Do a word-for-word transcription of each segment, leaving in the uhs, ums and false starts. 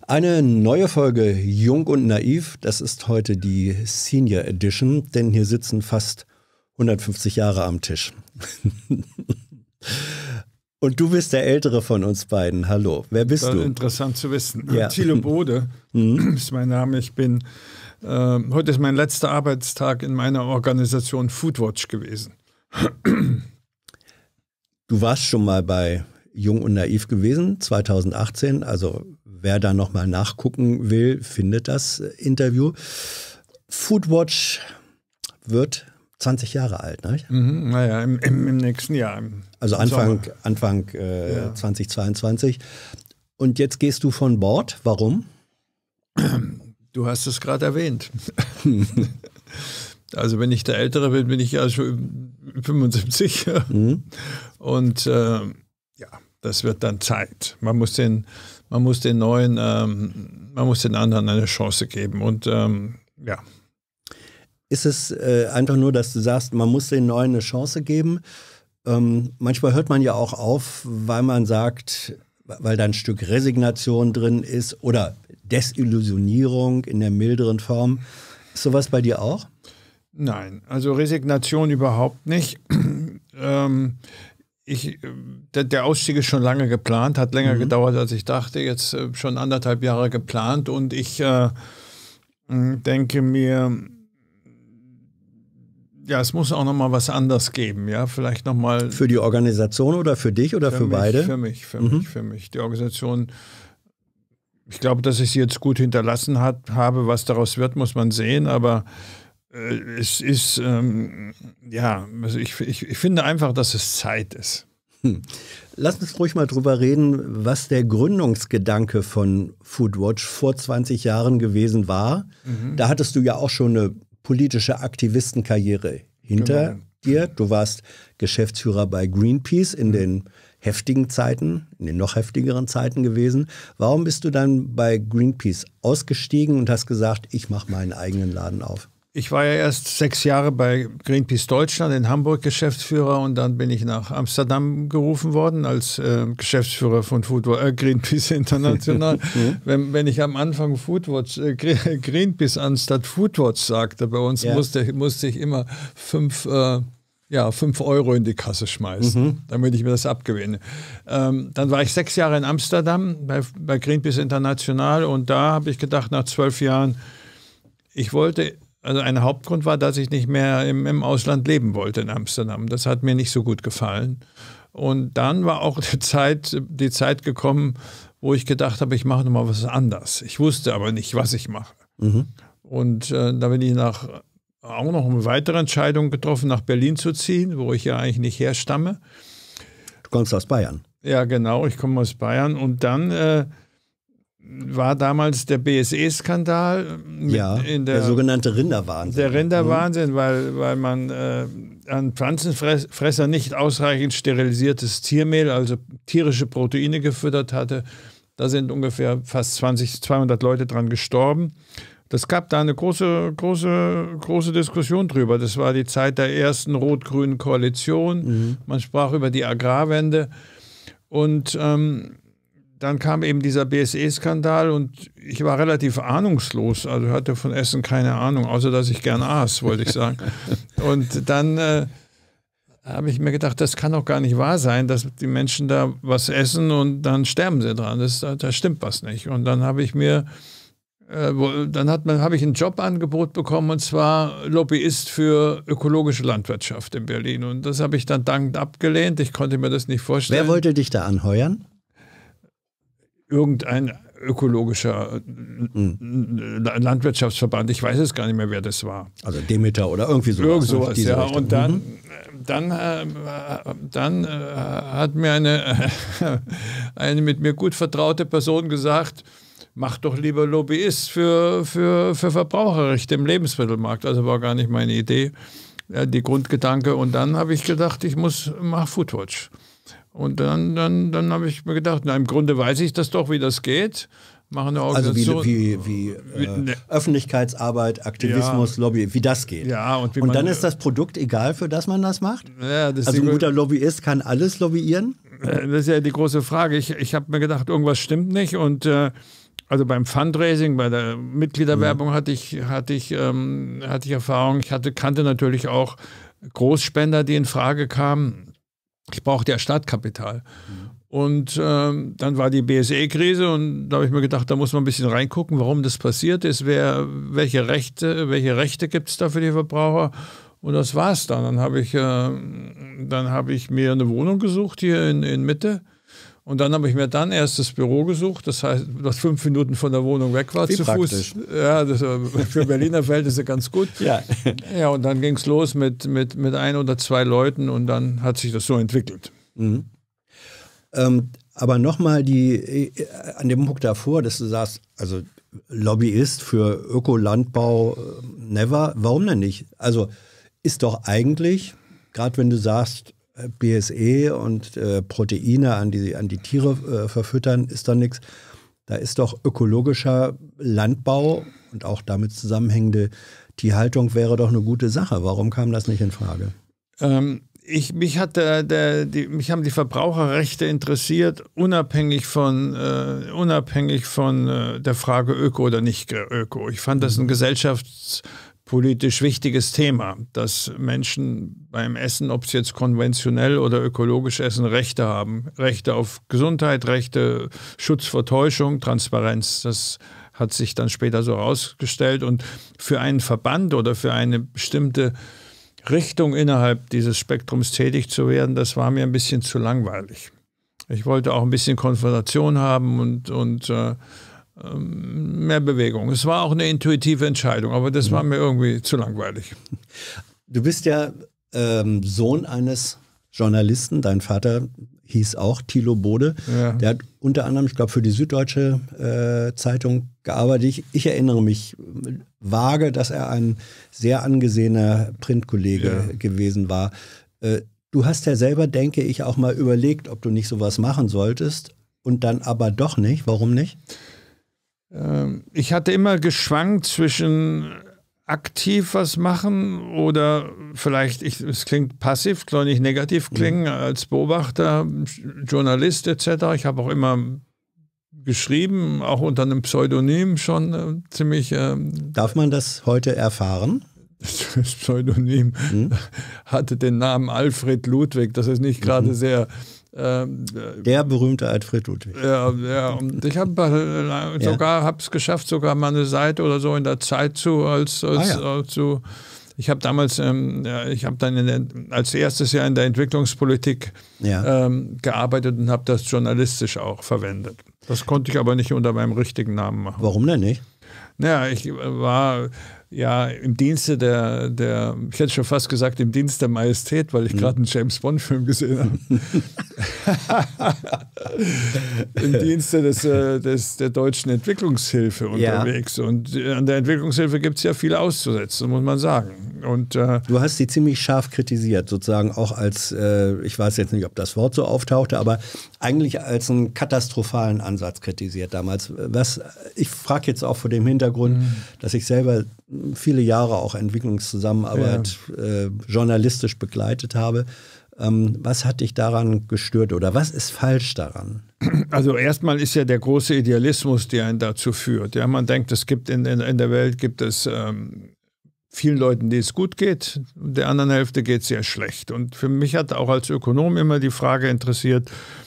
Eine neue Folge Jung und Naiv, das ist heute die Senior Edition, denn hier sitzen fast hundertfünfzig Jahre am Tisch. Und du bist der Ältere von uns beiden. Hallo, wer bist du? Interessant zu wissen. Ja. Thilo Bode ist mein Name. Ich bin, äh, heute ist mein letzter Arbeitstag in meiner Organisation Foodwatch gewesen. Du warst schon mal bei Jung und Naiv gewesen, zweitausendachtzehn, also wer da nochmal nachgucken will, findet das Interview. Foodwatch wird zwanzig Jahre alt, ne? Mhm, naja, im, im, im nächsten Jahr. Im also Anfang, Anfang äh, ja. zweitausendzweiundzwanzig. Und jetzt gehst du von Bord. Warum? Du hast es gerade erwähnt. Also wenn ich der Ältere bin, bin ich ja schon fünfundsiebzig. Mhm. Und äh, ja, das wird dann Zeit. Man muss den, man muss den neuen, ähm, man muss den anderen eine Chance geben. Und ähm, ja. Ist es äh, einfach nur, dass du sagst, man muss den Neuen eine Chance geben? Ähm, manchmal hört man ja auch auf, weil man sagt, weil da ein Stück Resignation drin ist oder Desillusionierung in der milderen Form. Ist sowas bei dir auch? Nein, also Resignation überhaupt nicht. ähm, ich, der, der Ausstieg ist schon lange geplant, hat länger mhm. gedauert, als ich dachte. Jetzt äh, schon anderthalb Jahre geplant und ich äh, denke mir, ja, es muss auch noch mal was anderes geben, ja, vielleicht noch mal. Für die Organisation oder für dich oder für, für mich, beide? Für mich, für mhm. mich, für mich. Die Organisation, ich glaube, dass ich sie jetzt gut hinterlassen hat, habe. Was daraus wird, muss man sehen, aber äh, es ist, ähm, ja, also ich, ich, ich finde einfach, dass es Zeit ist. Hm. Lass uns ruhig mal drüber reden, was der Gründungsgedanke von Foodwatch vor zwanzig Jahren gewesen war. Mhm. Da hattest du ja auch schon eine politische Aktivistenkarriere hinter genau. dir. Du warst Geschäftsführer bei Greenpeace in mhm. den heftigen Zeiten, in den noch heftigeren Zeiten gewesen. Warum bist du dann bei Greenpeace ausgestiegen und hast gesagt, ich mache meinen eigenen Laden auf? Ich war ja erst sechs Jahre bei Greenpeace Deutschland in Hamburg Geschäftsführer und dann bin ich nach Amsterdam gerufen worden als äh, Geschäftsführer von Foodwatch, äh, Greenpeace International. wenn, wenn ich am Anfang Foodwatch, äh, Greenpeace anstatt Foodwatch sagte, bei uns ja. musste, musste ich immer fünf, äh, ja, fünf Euro in die Kasse schmeißen, mhm. damit ich mir das abgewinne. Ähm, dann war ich sechs Jahre in Amsterdam bei, bei Greenpeace International und da habe ich gedacht, nach zwölf Jahren, ich wollte Also ein Hauptgrund war, dass ich nicht mehr im, im Ausland leben wollte in Amsterdam. Das hat mir nicht so gut gefallen. Und dann war auch die Zeit, die Zeit gekommen, wo ich gedacht habe, ich mache nochmal was anderes. Ich wusste aber nicht, was ich mache. Mhm. Und äh, da bin ich nach, auch noch eine weitere Entscheidung getroffen, nach Berlin zu ziehen, wo ich ja eigentlich nicht herstamme. Du kommst aus Bayern. Ja, genau, ich komme aus Bayern. Und dann äh, war damals der B S E-Skandal. Ja, in der, der sogenannte Rinderwahnsinn. Der Rinderwahnsinn, mhm. weil, weil man äh, an Pflanzenfresser nicht ausreichend sterilisiertes Tiermehl, also tierische Proteine gefüttert hatte. Da sind ungefähr fast zwanzig, zweihundert Leute dran gestorben. Das gab da eine große, große, große Diskussion drüber. Das war die Zeit der ersten rot-grünen Koalition. Mhm. Man sprach über die Agrarwende. Und ähm, dann kam eben dieser B S E-Skandal und ich war relativ ahnungslos, also hatte von Essen keine Ahnung, außer dass ich gern aß, wollte ich sagen. Und dann äh, habe ich mir gedacht, das kann doch gar nicht wahr sein, dass die Menschen da was essen und dann sterben sie dran. Das, da stimmt was nicht. Und dann habe ich mir, äh, dann hat man, habe ich ein Jobangebot bekommen und zwar Lobbyist für ökologische Landwirtschaft in Berlin. Und das habe ich dann dankend abgelehnt. Ich konnte mir das nicht vorstellen. Wer wollte dich da anheuern? Irgendein ökologischer mhm. Landwirtschaftsverband, ich weiß es gar nicht mehr, wer das war. Also Demeter oder irgendwie sowas. Irgend sowas, ja. Richtung. Und dann, mhm. dann, äh, dann äh, hat mir eine, äh, eine mit mir gut vertraute Person gesagt, mach doch lieber Lobbyist für, für, für Verbraucherrechte im Lebensmittelmarkt. Also war gar nicht meine Idee, äh, die Grundgedanke. Und dann habe ich gedacht, ich muss, mach Foodwatch. Und dann, dann, dann habe ich mir gedacht, na, im Grunde weiß ich das doch, wie das geht. Mache eine Organisation. Also wie, wie, wie äh, ne. Öffentlichkeitsarbeit, Aktivismus, ja. Lobby, wie das geht. Ja, und wie und man, dann ist das Produkt egal, für das man das macht? Ja, das also ein guter Lobbyist kann alles lobbyieren? Das ist ja die große Frage. Ich, ich habe mir gedacht, irgendwas stimmt nicht und äh, also beim Fundraising, bei der Mitgliederwerbung mhm. hatte ich, hatte ich, ähm, hatte ich Erfahrung. Ich hatte, kannte natürlich auch Großspender, die in Frage kamen. Ich brauchte ja Startkapital. Mhm. Und ähm, dann war die B S E-Krise und da habe ich mir gedacht, da muss man ein bisschen reingucken, warum das passiert ist, wer, welche Rechte, welche Rechte gibt es da für die Verbraucher. Und das war's dann. Dann habe ich, äh, dann habe ich mir eine Wohnung gesucht hier in, in Mitte. Und dann habe ich mir dann erst das Büro gesucht, das heißt, das fünf Minuten von der Wohnung weg war, wie zu praktisch. Fuß. Ja, das war für Berliner Verhältnisse ganz gut. Ja. Ja, und dann ging es los mit, mit, mit ein oder zwei Leuten und dann hat sich das so entwickelt. Mhm. Ähm, aber nochmal die an dem Punkt davor, dass du sagst, also Lobbyist für Ökolandbau, never, warum denn nicht? Also ist doch eigentlich, gerade wenn du sagst, B S E und äh, Proteine an die, an die Tiere äh, verfüttern, ist doch nichts. Da ist doch ökologischer Landbau und auch damit zusammenhängende Tierhaltung wäre doch eine gute Sache. Warum kam das nicht in Frage? Ähm, ich, mich, hat der, der, die, mich haben die Verbraucherrechte interessiert, unabhängig von, äh, unabhängig von äh, der Frage Öko oder nicht Öko. Ich fand das ein gesellschaftspolitisch wichtiges Thema, dass Menschen beim Essen, ob sie jetzt konventionell oder ökologisch essen, Rechte haben. Rechte auf Gesundheit, Rechte, Schutz vor Täuschung, Transparenz. Das hat sich dann später so herausgestellt. Und für einen Verband oder für eine bestimmte Richtung innerhalb dieses Spektrums tätig zu werden, das war mir ein bisschen zu langweilig. Ich wollte auch ein bisschen Konfrontation haben und, und äh, mehr Bewegung. Es war auch eine intuitive Entscheidung, aber das war mir irgendwie zu langweilig. Du bist ja ähm, Sohn eines Journalisten. Dein Vater hieß auch Thilo Bode. Ja. Der hat unter anderem, ich glaube, für die Süddeutsche äh, Zeitung gearbeitet. Ich, ich erinnere mich vage, dass er ein sehr angesehener Printkollege ja. gewesen war. Äh, du hast ja selber, denke ich, auch mal überlegt, ob du nicht sowas machen solltest und dann aber doch nicht. Warum nicht? Ähm, ich hatte immer geschwankt zwischen aktiv was machen oder vielleicht, ich, es klingt passiv, soll nicht negativ klingen, mhm. als Beobachter, Journalist et cetera. Ich habe auch immer geschrieben, auch unter einem Pseudonym schon äh, ziemlich. Äh, Darf man das heute erfahren? Das Pseudonym mhm. hatte den Namen Alfred Ludwig, das ist nicht gerade mhm. sehr. Ähm, Der berühmte Alfred Ludwig. Ja, ja, und ich habe äh, sogar ja. es geschafft, sogar mal eine Seite oder so in der Zeit zu, als, als, ah, ja. äh, zu ich habe damals, ähm, ja, ich habe dann in der, als erstes Jahr in der Entwicklungspolitik ja. ähm, gearbeitet und habe das journalistisch auch verwendet. Das konnte ich aber nicht unter meinem richtigen Namen machen. Warum denn nicht? Naja, ich war ja im Dienste der, der, ich hätte schon fast gesagt, im Dienst der Majestät, weil ich gerade einen James-Bond-Film gesehen habe. Im Dienste des, des, der deutschen Entwicklungshilfe unterwegs. Ja. Und an der Entwicklungshilfe gibt es ja viel auszusetzen, muss man sagen. Und, äh, du hast sie ziemlich scharf kritisiert, sozusagen auch als, äh, ich weiß jetzt nicht, ob das Wort so auftauchte, aber eigentlich als einen katastrophalen Ansatz kritisiert damals. Was, ich frage jetzt auch vor dem Hintergrund, mhm. dass ich selber viele Jahre auch Entwicklungszusammenarbeit ja. äh, journalistisch begleitet habe. Ähm, was hat dich daran gestört oder was ist falsch daran? Also erstmal ist ja der große Idealismus, der einen dazu führt. Ja, man denkt, es gibt in, in, in der Welt gibt es ähm, vielen Leuten, denen es gut geht, der anderen Hälfte geht es sehr schlecht. Und für mich hat auch als Ökonom immer die Frage interessiert,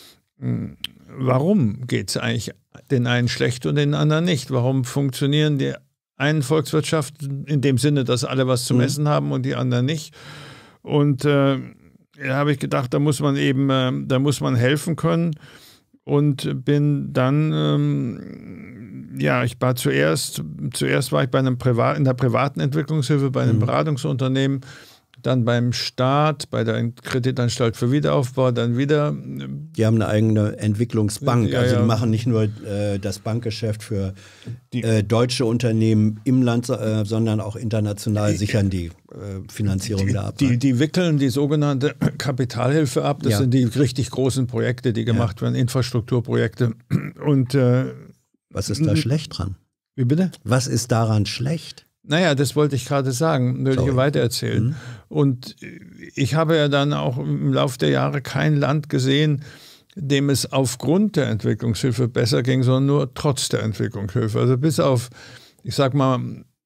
warum geht es eigentlich den einen schlecht und den anderen nicht? Warum funktionieren die einen Volkswirtschaften in dem Sinne, dass alle was zum mhm. Essen haben und die anderen nicht? Und äh, da habe ich gedacht, da muss man eben, äh, da muss man helfen können und bin dann, ähm, ja, ich war zuerst, zuerst war ich bei einem Privat, in der privaten Entwicklungshilfe, bei einem mhm. Beratungsunternehmen, dann beim Staat, bei der Kreditanstalt für Wiederaufbau, dann wieder. Die haben eine eigene Entwicklungsbank. Ja, also die ja. machen nicht nur äh, das Bankgeschäft für die, äh, deutsche Unternehmen im Land, äh, sondern auch international die, sichern die äh, Finanzierung die, da ab. Die, die wickeln die sogenannte Kapitalhilfe ab. Das ja. sind die richtig großen Projekte, die gemacht ja. werden, Infrastrukturprojekte. Und, äh, was ist da schlecht dran? Wie bitte? Was ist daran schlecht? Naja, das wollte ich gerade sagen, würde ich weitererzählen. Mhm. Und ich habe ja dann auch im Laufe der Jahre kein Land gesehen, dem es aufgrund der Entwicklungshilfe besser ging, sondern nur trotz der Entwicklungshilfe. Also bis auf, ich sag mal,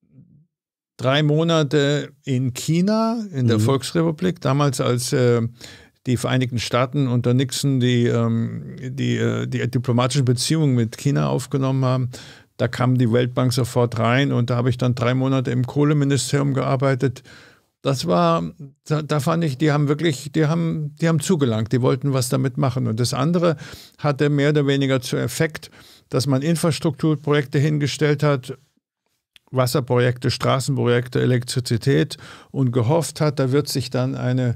drei Monate in China, in der mhm. Volksrepublik, damals als äh, die Vereinigten Staaten unter Nixon die, ähm, die, äh, die diplomatischen Beziehungen mit China aufgenommen haben. Da kam die Weltbank sofort rein und da habe ich dann drei Monate im Kohleministerium gearbeitet. Das war, da, da fand ich, die haben wirklich, die haben, die haben zugelangt, die wollten was damit machen. Und das andere hatte mehr oder weniger zu Effekt, dass man Infrastrukturprojekte hingestellt hat, Wasserprojekte, Straßenprojekte, Elektrizität und gehofft hat, da wird sich dann eine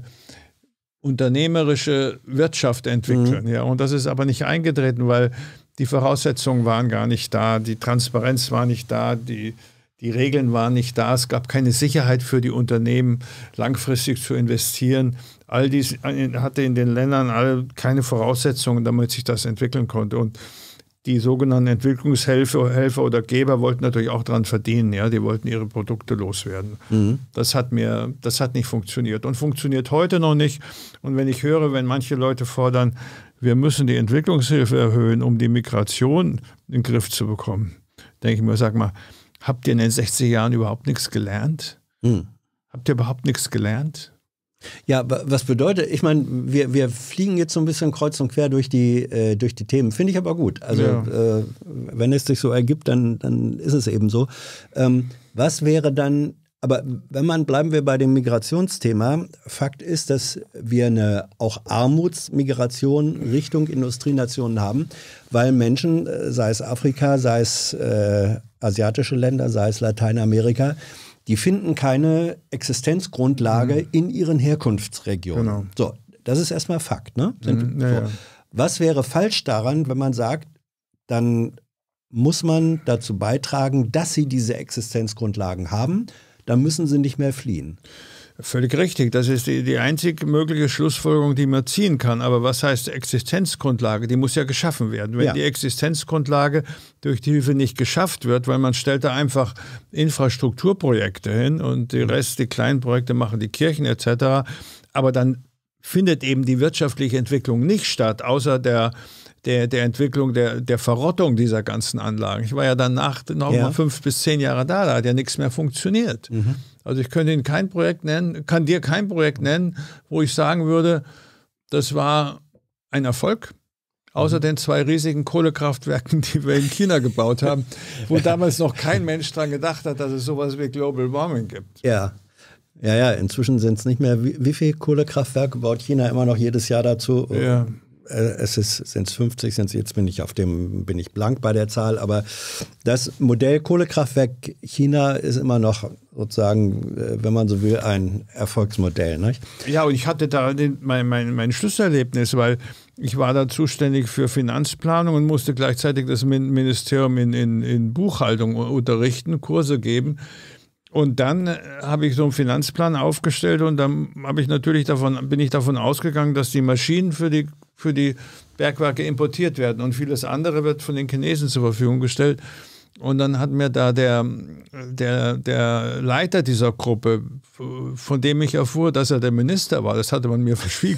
unternehmerische Wirtschaft entwickeln. Mhm. Ja, und das ist aber nicht eingetreten, weil die Voraussetzungen waren gar nicht da, die Transparenz war nicht da, die, die Regeln waren nicht da, es gab keine Sicherheit für die Unternehmen, langfristig zu investieren. All dies hatte in den Ländern alle keine Voraussetzungen, damit sich das entwickeln konnte. Und die sogenannten Entwicklungshelfer Helfer oder Geber wollten natürlich auch daran verdienen. Ja? Die wollten ihre Produkte loswerden. Mhm. Das hat mir, das hat nicht funktioniert und funktioniert heute noch nicht. Und wenn ich höre, wenn manche Leute fordern, wir müssen die Entwicklungshilfe erhöhen, um die Migration in den Griff zu bekommen, denke ich mir, sag mal, habt ihr in den sechzig Jahren überhaupt nichts gelernt? Mhm. Habt ihr überhaupt nichts gelernt? Ja, was bedeutet, ich meine, wir, wir fliegen jetzt so ein bisschen kreuz und quer durch die, äh, durch die Themen, finde ich aber gut. Also ja. äh, wenn es sich so ergibt, dann, dann ist es eben so. Ähm, was wäre dann, aber wenn man, bleiben wir bei dem Migrationsthema, Fakt ist, dass wir eine auch Armutsmigration Richtung Industrienationen haben, weil Menschen, sei es Afrika, sei es äh, asiatische Länder, sei es Lateinamerika, die finden keine Existenzgrundlage mhm. in ihren Herkunftsregionen. Genau. So, das ist erstmal Fakt. Ne? Mhm, ja, so. ja. Was wäre falsch daran, wenn man sagt, dann muss man dazu beitragen, dass sie diese Existenzgrundlagen haben, dann müssen sie nicht mehr fliehen. Völlig richtig. Das ist die, die einzig mögliche Schlussfolgerung, die man ziehen kann. Aber was heißt Existenzgrundlage? Die muss ja geschaffen werden. Wenn ja. die Existenzgrundlage durch die Hilfe nicht geschafft wird, weil man stellt da einfach Infrastrukturprojekte hin und die Rest, die kleinen Projekte machen die Kirchen et cetera. Aber dann findet eben die wirtschaftliche Entwicklung nicht statt, außer der Der, der Entwicklung, der, der Verrottung dieser ganzen Anlagen. Ich war ja danach noch ja. mal fünf bis zehn Jahre da, da hat ja nichts mehr funktioniert. Mhm. Also ich könnte Ihnen kein Projekt nennen, kann dir kein Projekt nennen, wo ich sagen würde, das war ein Erfolg, außer mhm. den zwei riesigen Kohlekraftwerken, die wir in China gebaut haben, wo damals noch kein Mensch dran gedacht hat, dass es sowas wie Global Warming gibt. Ja. Ja, ja, inzwischen sind es nicht mehr, wie, wie viele Kohlekraftwerke baut China immer noch jedes Jahr dazu? Ja. Es sind es fünfzig, sind's, jetzt bin ich auf dem, bin ich blank bei der Zahl, aber das Modell Kohlekraftwerk China ist immer noch sozusagen, wenn man so will, ein Erfolgsmodell. Nicht? Ja, und ich hatte da den, mein, mein, mein Schlüsselerlebnis, weil ich war da zuständig für Finanzplanung und musste gleichzeitig das Ministerium in, in, in Buchhaltung unterrichten, Kurse geben. Und dann habe ich so einen Finanzplan aufgestellt und dann habe ich natürlich davon, bin ich davon ausgegangen, dass die Maschinen für die, für die Bergwerke importiert werden und vieles andere wird von den Chinesen zur Verfügung gestellt. Und dann hat mir da der, der, der Leiter dieser Gruppe, von dem ich erfuhr, dass er der Minister war, das hatte man mir verschwiegen.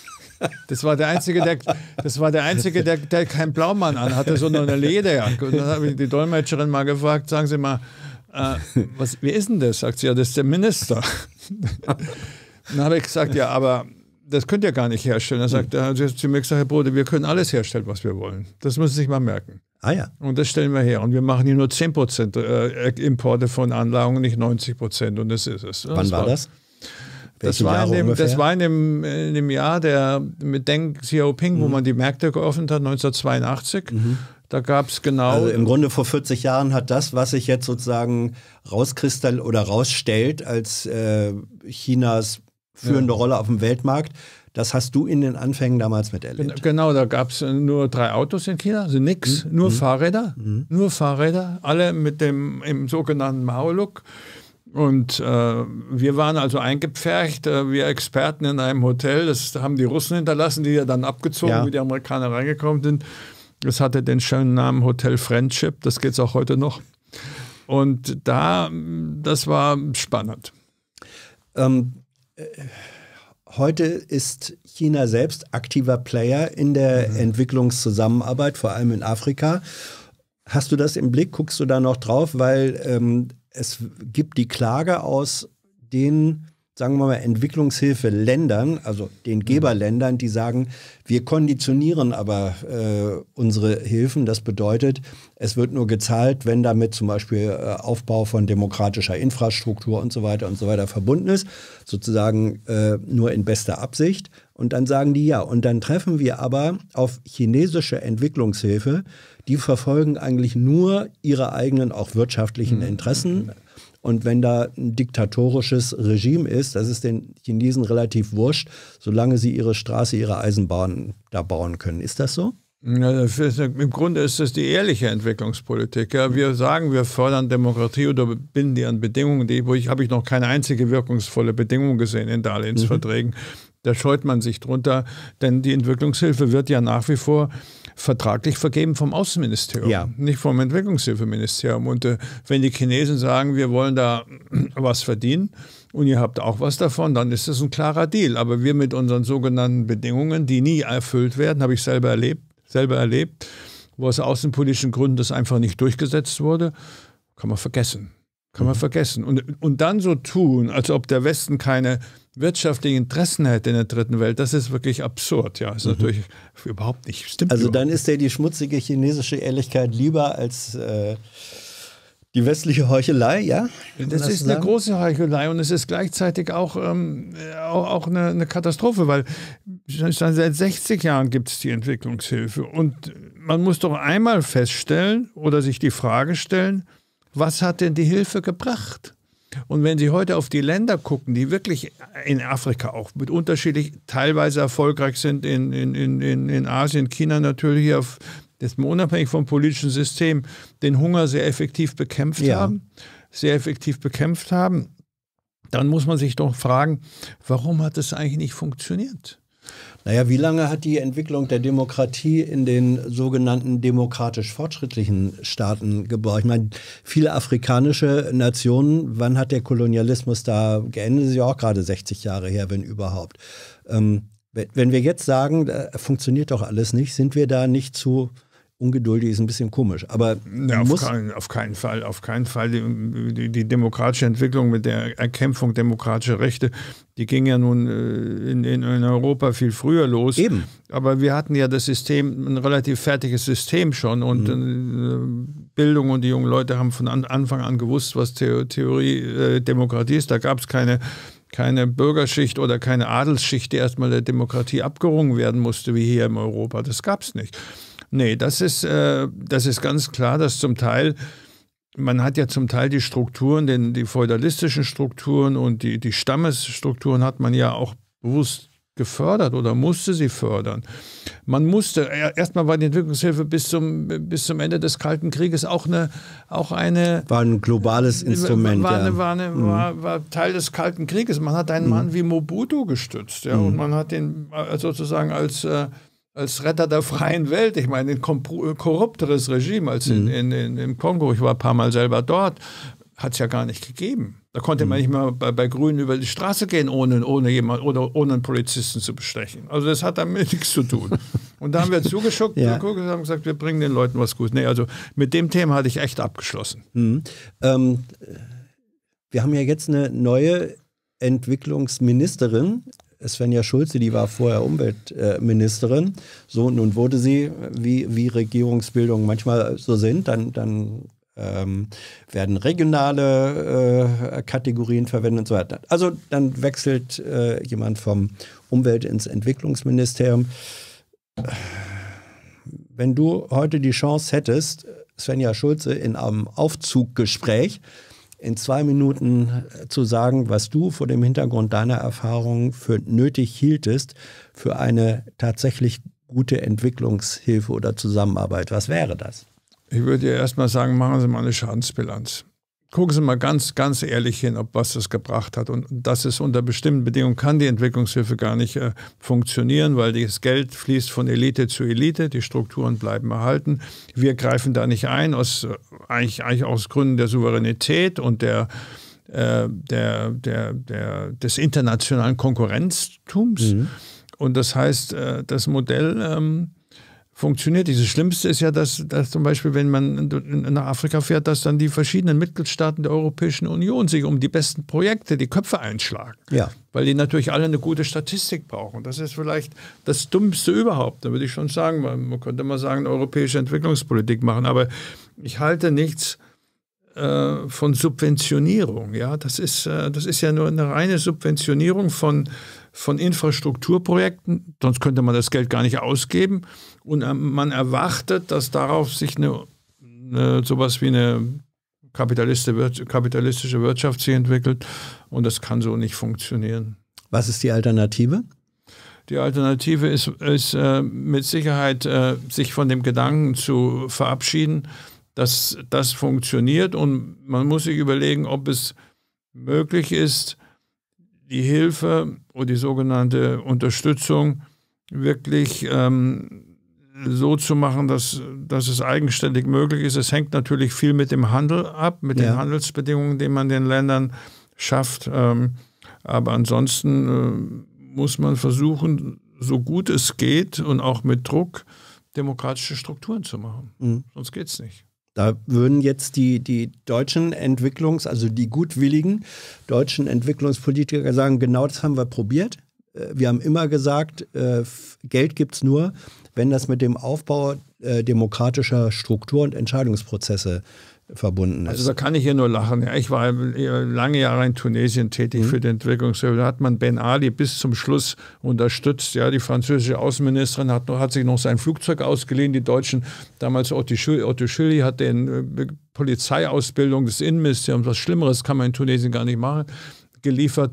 Das war der Einzige, der, das war der Einzige, der, der keinen Blaumann anhatte, sondern eine Lederjacke. Und dann habe ich die Dolmetscherin mal gefragt, sagen Sie mal, Äh, was, wie ist denn das? Sagt sie, ja, das ist der Minister. Dann habe ich gesagt, ja, aber das könnt ihr gar nicht herstellen. Dann sagt er zu mir gesagt, Herr Brode, wir können alles herstellen, was wir wollen. Das müssen Sie sich mal merken. Ah ja. Und das stellen wir her. Und wir machen hier nur zehn Prozent Importe von Anlagen, nicht neunzig Prozent. Und das ist es. Wann das war das? Das war, in dem, das war in dem, in dem Jahr der, mit Deng Xiaoping, mhm. wo man die Märkte geöffnet hat, neunzehnhundertzweiundachtzig. Mhm. Da gab es genau... Also im Grunde vor vierzig Jahren hat das, was sich jetzt sozusagen rauskristall oder rausstellt als äh, Chinas führende ja. Rolle auf dem Weltmarkt, das hast du in den Anfängen damals miterlebt. Genau, da gab es nur drei Autos in China, also nix, mhm. nur mhm. Fahrräder, mhm. nur Fahrräder, alle mit dem im sogenannten Mao-Look. Und äh, wir waren also eingepfercht, äh, wir Experten in einem Hotel, das haben die Russen hinterlassen, die ja dann abgezogen, ja. wie die Amerikaner reingekommen sind. Das hatte den schönen Namen Hotel Friendship, das geht es auch heute noch. Und da, das war spannend. Ähm, heute ist China selbst aktiver Player in der mhm. Entwicklungszusammenarbeit, vor allem in Afrika. Hast du das im Blick? Guckst du da noch drauf? Weil ähm, es gibt die Klage aus den, sagen wir mal, Entwicklungshilfeländern, also den Geberländern, die sagen, wir konditionieren aber äh, unsere Hilfen. Das bedeutet, es wird nur gezahlt, wenn damit zum Beispiel äh, Aufbau von demokratischer Infrastruktur und so weiter und so weiter verbunden ist, sozusagen äh, nur in bester Absicht. Und dann sagen die ja, und dann treffen wir aber auf chinesische Entwicklungshilfe, die verfolgen eigentlich nur ihre eigenen, auch wirtschaftlichen Interessen. Und wenn da ein diktatorisches Regime ist, das ist den Chinesen relativ wurscht, solange sie ihre Straße, ihre Eisenbahn da bauen können. Ist das so? Ja, im Grunde ist das die ehrliche Entwicklungspolitik. Ja, wir sagen, wir fördern Demokratie oder binden die an Bedingungen, die, wo ich habe ich noch keine einzige wirkungsvolle Bedingung gesehen in Darlehensverträgen. Mhm. Da scheut man sich drunter, denn die Entwicklungshilfe wird ja nach wie vor vertraglich vergeben vom Außenministerium, ja. nicht vom Entwicklungshilfeministerium. Und äh, wenn die Chinesen sagen, wir wollen da was verdienen und ihr habt auch was davon, dann ist das ein klarer Deal. Aber wir mit unseren sogenannten Bedingungen, die nie erfüllt werden, habe ich selber erlebt, selber erlebt, wo aus außenpolitischen Gründen das einfach nicht durchgesetzt wurde, kann man vergessen. Kann man vergessen. Und, und dann so tun, als ob der Westen keine wirtschaftlichen Interessen hätte in der dritten Welt, das ist wirklich absurd. Ja, ist mhm. natürlich überhaupt nicht. Stimmt also überhaupt dann ist dir die schmutzige chinesische Ehrlichkeit lieber als äh, die westliche Heuchelei, ja? Das, das ist eine sagen? große Heuchelei und es ist gleichzeitig auch, ähm, auch, auch eine, eine Katastrophe, weil schon seit sechzig Jahren gibt es die Entwicklungshilfe und man muss doch einmal feststellen oder sich die Frage stellen, was hat denn die Hilfe gebracht? Und wenn Sie heute auf die Länder gucken, die wirklich in Afrika auch mit unterschiedlich teilweise erfolgreich sind, in, in, in, in Asien, China natürlich, auf, jetzt mal unabhängig vom politischen System, den Hunger sehr effektiv bekämpft ja. haben, sehr effektiv bekämpft haben, dann muss man sich doch fragen, warum hat das eigentlich nicht funktioniert? Naja, wie lange hat die Entwicklung der Demokratie in den sogenannten demokratisch fortschrittlichen Staaten gebraucht? Ich meine, viele afrikanische Nationen, wann hat der Kolonialismus da geendet? Das ist ja auch gerade sechzig Jahre her, wenn überhaupt. Ähm, wenn wir jetzt sagen, da funktioniert doch alles nicht, sind wir da nicht zu ungeduldig, ist ein bisschen komisch. Aber ja, auf, muss kein, auf keinen Fall, auf keinen Fall. Die, die, die demokratische Entwicklung mit der Erkämpfung demokratischer Rechte, die ging ja nun in, in, in Europa viel früher los. Eben. Aber wir hatten ja das System, ein relativ fertiges System schon und mhm. Bildung und die jungen Leute haben von Anfang an gewusst, was Theorie äh, Demokratie ist. Da gab es keine keine Bürgerschicht oder keine Adelsschicht, die erstmal der Demokratie abgerungen werden musste, wie hier in Europa. Das gab es nicht. Nee, das ist, äh, das ist ganz klar, dass zum Teil, man hat ja zum Teil die Strukturen, den, die feudalistischen Strukturen und die, die Stammesstrukturen hat man ja auch bewusst gefördert oder musste sie fördern. Man musste, erstmal war die Entwicklungshilfe bis zum, bis zum Ende des Kalten Krieges auch eine, auch eine war ein globales Instrument. War, ja. eine, war, eine, mhm. war, war Teil des Kalten Krieges. Man hat einen mhm. Mann wie Mobutu gestützt, ja, mhm. und man hat den sozusagen als äh, als Retter der freien Welt, ich meine, ein korrupteres Regime als in, in, in, im Kongo, ich war ein paar Mal selber dort, hat es ja gar nicht gegeben. Da konnte man nicht mal bei, bei Grünen über die Straße gehen, ohne, ohne, jemand, oder ohne einen Polizisten zu bestechen. Also das hat damit nichts zu tun. Und da haben wir zugeschaut ja. und haben gesagt, wir bringen den Leuten was Gutes. Nee, also mit dem Thema hatte ich echt abgeschlossen. Mhm. Ähm, wir haben ja jetzt eine neue Entwicklungsministerin, Svenja Schulze, die war vorher Umweltministerin. So, nun wurde sie, wie, wie Regierungsbildungen manchmal so sind, dann, dann ähm, werden regionale äh, Kategorien verwendet und so weiter. Also dann wechselt äh, jemand vom Umwelt- ins Entwicklungsministerium. Wenn du heute die Chance hättest, Svenja Schulze in einem Aufzuggespräch in zwei Minuten zu sagen, was du vor dem Hintergrund deiner Erfahrungen für nötig hieltest für eine tatsächlich gute Entwicklungshilfe oder Zusammenarbeit. Was wäre das? Ich würde dir erstmal sagen, machen Sie mal eine Schadensbilanz. Gucken Sie mal ganz, ganz ehrlich hin, ob was das gebracht hat. Und das ist unter bestimmten Bedingungen, kann die Entwicklungshilfe gar nicht äh, funktionieren, weil das Geld fließt von Elite zu Elite, die Strukturen bleiben erhalten. Wir greifen da nicht ein, aus, eigentlich, eigentlich aus Gründen der Souveränität und der, äh, der, der, der, des internationalen Konkurrenztums. Mhm. Und das heißt, äh, das Modell ähm, funktioniert. Das Schlimmste ist ja, dass, dass zum Beispiel, wenn man nach Afrika fährt, dass dann die verschiedenen Mitgliedstaaten der Europäischen Union sich um die besten Projekte die Köpfe einschlagen. Ja. Weil die natürlich alle eine gute Statistik brauchen. Das ist vielleicht das Dummste überhaupt. Da würde ich schon sagen, man könnte mal sagen, eine europäische Entwicklungspolitik machen. Aber ich halte nichts äh, von Subventionierung. Ja? Das ist, äh, das ist ja nur eine reine Subventionierung von von Infrastrukturprojekten, sonst könnte man das Geld gar nicht ausgeben. Und man erwartet, dass darauf sich eine, eine, sowas wie eine kapitalistische Wirtschaft sich entwickelt. Und das kann so nicht funktionieren. Was ist die Alternative? Die Alternative ist, ist äh, mit Sicherheit, äh, sich von dem Gedanken zu verabschieden, dass das funktioniert. Und man muss sich überlegen, ob es möglich ist, die Hilfe oder die sogenannte Unterstützung wirklich ähm, so zu machen, dass, dass es eigenständig möglich ist. Es hängt natürlich viel mit dem Handel ab, mit ja. den Handelsbedingungen, die man den Ländern schafft. Ähm, aber ansonsten äh, muss man versuchen, so gut es geht und auch mit Druck demokratische Strukturen zu machen. Mhm. Sonst geht es nicht. Da würden jetzt die, die deutschen Entwicklungs-, also die gutwilligen deutschen Entwicklungspolitiker sagen, genau das haben wir probiert. Wir haben immer gesagt, Geld gibt es nur, wenn das mit dem Aufbau demokratischer Struktur- und Entscheidungsprozesse verbunden ist. Also da kann ich hier nur lachen. Ja, ich war lange Jahre in Tunesien tätig mhm. für die Entwicklungshilfe. Da hat man Ben Ali bis zum Schluss unterstützt. Ja, die französische Außenministerin hat, hat sich noch sein Flugzeug ausgeliehen. Die Deutschen, damals Otto Schily, hat den Polizeiausbildung des Innenministeriums, was Schlimmeres kann man in Tunesien gar nicht machen, geliefert.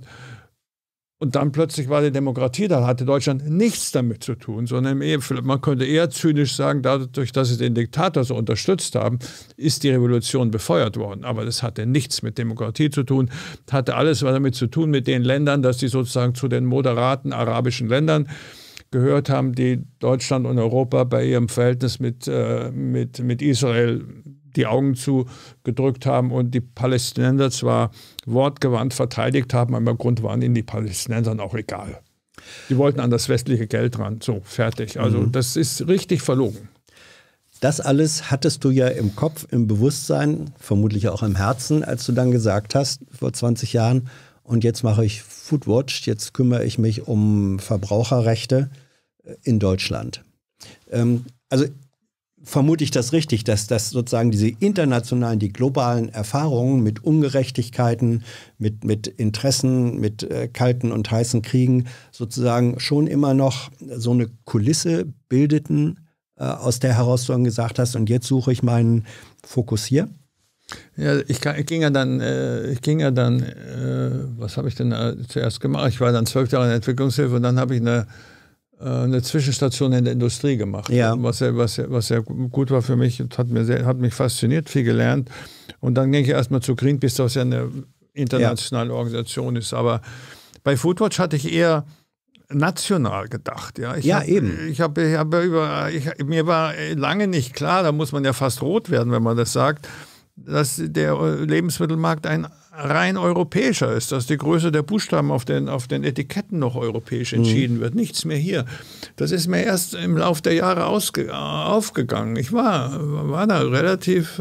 Und dann plötzlich war die Demokratie, da hatte Deutschland nichts damit zu tun, sondern eher, man könnte eher zynisch sagen, dadurch, dass sie den Diktator so unterstützt haben, ist die Revolution befeuert worden. Aber das hatte nichts mit Demokratie zu tun, hatte alles damit zu tun mit den Ländern, dass sie sozusagen zu den moderaten arabischen Ländern gehört haben, die Deutschland und Europa bei ihrem Verhältnis mit, äh, mit, mit Israel die Augen zugedrückt haben und die Palästinenser zwar wortgewandt verteidigt haben, aber im Grund waren ihnen die Palästinensern auch egal. Die wollten an das westliche Geld ran. So, fertig. Also mhm. das ist richtig verlogen. Das alles hattest du ja im Kopf, im Bewusstsein, vermutlich auch im Herzen, als du dann gesagt hast, vor zwanzig Jahren, und jetzt mache ich Foodwatch, jetzt kümmere ich mich um Verbraucherrechte in Deutschland. Ähm, also vermute ich das richtig, dass, dass sozusagen diese internationalen, die globalen Erfahrungen mit Ungerechtigkeiten, mit, mit Interessen, mit äh, kalten und heißen Kriegen sozusagen schon immer noch so eine Kulisse bildeten, äh, aus der heraus du dann gesagt hast, und jetzt suche ich meinen Fokus hier? Ja, ich, ich ging ja dann, äh, ich ging ja dann, äh, was habe ich denn äh, zuerst gemacht? Ich war dann zwölf Jahre in der Entwicklungshilfe und dann habe ich eine eine Zwischenstation in der Industrie gemacht, ja. was, sehr, was, sehr, was sehr gut war für mich, hat, mir sehr, hat mich fasziniert, viel gelernt. Und dann ging ich erstmal zu Greenpeace, was ja eine internationale ja. Organisation ist. Aber bei Foodwatch hatte ich eher national gedacht. Ja, ich ja hab, eben. Ich hab, ich hab über, ich, mir war lange nicht klar, da muss man ja fast rot werden, wenn man das sagt, dass der Lebensmittelmarkt ein rein europäischer ist, dass die Größe der Buchstaben auf den, auf den Etiketten noch europäisch entschieden mhm. wird. Nichts mehr hier. Das ist mir erst im Laufe der Jahre ausge, aufgegangen. Ich war, war da relativ,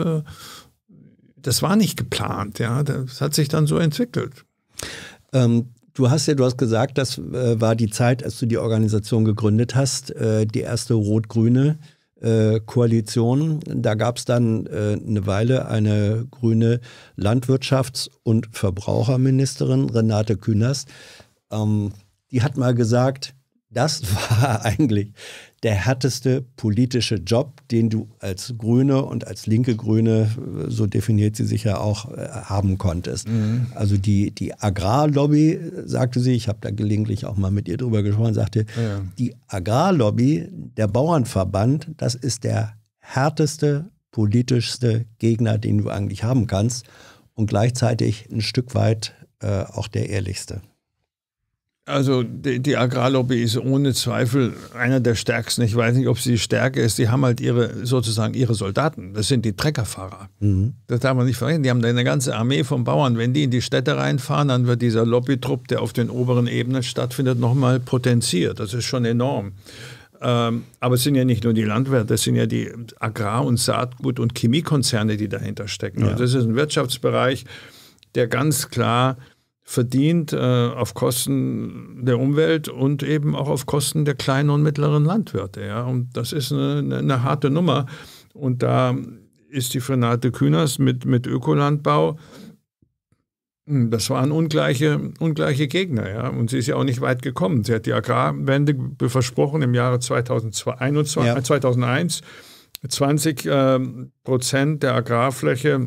das war nicht geplant. Ja, das hat sich dann so entwickelt. Ähm, du hast ja, du hast gesagt, das äh, war die Zeit, als du die Organisation gegründet hast, äh, die erste rot-grüne Koalition. Da gab es dann äh, eine Weile eine grüne Landwirtschafts- und Verbraucherministerin, Renate Künast. Ähm, die hat mal gesagt, das war eigentlich der härteste politische Job, den du als Grüne und als linke Grüne, so definiert sie sich ja auch, äh, haben konntest. Mhm. Also die, die Agrarlobby, sagte sie, ich habe da gelegentlich auch mal mit ihr drüber gesprochen, sagte, ja. die Agrarlobby, der Bauernverband, das ist der härteste, politischste Gegner, den du eigentlich haben kannst und gleichzeitig ein Stück weit äh, auch der ehrlichste. Also die, die Agrarlobby ist ohne Zweifel einer der stärksten. Ich weiß nicht, ob sie die Stärke ist. Die haben halt ihre sozusagen ihre Soldaten. Das sind die Treckerfahrer. Mhm. Das darf man nicht vergessen. Die haben eine ganze Armee von Bauern. Wenn die in die Städte reinfahren, dann wird dieser Lobbytrupp, der auf den oberen Ebenen stattfindet, nochmal potenziert. Das ist schon enorm. Ähm, aber es sind ja nicht nur die Landwirte, es sind ja die Agrar- und Saatgut- und Chemiekonzerne, die dahinter stecken. Ja. Und das ist ein Wirtschaftsbereich, der ganz klar verdient äh, auf Kosten der Umwelt und eben auch auf Kosten der kleinen und mittleren Landwirte. Ja? Und das ist eine, eine, eine harte Nummer. Und da ist die Renate Künast mit, mit Ökolandbau, das waren ungleiche, ungleiche Gegner. Ja? Und sie ist ja auch nicht weit gekommen. Sie hat die Agrarwende versprochen im Jahre zweitausendeinundzwanzig, ja. zweitausendeins. zwanzig äh, Prozent der Agrarfläche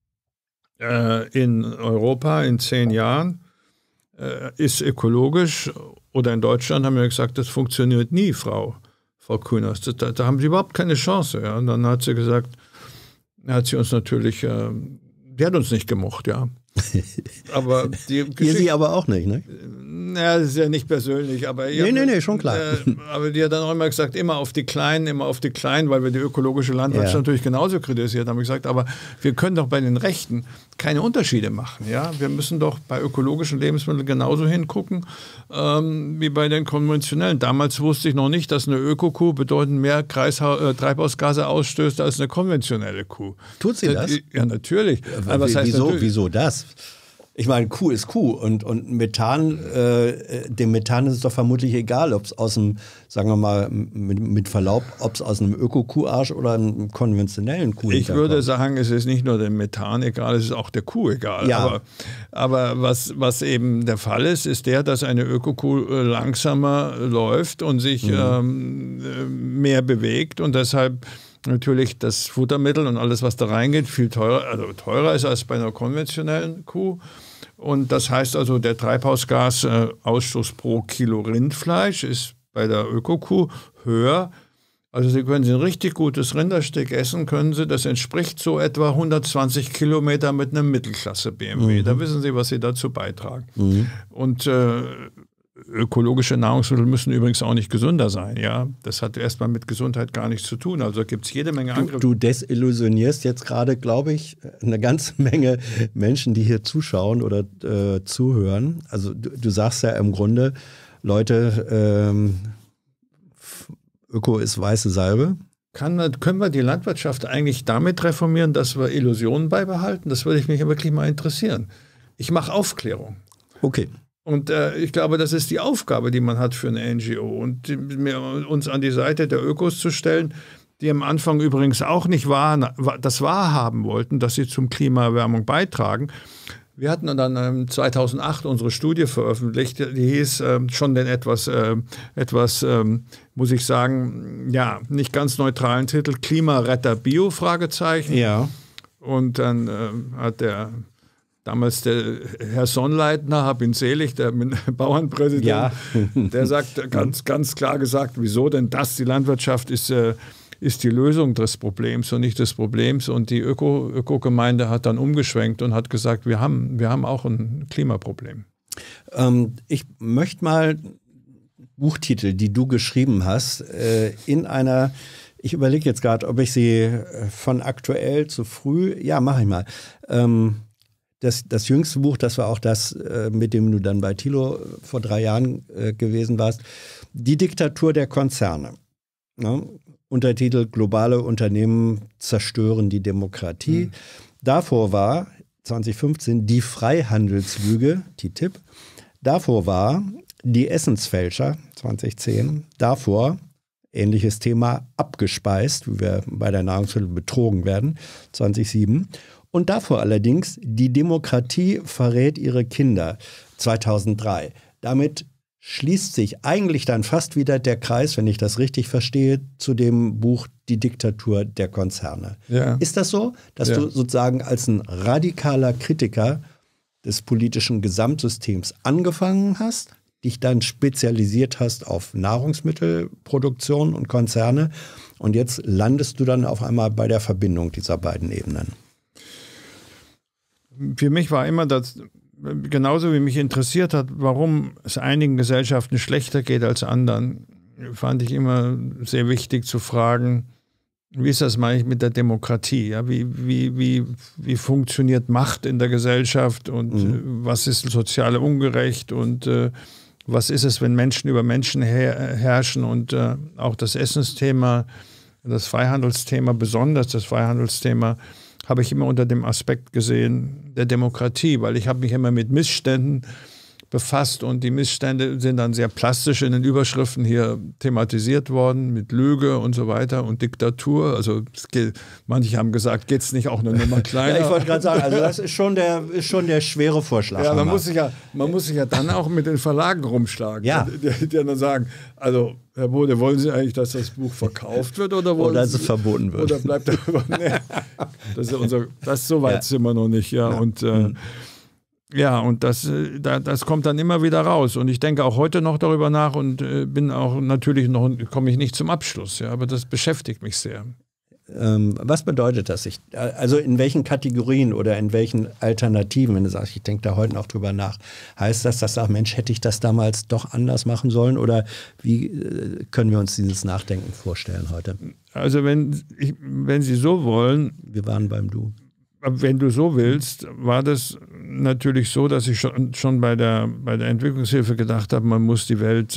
in Europa in zehn Jahren äh, ist ökologisch, oder in Deutschland haben wir gesagt, das funktioniert nie, Frau, Frau Künast. Da, da haben sie überhaupt keine Chance. Ja. Und dann hat sie gesagt, hat sie uns natürlich, äh, die hat uns nicht gemocht, ja. Aber die ihr sie aber auch nicht, ne? Ja, das ist ja nicht persönlich, aber nee, nee, nee, schon klar. Äh, aber die hat dann auch immer gesagt, immer auf die Kleinen, immer auf die Kleinen, weil wir die ökologische Landwirtschaft ja. natürlich genauso kritisiert haben. Ich gesagt, aber wir können doch bei den Rechten keine Unterschiede machen. Ja? Wir müssen doch bei ökologischen Lebensmitteln genauso hingucken ähm, wie bei den konventionellen. Damals wusste ich noch nicht, dass eine Ökokuh bedeutend mehr Kreishau- äh, Treibhausgase ausstößt als eine konventionelle Kuh. Tut sie das? Ja, natürlich. Aber was heißt wieso, natürlich? Wieso das? Ich meine, Kuh ist Kuh und, und Methan, äh, dem Methan ist es doch vermutlich egal, ob es aus dem, sagen wir mal, mit, mit Verlaub, ob es aus einem Öko-Kuharsch oder einem konventionellen Kuh Ich würde kommt. sagen, es ist nicht nur dem Methan egal, es ist auch der Kuh egal. Ja. Aber, aber was, was eben der Fall ist, ist der, dass eine Öko-Kuh langsamer läuft und sich mhm. ähm, mehr bewegt und deshalb natürlich das Futtermittel und alles, was da reingeht, viel teurer, also teurer ist als bei einer konventionellen Kuh. Und das heißt also, der Treibhausgasausstoß pro Kilo Rindfleisch ist bei der Ökokuh höher. Also Sie können Sie ein richtig gutes Rinderstück essen, können Sie, das entspricht so etwa hundertzwanzig Kilometer mit einem Mittelklasse-B M W. Mhm. Da wissen Sie, was Sie dazu beitragen. Mhm. Und äh, ökologische Nahrungsmittel müssen übrigens auch nicht gesünder sein. Ja? Das hat erstmal mit Gesundheit gar nichts zu tun. Also gibt es jede Menge Angriffe. Du, du desillusionierst jetzt gerade, glaube ich, eine ganze Menge Menschen, die hier zuschauen oder äh, zuhören. Also du, du sagst ja im Grunde, Leute, ähm, Öko ist weiße Salbe. Kann man, können wir die Landwirtschaft eigentlich damit reformieren, dass wir Illusionen beibehalten? Das würde mich wirklich mal interessieren. Ich mache Aufklärung. Okay. Und äh, ich glaube, das ist die Aufgabe, die man hat für eine N G O. Und die, mir, uns an die Seite der Ökos zu stellen, die am Anfang übrigens auch nicht wahr, das wahrhaben wollten, dass sie zum Klimaerwärmung beitragen. Wir hatten dann ähm, zweitausendacht unsere Studie veröffentlicht, die hieß äh, schon den etwas, äh, etwas ähm, muss ich sagen, ja, nicht ganz neutralen Titel, Klimaretter Bio, Fragezeichen. Ja. Und dann äh, hat der damals der Herr Sonnleitner, hab ihn selig, der Bauernpräsident, ja. der sagt ganz, ganz klar gesagt, wieso denn das? Die Landwirtschaft ist, äh, ist die Lösung des Problems und nicht des Problems. Und die Öko, Ökogemeinde hat dann umgeschwenkt und hat gesagt, wir haben, wir haben auch ein Klimaproblem. Ähm, ich möchte mal Buchtitel, die du geschrieben hast, äh, in einer, ich überlege jetzt gerade, ob ich sie von aktuell zu früh, ja, mache ich mal. Ähm, Das, das jüngste Buch, das war auch das, äh, mit dem du dann bei Thilo vor drei Jahren äh, gewesen warst, Die Diktatur der Konzerne. Ja? Untertitel Globale Unternehmen zerstören die Demokratie. Mhm. Davor war zwanzig fünfzehn Die Freihandelslüge, T T I P. Davor war Die Essensfälscher, zwanzig zehn. Davor, ähnliches Thema, Abgespeist, wie wir bei der Nahrungsmittel betrogen werden, zwanzig sieben. Und davor allerdings, Die Demokratie verrät ihre Kinder, zweitausenddrei. Damit schließt sich eigentlich dann fast wieder der Kreis, wenn ich das richtig verstehe, zu dem Buch Die Diktatur der Konzerne. Ja. Ist das so, dass ja. du sozusagen als ein radikaler Kritiker des politischen Gesamtsystems angefangen hast, dich dann spezialisiert hast auf Nahrungsmittelproduktion und Konzerne und jetzt landest du dann auf einmal bei der Verbindung dieser beiden Ebenen? Für mich war immer das genauso wie mich interessiert hat, warum es einigen Gesellschaften schlechter geht als anderen, fand ich immer sehr wichtig zu fragen, wie ist das eigentlich mit der Demokratie? Ja, wie, wie, wie, wie funktioniert Macht in der Gesellschaft und mhm. was ist soziale Ungerecht und äh, was ist es, wenn Menschen über Menschen her herrschen und äh, auch das Essensthema, das Freihandelsthema, besonders das Freihandelsthema, habe ich immer unter dem Aspekt gesehen der Demokratie, weil ich habe mich immer mit Missständen befasst und die Missstände sind dann sehr plastisch in den Überschriften hier thematisiert worden, mit Lüge und so weiter und Diktatur. Also es geht, manche haben gesagt, geht es nicht auch eine Nummer kleiner? Ja, ich wollte gerade sagen, also das ist schon der, ist schon der schwere Vorschlag. Ja, man muss, sich ja, man muss sich ja dann auch mit den Verlagen rumschlagen, ja. die, die dann sagen, also Herr Bode, wollen Sie eigentlich, dass das Buch verkauft wird oder wollen oder Sie, es verboten wird? Oder bleibt er nee, das ist unser, das so weit ja. sind wir noch nicht, ja, ja. und äh, mhm. Ja, und das, das kommt dann immer wieder raus. Und ich denke auch heute noch darüber nach und bin auch natürlich noch, komme ich nicht zum Abschluss. Ja, aber das beschäftigt mich sehr. Ähm, was bedeutet das? Ich, also in welchen Kategorien oder in welchen Alternativen, wenn du sagst, ich denke da heute noch drüber nach, heißt das, dass du sagst, Mensch, hätte ich das damals doch anders machen sollen? Oder wie äh, können wir uns dieses Nachdenken vorstellen heute? Also wenn, ich, wenn Sie so wollen. Wir waren beim Du. Wenn du so willst, war das natürlich so, dass ich schon, schon bei, der, bei der Entwicklungshilfe gedacht habe, man muss die Welt,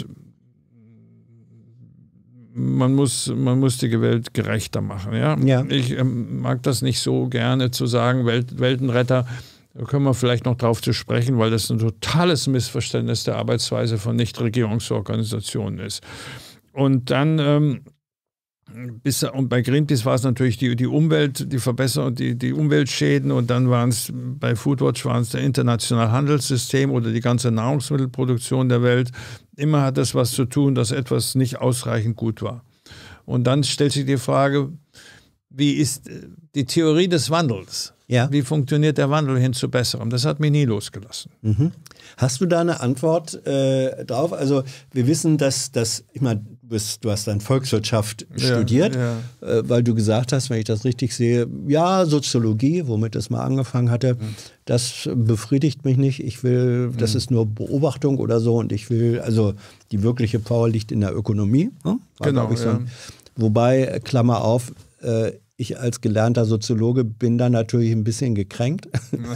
man muss, man muss die Welt gerechter machen. Ja? Ja. Ich ähm, mag das nicht so gerne zu sagen, Welt, Weltenretter, da können wir vielleicht noch drauf zu sprechen, weil das ein totales Missverständnis der Arbeitsweise von Nichtregierungsorganisationen ist. Und dann ähm, Bis, und bei Greenpeace war es natürlich die, die Umwelt, die Verbesserung, die, die Umweltschäden und dann waren es bei Foodwatch waren es der internationale Handelssystem oder die ganze Nahrungsmittelproduktion der Welt. Immer hat das was zu tun, dass etwas nicht ausreichend gut war. Und dann stellt sich die Frage, wie ist die Theorie des Wandels? Ja. Wie funktioniert der Wandel hin zu Besserem? Das hat mich nie losgelassen. Mhm. Hast du da eine Antwort äh, drauf? Also wir wissen, dass, dass ich meine, du, bist, du hast dann Volkswirtschaft ja, studiert, ja. Äh, weil du gesagt hast, wenn ich das richtig sehe, ja, Soziologie, womit es mal angefangen hatte, mhm. das befriedigt mich nicht. Ich will, das mhm. ist nur Beobachtung oder so und ich will, also die wirkliche Power liegt in der Ökonomie. Ne? War, genau, ich, so. ja. Wobei, Klammer auf, äh, ich als gelernter Soziologe bin da natürlich ein bisschen gekränkt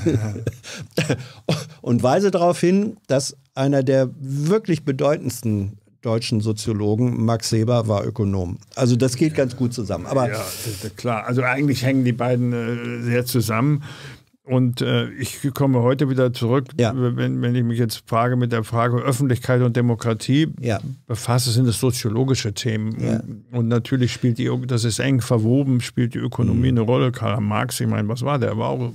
und weise darauf hin, dass einer der wirklich bedeutendsten deutschen Soziologen, Max Seber, war Ökonom. Also das geht ganz gut zusammen. Aber ja, klar. Also eigentlich hängen die beiden äh, sehr zusammen. Und äh, ich komme heute wieder zurück, ja. wenn, wenn ich mich jetzt frage mit der Frage Öffentlichkeit und Demokratie ja. befasse, sind es soziologische Themen. Ja. Und, und natürlich spielt die, das ist eng verwoben, spielt die Ökonomie mhm. eine Rolle. Karl Marx, ich meine, was war der? Er war auch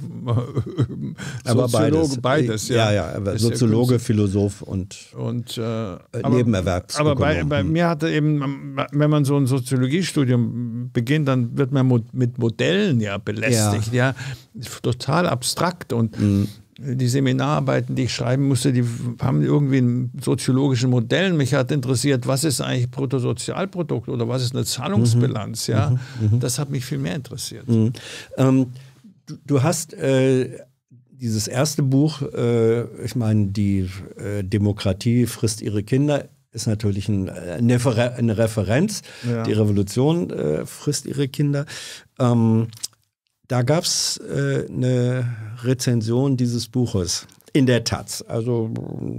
aber Soziologe, beides. beides ja, ja, ja aber Soziologe, ja Philosoph und, und äh, Nebenerwerbsökonom. Aber bei, bei mir hatte eben, wenn man so ein Soziologiestudium beginnt, dann wird man mit Modellen ja belästigt, ja, ja total abstrakt und mhm. die Seminararbeiten, die ich schreiben musste, die haben irgendwie einen soziologischen Modellen. Mich hat interessiert, was ist eigentlich Bruttosozialprodukt oder was ist eine Zahlungsbilanz? Mhm. Ja? Mhm. Das hat mich viel mehr interessiert. Mhm. Ähm, du, du hast äh, dieses erste Buch, äh, ich meine, die äh, Demokratie frisst ihre Kinder, ist natürlich ein, eine, eine Referenz. Ja. Die Revolution äh, frisst ihre Kinder. Ähm, Da gab es äh, eine Rezension dieses Buches in der Taz. Also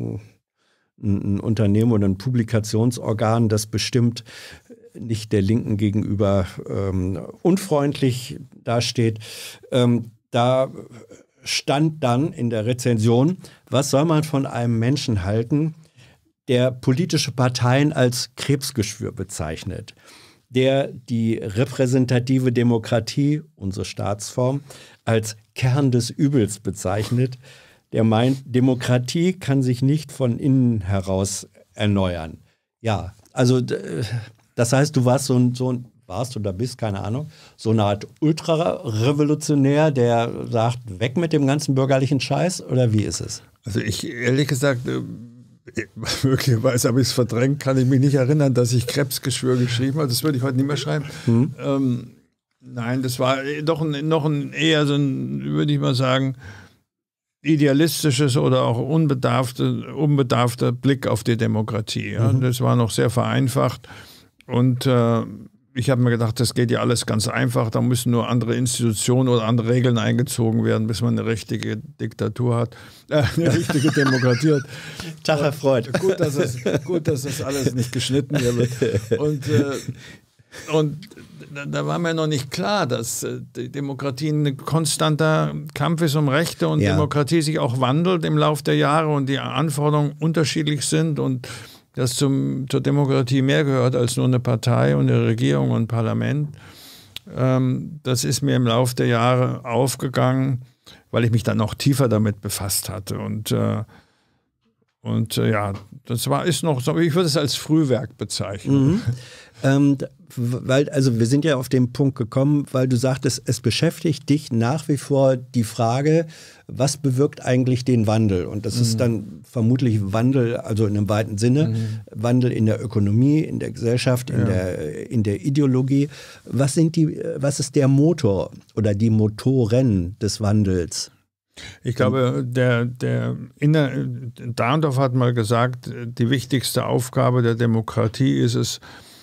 ein, ein Unternehmen oder ein Publikationsorgan, das bestimmt nicht der Linken gegenüber ähm, unfreundlich dasteht. Ähm, da stand dann in der Rezension, was soll man von einem Menschen halten, der politische Parteien als Krebsgeschwür bezeichnet, der die repräsentative Demokratie, unsere Staatsform, als Kern des Übels bezeichnet, der meint, Demokratie kann sich nicht von innen heraus erneuern. Ja, also das heißt, du warst so ein, so ein warst oder bist, keine Ahnung, so eine Art Ultrarevolutionär, der sagt, weg mit dem ganzen bürgerlichen Scheiß, oder wie ist es? Also ich, ehrlich gesagt, möglicherweise habe ich es verdrängt, kann ich mich nicht erinnern, dass ich Krebsgeschwür geschrieben habe. Das würde ich heute nicht mehr schreiben. Mhm. Ähm, nein, das war doch ein, noch ein eher so ein, würde ich mal sagen, idealistisches oder auch unbedarfte, unbedarfter Blick auf die Demokratie. Ja. Mhm. Das war noch sehr vereinfacht und äh, ich habe mir gedacht, das geht ja alles ganz einfach, da müssen nur andere Institutionen oder andere Regeln eingezogen werden, bis man eine richtige Diktatur hat, äh, eine richtige Demokratie hat. Tag erfreut. Gut, dass das, gut, dass das alles nicht geschnitten wird. Und, äh, und da war mir noch nicht klar, dass äh, die Demokratie ein konstanter Kampf ist um Rechte und ja. Demokratie sich auch wandelt im Laufe der Jahre und die Anforderungen unterschiedlich sind und dass zum, zur Demokratie mehr gehört als nur eine Partei und eine Regierung und ein Parlament. Ähm, das ist mir im Laufe der Jahre aufgegangen, weil ich mich dann noch tiefer damit befasst hatte. Und, äh, und äh, ja, das war, ist noch so, ich würde es als Frühwerk bezeichnen. Mhm. Ähm, weil, also wir sind ja auf den Punkt gekommen, weil du sagtest, es beschäftigt dich nach wie vor die Frage, was bewirkt eigentlich den Wandel? Und das mhm. ist dann vermutlich Wandel, also in einem weiten Sinne, mhm. Wandel in der Ökonomie, in der Gesellschaft, in, ja. der, in der Ideologie. Was sind die, was ist der Motor oder die Motoren des Wandels? Ich glaube, der, der Inner, Dahrendorf hat mal gesagt, die wichtigste Aufgabe der Demokratie ist es,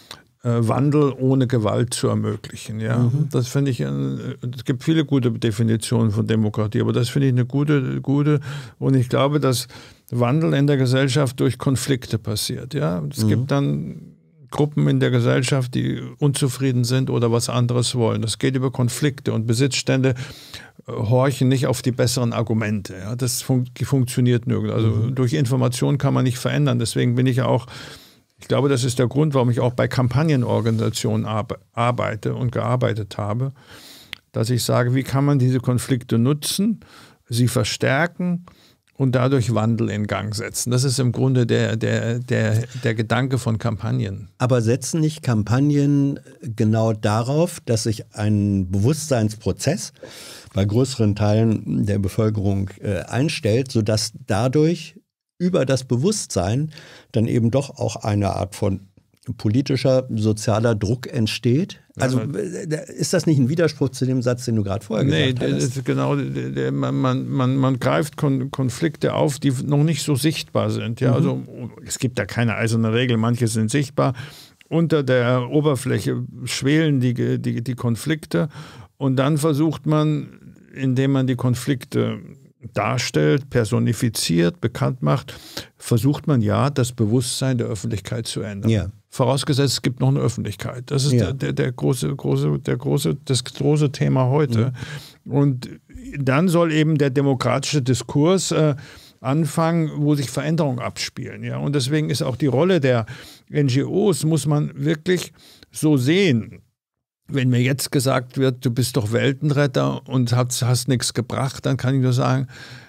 Wandel ohne Gewalt zu ermöglichen. Ja? Mhm. Das finde ich, es gibt viele gute Definitionen von Demokratie, aber das finde ich eine gute, gute und ich glaube, dass Wandel in der Gesellschaft durch Konflikte passiert. Ja? Es mhm. gibt dann Gruppen in der Gesellschaft, die unzufrieden sind oder was anderes wollen. Das geht über Konflikte und Besitzstände horchen nicht auf die besseren Argumente. Ja? Das fun funktioniert nirgends. Also mhm. durch Information kann man nicht verändern. Deswegen bin ich auch Ich glaube, das ist der Grund, warum ich auch bei Kampagnenorganisationen arbeite und gearbeitet habe, dass ich sage, wie kann man diese Konflikte nutzen, sie verstärken und dadurch Wandel in Gang setzen. Das ist im Grunde der, der, der, der Gedanke von Kampagnen. Aber setzen nicht Kampagnen genau darauf, dass sich ein Bewusstseinsprozess bei größeren Teilen der Bevölkerung äh, einstellt, sodass dadurch über das Bewusstsein dann eben doch auch eine Art von politischer, sozialer Druck entsteht? Also ist das nicht ein Widerspruch zu dem Satz, den du gerade vorher nee, gesagt hast? Nee, genau. Man, man, man greift Konflikte auf, die noch nicht so sichtbar sind. Ja? Mhm. Also, es gibt da keine eiserne Regel, manche sind sichtbar. Unter der Oberfläche schwelen die, die, die Konflikte und dann versucht man, indem man die Konflikte darstellt, personifiziert, bekannt macht, versucht man ja, das Bewusstsein der Öffentlichkeit zu ändern. Ja. Vorausgesetzt, es gibt noch eine Öffentlichkeit. Das ist ja. der, der, der große, große, der große, das große Thema heute. Mhm. Und dann soll eben der demokratische Diskurs äh, anfangen, wo sich Veränderungen abspielen. Ja? Und deswegen ist auch die Rolle der N G Os, muss man wirklich so sehen. Wenn mir jetzt gesagt wird, du bist doch Weltenretter und hast, hast nichts gebracht, dann kann ich nur sagen,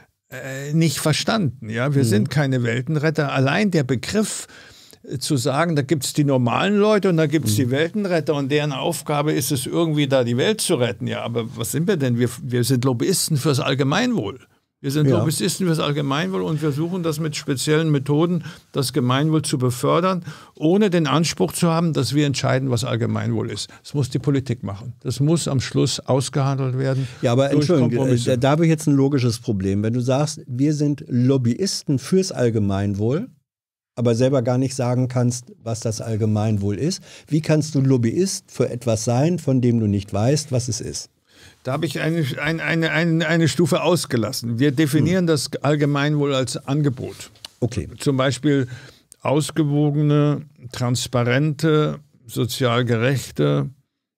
äh, nicht verstanden. Ja? Wir mhm. sind keine Weltenretter. Allein der Begriff äh, zu sagen, da gibt es die normalen Leute und da gibt es mhm. die Weltenretter und deren Aufgabe ist es irgendwie da die Welt zu retten. Ja, aber was sind wir denn? Wir, wir sind Lobbyisten fürs Allgemeinwohl. Wir sind ja. Lobbyisten fürs Allgemeinwohl und wir versuchen das mit speziellen Methoden, das Gemeinwohl zu befördern, ohne den Anspruch zu haben, dass wir entscheiden, was Allgemeinwohl ist. Das muss die Politik machen. Das muss am Schluss ausgehandelt werden. Ja, aber Entschuldigung, da, da habe ich jetzt ein logisches Problem. Wenn du sagst, wir sind Lobbyisten fürs Allgemeinwohl, aber selber gar nicht sagen kannst, was das Allgemeinwohl ist, wie kannst du Lobbyist für etwas sein, von dem du nicht weißt, was es ist? Da habe ich eine, eine, eine, eine Stufe ausgelassen. Wir definieren hm. das Allgemeinwohl als Angebot. Okay. Zum Beispiel ausgewogene, transparente, sozial gerechte,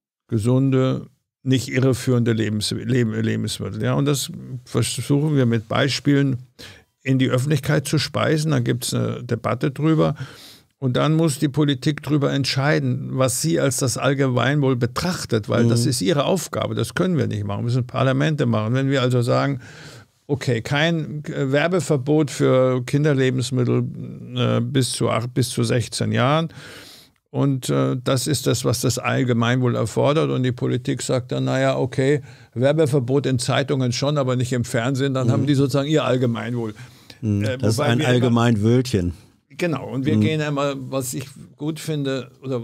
gesunde, nicht irreführende Lebens, Leb, Lebensmittel. Ja, und das versuchen wir mit Beispielen in die Öffentlichkeit zu speisen. Da gibt es eine Debatte drüber. Und dann muss die Politik darüber entscheiden, was sie als das Allgemeinwohl betrachtet, weil mhm. das ist ihre Aufgabe, das können wir nicht machen, das müssen Parlamente machen. Wenn wir also sagen, okay, kein Werbeverbot für Kinderlebensmittel äh, bis zu acht, bis zu sechzehn Jahren und äh, das ist das, was das Allgemeinwohl erfordert und die Politik sagt dann, naja, okay, Werbeverbot in Zeitungen schon, aber nicht im Fernsehen, dann mhm. haben die sozusagen ihr Allgemeinwohl. Mhm. Äh, das ist ein Allgemeinwöhlchen. Genau, und wir mhm. gehen einmal, was ich gut finde, oder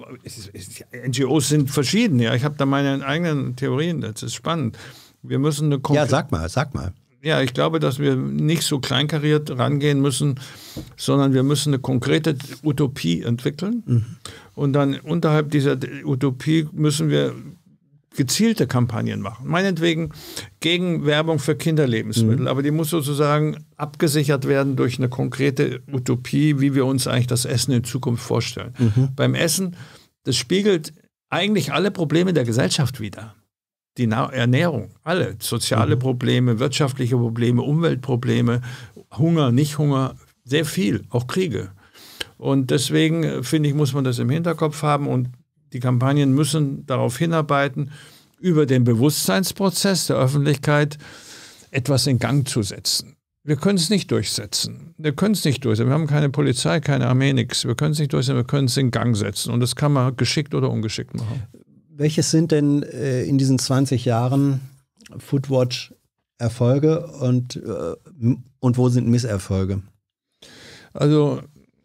N G Os sind verschieden, ja. Ich habe da meine eigenen Theorien, das ist spannend. Wir müssen eine Ja, sag mal, sag mal. Ja, ich glaube, dass wir nicht so kleinkariert rangehen müssen, sondern wir müssen eine konkrete Utopie entwickeln. Mhm. Und dann unterhalb dieser Utopie müssen wir gezielte Kampagnen machen. Meinetwegen gegen Werbung für Kinderlebensmittel, mhm. aber die muss sozusagen abgesichert werden durch eine konkrete Utopie, wie wir uns eigentlich das Essen in Zukunft vorstellen. Mhm. Beim Essen, das spiegelt eigentlich alle Probleme der Gesellschaft wider. Die Ernährung, alle, soziale mhm. Probleme, wirtschaftliche Probleme, Umweltprobleme, Hunger, Nicht-Hunger, sehr viel, auch Kriege. Und deswegen, finde ich, muss man das im Hinterkopf haben und die Kampagnen müssen darauf hinarbeiten, über den Bewusstseinsprozess der Öffentlichkeit etwas in Gang zu setzen. Wir können es nicht durchsetzen. Wir können es nicht durchsetzen. Wir haben keine Polizei, keine Armee, nichts. Wir können es nicht durchsetzen, wir können es in Gang setzen. Und das kann man geschickt oder ungeschickt machen. Welches sind denn äh, in diesen zwanzig Jahren Foodwatch Erfolge und, äh, und wo sind Misserfolge? Also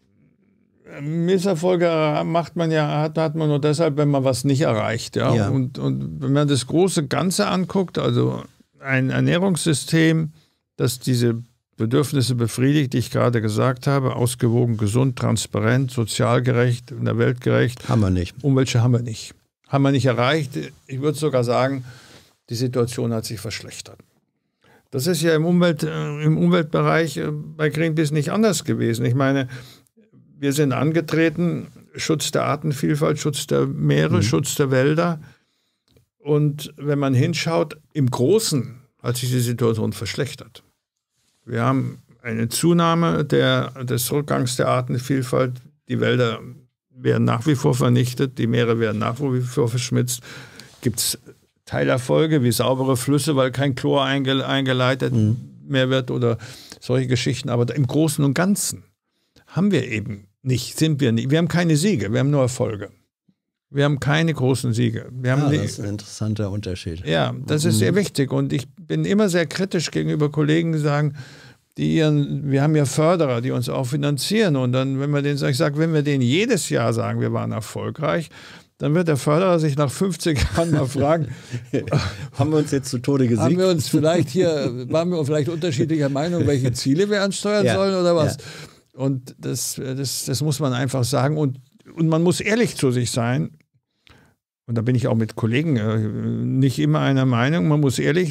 Misserfolge macht man ja, hat, hat man nur deshalb, wenn man was nicht erreicht. Ja? Ja. Und, und wenn man das große Ganze anguckt, also ein Ernährungssystem, das diese Bedürfnisse befriedigt, die ich gerade gesagt habe, ausgewogen, gesund, transparent, sozial gerecht, in der Welt gerecht. Haben wir nicht. Und welche haben wir nicht. Haben wir nicht erreicht. Ich würde sogar sagen, die Situation hat sich verschlechtert. Das ist ja im, Umwelt, äh, im Umweltbereich äh, bei Greenpeace nicht anders gewesen. Ich meine, wir sind angetreten, Schutz der Artenvielfalt, Schutz der Meere, mhm. Schutz der Wälder. Und wenn man hinschaut, im Großen hat sich die Situation verschlechtert. Wir haben eine Zunahme der, des Rückgangs der Artenvielfalt. Die Wälder werden nach wie vor vernichtet, die Meere werden nach wie vor verschmutzt. Gibt es Teilerfolge wie saubere Flüsse, weil kein Chlor einge, eingeleitet mhm. mehr wird oder solche Geschichten. Aber im Großen und Ganzen haben wir eben nicht, sind wir nicht. Wir haben keine Siege, wir haben nur Erfolge. Wir haben keine großen Siege. Wir haben ja, nicht, das ist ein interessanter Unterschied. Ja, das ist sehr wichtig. Und ich bin immer sehr kritisch gegenüber Kollegen, die sagen, die ihren, wir haben ja Förderer, die uns auch finanzieren. Und dann, wenn wir denen, ich sage, wenn wir denen jedes Jahr sagen, wir waren erfolgreich, dann wird der Förderer sich nach fünfzig Jahren mal fragen, haben wir uns jetzt zu Tode gesiegt? Haben wir uns vielleicht hier, waren wir vielleicht unterschiedlicher Meinung, welche Ziele wir ansteuern ja, sollen oder was? Ja. Und das, das, das muss man einfach sagen. Und, und man muss ehrlich zu sich sein. Und da bin ich auch mit Kollegen äh, nicht immer einer Meinung. Man muss ehrlich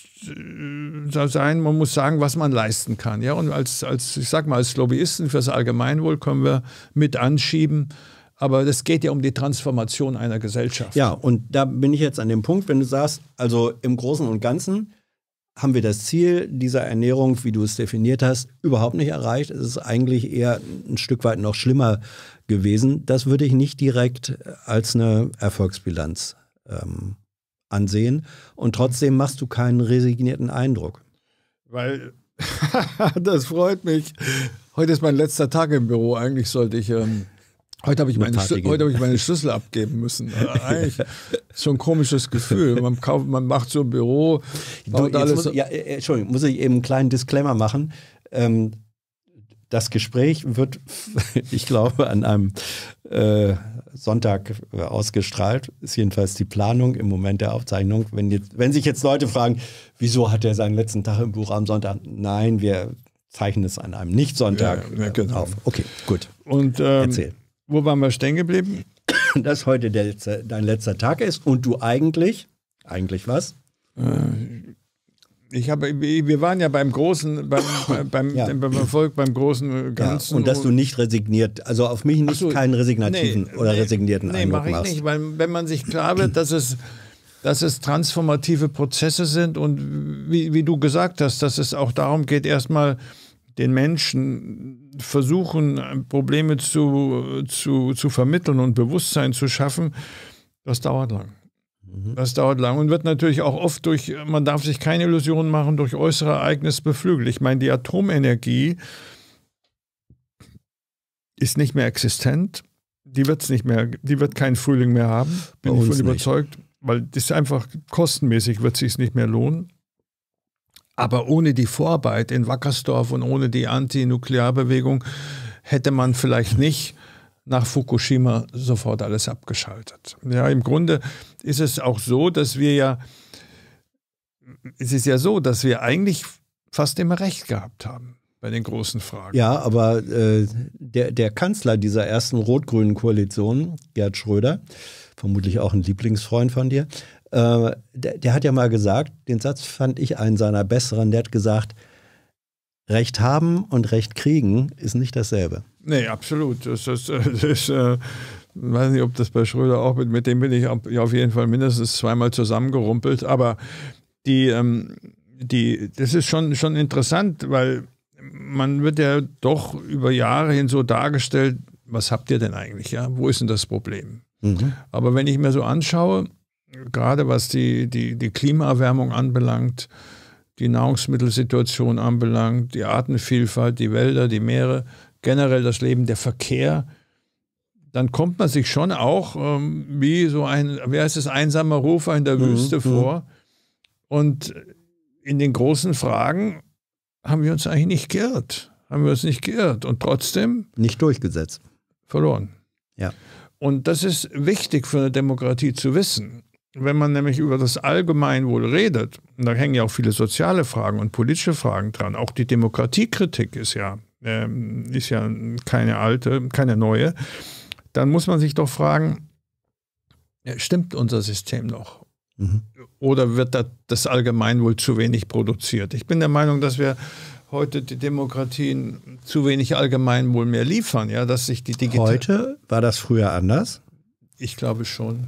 sein, man muss sagen, was man leisten kann. Ja? Und als, als, ich sag mal, als Lobbyisten fürs Allgemeinwohl können wir mit anschieben. Aber das geht ja um die Transformation einer Gesellschaft. Ja, und da bin ich jetzt an dem Punkt, wenn du sagst, also im Großen und Ganzen haben wir das Ziel dieser Ernährung, wie du es definiert hast, überhaupt nicht erreicht. Es ist eigentlich eher ein Stück weit noch schlimmer gewesen. Das würde ich nicht direkt als eine Erfolgsbilanz ähm, ansehen. Und trotzdem machst du keinen resignierten Eindruck. Weil, das freut mich. Heute ist mein letzter Tag im Büro. Eigentlich sollte ich... Ähm Heute habe ich, meine hab ich meine Schlüssel abgeben müssen. Eigentlich ist schon ein komisches Gefühl. Man, kauft, man macht so ein Büro. Du, alles muss, ja, Entschuldigung, muss ich eben einen kleinen Disclaimer machen. Ähm, das Gespräch wird, ich glaube, an einem äh, Sonntag ausgestrahlt. Ist jedenfalls die Planung im Moment der Aufzeichnung. Wenn, jetzt, wenn sich jetzt Leute fragen, wieso hat er seinen letzten Tag im Buch am Sonntag? Nein, wir zeichnen es an einem Nicht-Sonntag ja, ja, genau. auf. Okay, gut. Und, ähm, Erzähl. Wo waren wir stehen geblieben? Dass heute der letzte, dein letzter Tag ist und du eigentlich, eigentlich was? Ich habe, wir waren ja beim großen, beim, beim, ja. beim Erfolg, beim großen Ganzen. Ja, und dass du nicht resigniert, also auf mich nicht so, keinen resignativen nee, oder resignierten nee, Eindruck nee, machst. Nee, mache ich nicht, weil wenn man sich klar wird, dass es, dass es transformative Prozesse sind und wie, wie du gesagt hast, dass es auch darum geht, erstmal den Menschen versuchen, Probleme zu, zu, zu vermitteln und Bewusstsein zu schaffen, das dauert lang. Mhm. Das dauert lang und wird natürlich auch oft durch, man darf sich keine Illusionen machen, durch äußere Ereignisse beflügelt. Ich meine, die Atomenergie ist nicht mehr existent, die wird's nicht mehr, die wird keinen Frühling mehr haben, bin ich von überzeugt, weil das einfach kostenmäßig wird es sich nicht mehr lohnen. Aber ohne die Vorarbeit in Wackersdorf und ohne die Anti-Nuklearbewegung hätte man vielleicht nicht nach Fukushima sofort alles abgeschaltet. Ja, im Grunde ist es auch so, dass wir ja, es ist ja so, dass wir eigentlich fast immer recht gehabt haben bei den großen Fragen. Ja, aber äh, der, der Kanzler dieser ersten rot-grünen Koalition, Gerhard Schröder, vermutlich auch ein Lieblingsfreund von dir, äh, der, der hat ja mal gesagt, den Satz fand ich einen seiner besseren, der hat gesagt, Recht haben und Recht kriegen ist nicht dasselbe. Nee, absolut. Das ist, das ist äh, ich weiß nicht, ob das bei Schröder auch, mit, mit dem bin ich auf jeden Fall mindestens zweimal zusammengerumpelt, aber die, ähm, die, das ist schon, schon interessant, weil man wird ja doch über Jahre hin so dargestellt, was habt ihr denn eigentlich, ja? Wo ist denn das Problem? Mhm. Aber wenn ich mir so anschaue, gerade was die, die, die Klimaerwärmung anbelangt, die Nahrungsmittelsituation anbelangt, die Artenvielfalt, die Wälder, die Meere, generell das Leben, der Verkehr, dann kommt man sich schon auch ähm, wie so ein, wie heißt es, einsamer Rufer in der mhm. Wüste vor. Und in den großen Fragen haben wir uns eigentlich nicht geirrt. Haben wir uns nicht geirrt. Und trotzdem nicht durchgesetzt. Verloren. Ja. Und das ist wichtig für eine Demokratie zu wissen. Wenn man nämlich über das Allgemeinwohl redet, und da hängen ja auch viele soziale Fragen und politische Fragen dran, auch die Demokratiekritik ist ja, äh, ist ja keine alte, keine neue, dann muss man sich doch fragen, stimmt unser System noch? Mhm. Oder wird das Allgemeinwohl zu wenig produziert? Ich bin der Meinung, dass wir heute die Demokratien zu wenig Allgemeinwohl mehr liefern. Ja, dass sich die Digital Heute? War das früher anders? Ich glaube schon.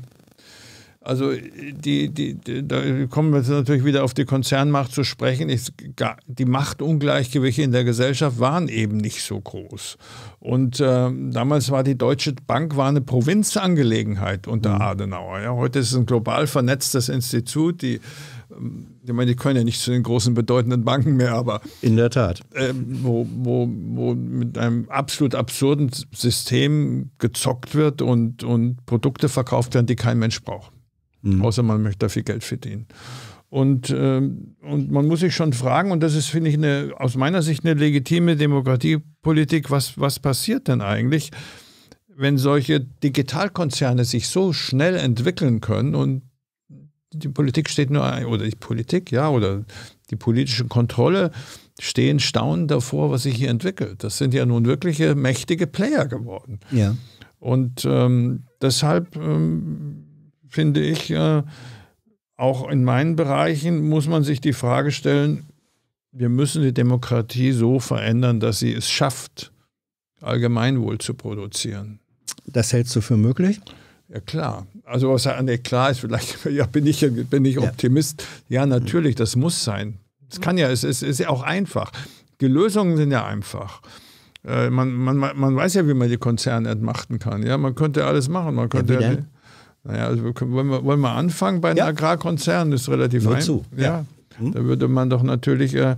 Also die, die, die, da kommen wir jetzt natürlich wieder auf die Konzernmacht zu sprechen. Ich, die Machtungleichgewichte in der Gesellschaft waren eben nicht so groß. Und äh, damals war die Deutsche Bank war eine Provinzangelegenheit unter mhm. Adenauer. Ja. Heute ist es ein global vernetztes Institut. Die, ich meine, die können ja nicht zu den großen bedeutenden Banken mehr, aber in der Tat, äh, wo, wo, wo mit einem absolut absurden System gezockt wird und, und Produkte verkauft werden, die kein Mensch braucht. Mhm. Außer man möchte da viel Geld verdienen. Und, ähm, und man muss sich schon fragen, und das ist, finde ich, eine, aus meiner Sicht eine legitime Demokratiepolitik, was, was passiert denn eigentlich, wenn solche Digitalkonzerne sich so schnell entwickeln können und die Politik steht nur, ein, oder die Politik, ja, oder die politische Kontrolle stehen staunend davor, was sich hier entwickelt. Das sind ja nun wirkliche mächtige Player geworden. Ja. Und ähm, deshalb ähm, finde ich, äh, auch in meinen Bereichen muss man sich die Frage stellen, wir müssen die Demokratie so verändern, dass sie es schafft, Allgemeinwohl zu produzieren. Das hältst du für möglich? Ja, klar. Also was nee, klar ist, vielleicht ja, bin ich, bin ich Optimist. Ja, natürlich, das muss sein. Es kann ja, es ist, ist ja auch einfach. Die Lösungen sind ja einfach. Äh, man, man, man weiß ja, wie man die Konzerne entmachten kann. Ja, man könnte alles machen. Man könnte ja, wie ja, denn? Naja, also wollen wir, wollen wir anfangen bei den ja. Agrarkonzernen? Das ist relativ einfach. Wozu? Ja. ja. Hm? Da würde man doch natürlich äh,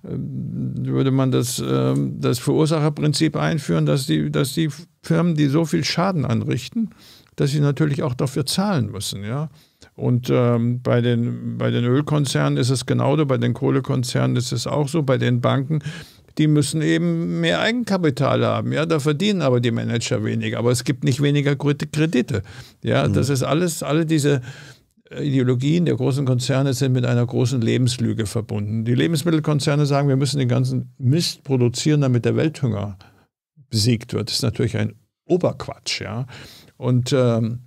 würde man das, äh, das Verursacherprinzip einführen, dass die, dass die Firmen, die so viel Schaden anrichten, dass sie natürlich auch dafür zahlen müssen. Ja? Und ähm, bei, den, bei den Ölkonzernen ist es genauso, bei den Kohlekonzernen ist es auch so, bei den Banken, die müssen eben mehr Eigenkapital haben. Ja? Da verdienen aber die Manager weniger, aber es gibt nicht weniger Kredite. Ja? Mhm. Das ist alles, alle diese Ideologien der großen Konzerne sind mit einer großen Lebenslüge verbunden. Die Lebensmittelkonzerne sagen, wir müssen den ganzen Mist produzieren, damit der Welthunger besiegt wird. Das ist natürlich ein Oberquatsch, ja. Und ähm,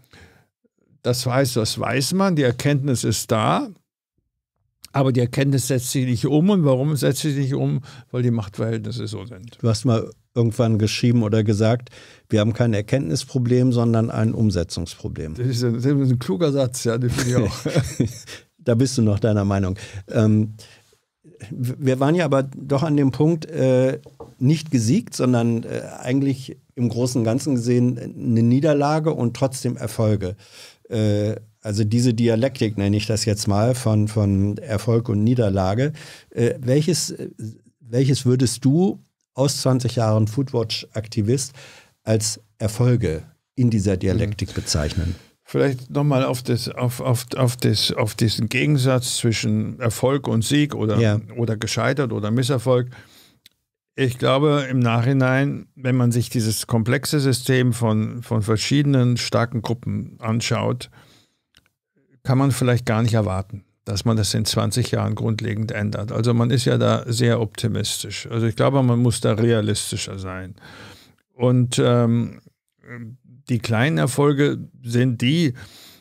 das weiß, das weiß man, die Erkenntnis ist da, aber die Erkenntnis setzt sich nicht um. Und warum setzt sie sich nicht um? Weil die Machtverhältnisse so sind. Du hast mal irgendwann geschrieben oder gesagt, wir haben kein Erkenntnisproblem, sondern ein Umsetzungsproblem. Das ist ein, das ist ein kluger Satz, ja, den finde ich auch. Da bist du noch deiner Meinung. Ähm, wir waren ja aber doch an dem Punkt, äh, nicht gesiegt, sondern äh, eigentlich im Großen und Ganzen gesehen eine Niederlage und trotzdem Erfolge. Äh, also diese Dialektik nenne ich das jetzt mal von, von Erfolg und Niederlage. Äh, welches, welches würdest du aus zwanzig Jahren Foodwatch-Aktivist als Erfolge in dieser Dialektik bezeichnen? Vielleicht nochmal auf, das, auf, auf, auf, das, auf diesen Gegensatz zwischen Erfolg und Sieg oder, ja. oder gescheitert oder Misserfolg. Ich glaube im Nachhinein, wenn man sich dieses komplexe System von, von verschiedenen starken Gruppen anschaut, kann man vielleicht gar nicht erwarten, dass man das in zwanzig Jahren grundlegend ändert. Also man ist ja da sehr optimistisch. Also ich glaube, man muss da realistischer sein. Und ähm, die kleinen Erfolge sind die,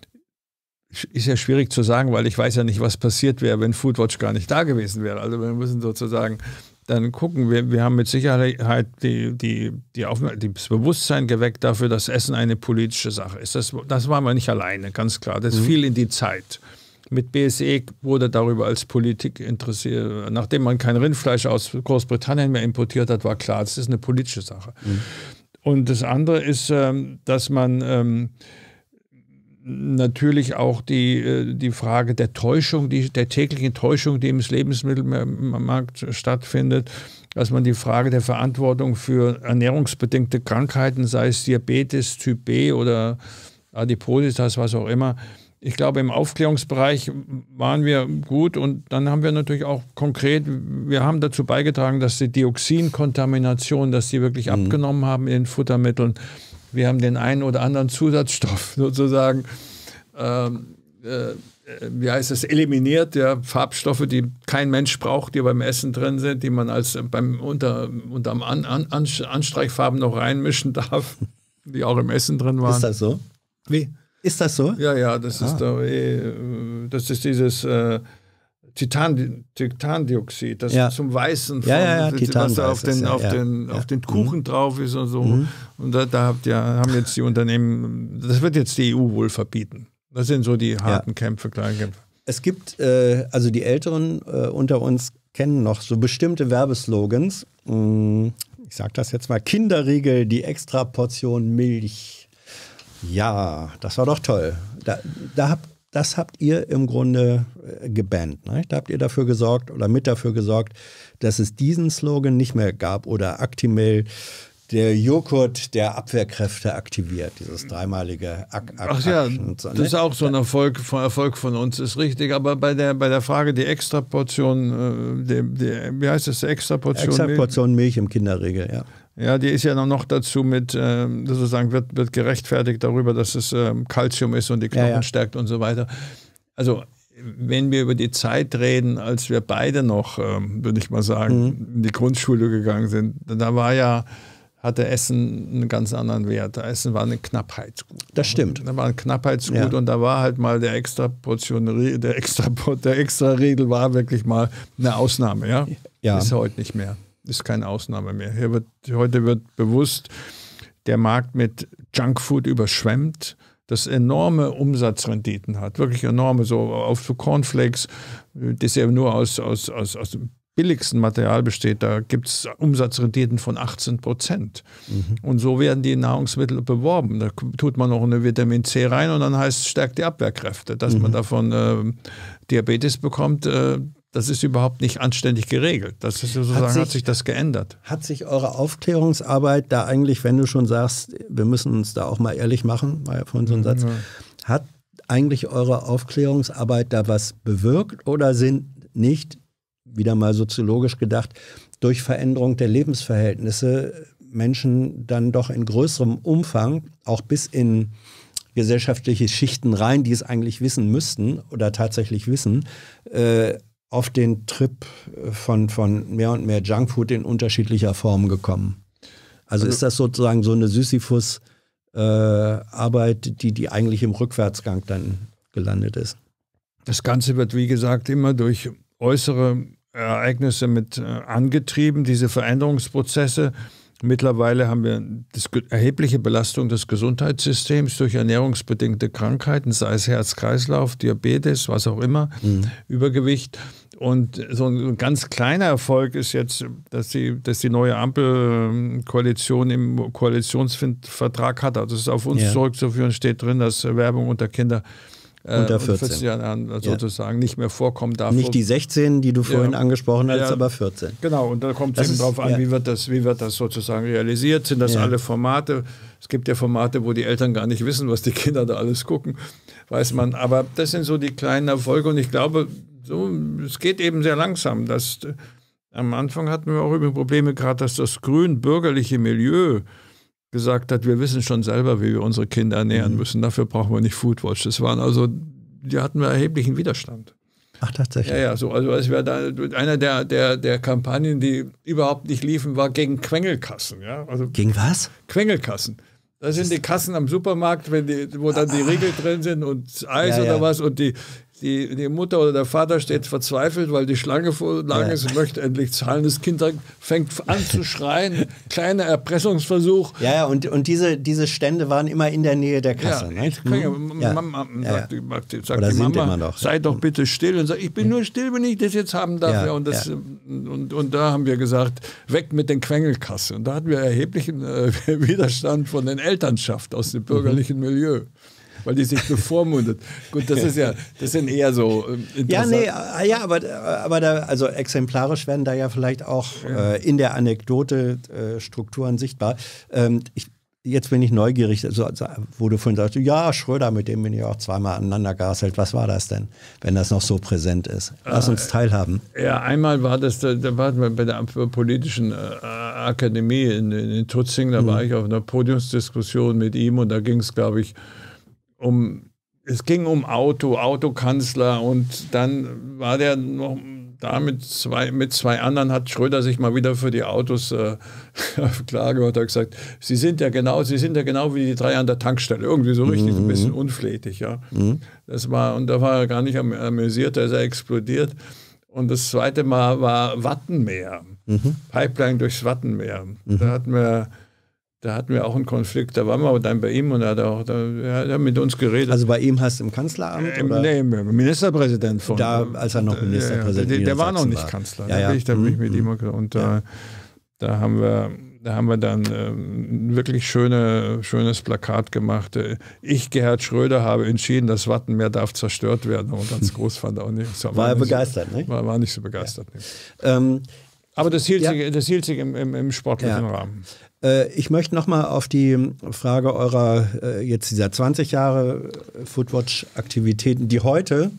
ist ja schwierig zu sagen, weil ich weiß ja nicht, was passiert wäre, wenn Foodwatch gar nicht da gewesen wäre. Also wir müssen sozusagen dann gucken, wir, wir haben mit Sicherheit die, die, die das Bewusstsein geweckt dafür, dass Essen eine politische Sache ist. Das, das waren wir nicht alleine, ganz klar. Das mhm. fiel in die Zeit. Mit B S E wurde darüber als Politik interessiert. Nachdem man kein Rindfleisch aus Großbritannien mehr importiert hat, war klar, das ist eine politische Sache. Mhm. Und das andere ist, dass man natürlich auch die, die Frage der Täuschung, die, der täglichen Täuschung, die im Lebensmittelmarkt stattfindet, dass man die Frage der Verantwortung für ernährungsbedingte Krankheiten, sei es Diabetes, Typ B oder Adipositas, was auch immer. Ich glaube, im Aufklärungsbereich waren wir gut und dann haben wir natürlich auch konkret, wir haben dazu beigetragen, dass die Dioxinkontamination, dass die wirklich mhm. abgenommen haben in den Futtermitteln. Wir haben den einen oder anderen Zusatzstoff sozusagen, ähm, äh, wie heißt es, eliminiert, ja, Farbstoffe, die kein Mensch braucht, die beim Essen drin sind, die man als beim unter, unterm An, An, Anstreichfarben noch reinmischen darf, die auch im Essen drin waren. Ist das so? Wie? Ist das so? Ja, ja, das ah. ist da, das ist dieses äh, Titan, Titandioxid, das ja. zum Weißen von, ja, ja, ja, was da auf den, ja, auf, ja. den, ja. auf den Kuchen mhm. drauf ist und so. Mhm. Und da, da habt ihr, haben jetzt die Unternehmen, das wird jetzt die E U wohl verbieten. Das sind so die harten ja. Kämpfe, Kleinkämpfe. Es gibt, äh, also die Älteren äh, unter uns kennen noch so bestimmte Werbeslogans. Ich sage das jetzt mal, Kinderriegel, die extra Portion Milch. Ja, das war doch toll. Da, da habt, das habt ihr im Grunde äh, gebannt. Ne? Da habt ihr dafür gesorgt oder mit dafür gesorgt, dass es diesen Slogan nicht mehr gab. Oder Actimel, der Joghurt, der Abwehrkräfte aktiviert. Dieses dreimalige Ak Ak Ach ja, so, das ist auch so ein Erfolg von, Erfolg von uns, ist richtig. Aber bei der, bei der Frage, die Extraportion, äh, die, die, wie heißt das, Extraportion Milch? Extraportion Milch im Kinderriegel, ja. Ja, die ist ja noch dazu mit, äh, sozusagen wird, wird gerechtfertigt darüber, dass es Calcium ähm, ist und die Knochen ja, ja. stärkt und so weiter. Also wenn wir über die Zeit reden, als wir beide noch, ähm, würde ich mal sagen, mhm. in die Grundschule gegangen sind, da war ja, hatte Essen einen ganz anderen Wert. Essen war ein Knappheitsgut. Das stimmt. Da war ein Knappheitsgut ja. und da war halt mal der extra Portion, der extra, der extra Regel war wirklich mal eine Ausnahme. Ja? Ja. Ist heute nicht mehr. Ist keine Ausnahme mehr. Hier wird, heute wird bewusst der Markt mit Junkfood überschwemmt, das enorme Umsatzrenditen hat. Wirklich enorme, so auf so Cornflakes, das ja nur aus, aus, aus, aus dem billigsten Material besteht, da gibt es Umsatzrenditen von achtzehn Prozent. Mhm. Und so werden die Nahrungsmittel beworben. Da tut man noch eine Vitamin C rein und dann heißt es, stärkt die Abwehrkräfte. Dass mhm. man davon äh, Diabetes bekommt, äh, das ist überhaupt nicht anständig geregelt. Das ist sozusagen, hat sich, hat sich das geändert. Hat sich eure Aufklärungsarbeit da eigentlich, wenn du schon sagst, wir müssen uns da auch mal ehrlich machen, war ja vorhin so ein Satz, ja. hat eigentlich eure Aufklärungsarbeit da was bewirkt oder sind nicht, wieder mal soziologisch gedacht, durch Veränderung der Lebensverhältnisse Menschen dann doch in größerem Umfang, auch bis in gesellschaftliche Schichten rein, die es eigentlich wissen müssten oder tatsächlich wissen, äh, auf den Trip von, von mehr und mehr Junkfood in unterschiedlicher Form gekommen? Also, also ist das sozusagen so eine Sisyphus-Arbeit, äh, die, die eigentlich im Rückwärtsgang dann gelandet ist? Das Ganze wird, wie gesagt, immer durch äußere Ereignisse mit äh, angetrieben, diese Veränderungsprozesse. Mittlerweile haben wir das, erhebliche Belastung des Gesundheitssystems durch ernährungsbedingte Krankheiten, sei es Herz-Kreislauf, Diabetes, was auch immer, mhm. Übergewicht. Und so ein ganz kleiner Erfolg ist jetzt, dass die, dass die neue Ampelkoalition im Koalitionsvertrag hat. Also es ist auf uns ja. zurückzuführen, steht drin, dass Werbung unter Kinder unter vierzehn Jahren sozusagen ja. nicht mehr vorkommen darf. Nicht die sechzehn, die du vorhin ja. angesprochen hast, ja. aber vierzehn. Genau, und da kommt es eben drauf an, ja. wie, wird das, wie wird das sozusagen realisiert? Sind das ja. alle Formate? Es gibt ja Formate, wo die Eltern gar nicht wissen, was die Kinder da alles gucken, weiß man. Aber das sind so die kleinen Erfolge und ich glaube, so, es geht eben sehr langsam. Das, am Anfang hatten wir auch über Probleme, gerade dass das grün-bürgerliche Milieu gesagt hat, wir wissen schon selber, wie wir unsere Kinder ernähren mhm. müssen. Dafür brauchen wir nicht Foodwatch. Das waren also, die hatten wir erheblichen Widerstand. Ach, tatsächlich? Ja, ja, so, also es wäre da einer der, der, der Kampagnen, die überhaupt nicht liefen, war gegen Quengelkassen. Ja? Also gegen was? Quengelkassen. Das sind die Kassen am Supermarkt, wenn die, wo dann die Riegel drin sind und Eis ja, oder ja. was und die, die, die Mutter oder der Vater steht verzweifelt, weil die Schlange vor lang ja. ist und möchte endlich zahlen. Das Kind fängt an zu schreien, kleiner Erpressungsversuch. Ja, ja, und, und diese, diese Stände waren immer in der Nähe der Kasse. Ja, ne? ich kann ja, ja. Mama, ja, sagt, ja. sagt, sagt oder die sind Mama, immer noch. sei doch bitte still. Und sagt, ich bin nur still, wenn ich das jetzt haben darf. Ja, ja, und, das, ja. und, und da haben wir gesagt, weg mit den Quengelkassen. Und da hatten wir erheblichen äh, Widerstand von den Elternschaft aus dem bürgerlichen mhm. Milieu. Weil die sich bevormundet. Gut, das ist ja, das sind eher so äh, Ja, nee, ja, aber, aber da, also exemplarisch werden da ja vielleicht auch ja. äh, in der Anekdote äh, Strukturen sichtbar. Ähm, ich, jetzt bin ich neugierig, also, also, wo du vorhin sagst, ja, Schröder, mit dem bin ich auch zweimal aneinander geasselt. Was war das denn, wenn das noch so präsent ist? Lass uns teilhaben. Ja, einmal war das, da, da waren wir bei der politischen äh, Akademie in, in Tutzing, da mhm. war ich auf einer Podiumsdiskussion mit ihm und da ging es, glaube ich, um, es ging um Auto, Autokanzler und dann war der noch da mit zwei, mit zwei anderen, hat Schröder sich mal wieder für die Autos äh, klar gemacht, hat gesagt, Sie sind ja genau, Sie sind ja genau wie die drei an der Tankstelle, irgendwie so richtig mhm. ein bisschen unflätig, ja. Mhm. Das war, und da war er gar nicht amüsiert, da ist er explodiert. Und das zweite Mal war Wattenmeer, mhm. Pipeline durchs Wattenmeer. Mhm. Da hatten wir Da hatten wir auch einen Konflikt, da waren wir dann bei ihm und er hat auch da, er hat mit uns geredet. Also bei ihm heißt du im Kanzleramt? Ähm, oder? Nee, Ministerpräsident von. Da, als er noch Ministerpräsident war. Der, der war noch nicht Kanzler. Ja, ja. Da bin ich, da bin ich mit ihm und ja. da, da haben wir, da haben wir dann äh, ein wirklich schöne, schönes Plakat gemacht. Ich, Gerhard Schröder, habe entschieden, das Wattenmeer darf zerstört werden. Und ganz groß fand er auch nicht. War, war er begeistert, so, ne? War, war nicht so begeistert. Ja. Ne? Ähm, Aber das hielt, ja. sich, das hielt sich im, im, im sportlichen ja. Rahmen. Ich möchte nochmal auf die Frage eurer jetzt dieser zwanzig Jahre Foodwatch-Aktivitäten, die heute,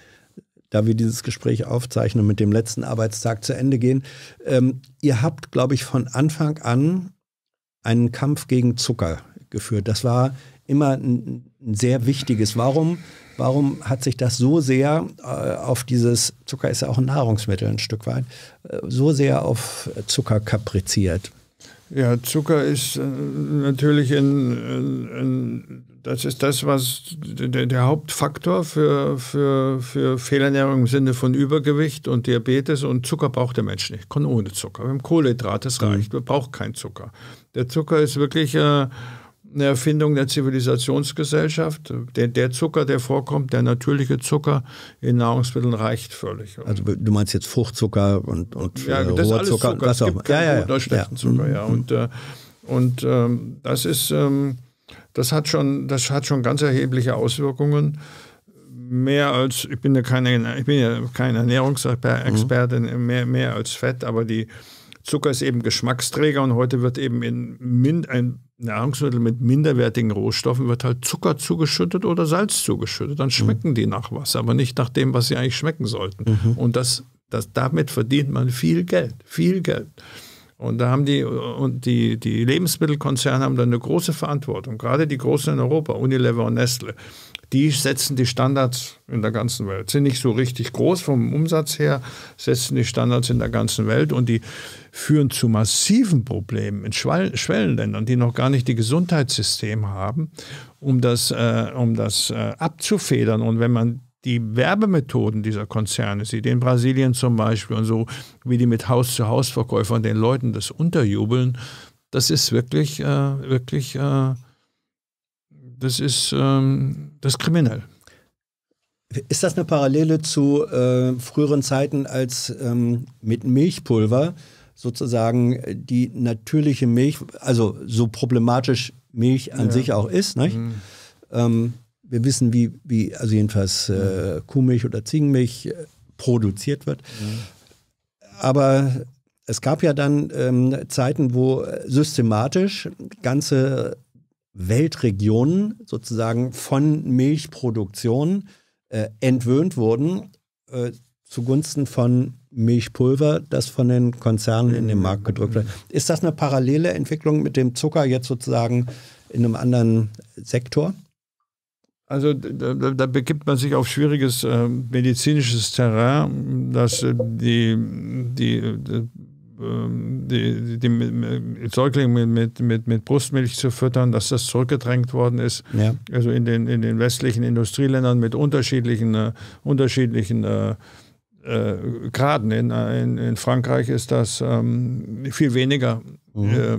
da wir dieses Gespräch aufzeichnen, mit dem letzten Arbeitstag zu Ende gehen. Ähm, ihr habt, glaube ich, von Anfang an einen Kampf gegen Zucker geführt. Das war immer ein, ein sehr wichtiges. Warum, warum hat sich das so sehr äh, auf dieses, Zucker ist ja auch ein Nahrungsmittel ein Stück weit, äh, so sehr auf Zucker kapriziert? Ja, Zucker ist äh, natürlich ein, ein, ein, das ist das, was der, der Hauptfaktor für, für, für Fehlernährung im Sinne von Übergewicht und Diabetes, und Zucker braucht der Mensch nicht, kann ohne Zucker. Wir haben Kohlenhydrat, das reicht, man braucht keinen Zucker. Der Zucker ist wirklich äh, eine Erfindung der Zivilisationsgesellschaft. Der, der Zucker, der vorkommt, der natürliche Zucker in Nahrungsmitteln reicht völlig. Also du meinst jetzt Fruchtzucker und, und ja, das roher ist Zucker? Zucker. Es gibt keinen ja, ja, oder schlechten ja. Zucker. Ja. Und, äh, und ähm, das ist, ähm, das hat schon, das hat schon ganz erhebliche Auswirkungen. Mehr als, ich bin ja keine, ich bin ja kein Ernährungsexperte, mhm. mehr, mehr als Fett, aber die Zucker ist eben Geschmacksträger und heute wird eben in min, ein Nahrungsmittel mit minderwertigen Rohstoffen wird halt Zucker zugeschüttet oder Salz zugeschüttet. Dann schmecken mhm. die nach was, aber nicht nach dem, was sie eigentlich schmecken sollten. Mhm. Und das, das, damit verdient man viel Geld, viel Geld. Und da haben die, und die, die Lebensmittelkonzerne haben da eine große Verantwortung, gerade die großen in Europa, Unilever und Nestle. Die setzen die Standards in der ganzen Welt. Sind nicht so richtig groß vom Umsatz her, setzen die Standards in der ganzen Welt und die führen zu massiven Problemen in Schwellenländern, die noch gar nicht die Gesundheitssysteme haben, um das, äh, um das äh, abzufedern. Und wenn man die Werbemethoden dieser Konzerne sieht, in Brasilien zum Beispiel und so, wie die mit Haus-zu-Haus-Verkäufern den Leuten das unterjubeln, das ist wirklich, äh, wirklich äh, Das ist, ähm, das ist kriminell. Ist das eine Parallele zu äh, früheren Zeiten, als ähm, mit Milchpulver sozusagen die natürliche Milch, also so problematisch Milch an ja. sich auch ist, nicht? Mhm. Ähm, wir wissen, wie, wie also jedenfalls äh, Kuhmilch oder Ziegenmilch äh, produziert wird. Mhm. Aber es gab ja dann ähm, Zeiten, wo systematisch ganze Weltregionen sozusagen von Milchproduktion äh, entwöhnt wurden äh, zugunsten von Milchpulver, das von den Konzernen in den Markt gedrückt wird. Ist das eine parallele Entwicklung mit dem Zucker jetzt sozusagen in einem anderen Sektor? Also da, da begibt man sich auf schwieriges äh, medizinisches Terrain, dass äh, die, die, die, die, die Säuglinge mit, mit, mit Brustmilch zu füttern, dass das zurückgedrängt worden ist. Ja. Also in den, in den westlichen Industrieländern mit unterschiedlichen, äh, unterschiedlichen äh, äh, Graden. In, in, in Frankreich ist das ähm, viel weniger. Mhm. Äh,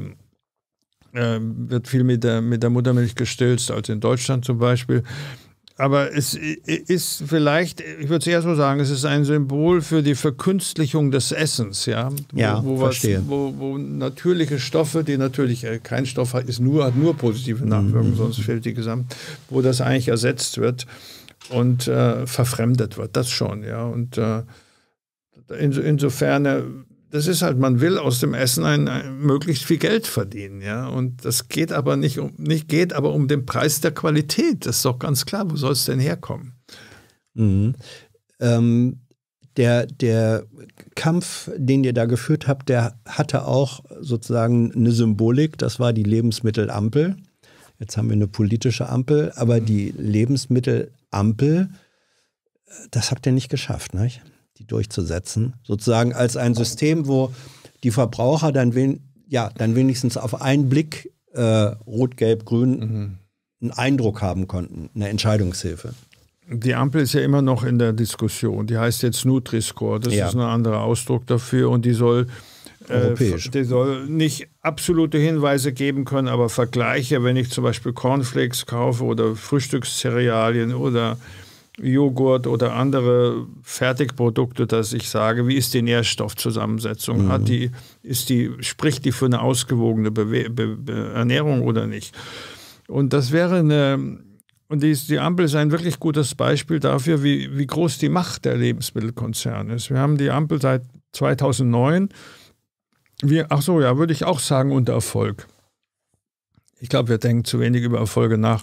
wird viel mit der, mit der Muttermilch gestillt, als in Deutschland zum Beispiel. Aber es ist vielleicht, ich würde es eher so sagen, es ist ein Symbol für die Verkünstlichung des Essens. Ja, wo, ja wo, verstehe. Was, wo, wo natürliche Stoffe, die natürlich kein Stoff hat, ist nur, hat nur positive Nachwirkungen, mhm. sonst fehlt die Gesamt, wo das eigentlich ersetzt wird und äh, verfremdet wird, das schon. Ja. Und äh, in, insofern äh, das ist halt, man will aus dem Essen ein, ein, möglichst viel Geld verdienen, ja. Und das geht aber nicht um, nicht geht aber um den Preis der Qualität. Das ist doch ganz klar. Wo soll es denn herkommen? Mhm. Ähm, der, der Kampf, den ihr da geführt habt, der hatte auch sozusagen eine Symbolik. Das war die Lebensmittelampel. Jetzt haben wir eine politische Ampel, aber mhm. die Lebensmittelampel, das habt ihr nicht geschafft, nicht? Die durchzusetzen, sozusagen als ein System, wo die Verbraucher dann, wen, ja, dann wenigstens auf einen Blick äh, Rot, Gelb, Grün mhm. einen Eindruck haben konnten, eine Entscheidungshilfe. Die Ampel ist ja immer noch in der Diskussion. Die heißt jetzt Nutri-Score. Das ja. ist ein anderer Ausdruck dafür und die soll, äh, die soll nicht absolute Hinweise geben können, aber Vergleiche, wenn ich zum Beispiel Cornflakes kaufe oder Frühstückscerealien oder Joghurt oder andere Fertigprodukte, dass ich sage, wie ist die Nährstoffzusammensetzung? Mhm. Hat die, ist die, spricht die für eine ausgewogene Bewe Be Be Ernährung oder nicht? Und das wäre eine, und die, die Ampel ist ein wirklich gutes Beispiel dafür, wie, wie groß die Macht der Lebensmittelkonzerne ist. Wir haben die Ampel seit zweitausendneun. Wir, ach so, ja, würde ich auch sagen, unter Erfolg. Ich glaube, wir denken zu wenig über Erfolge nach.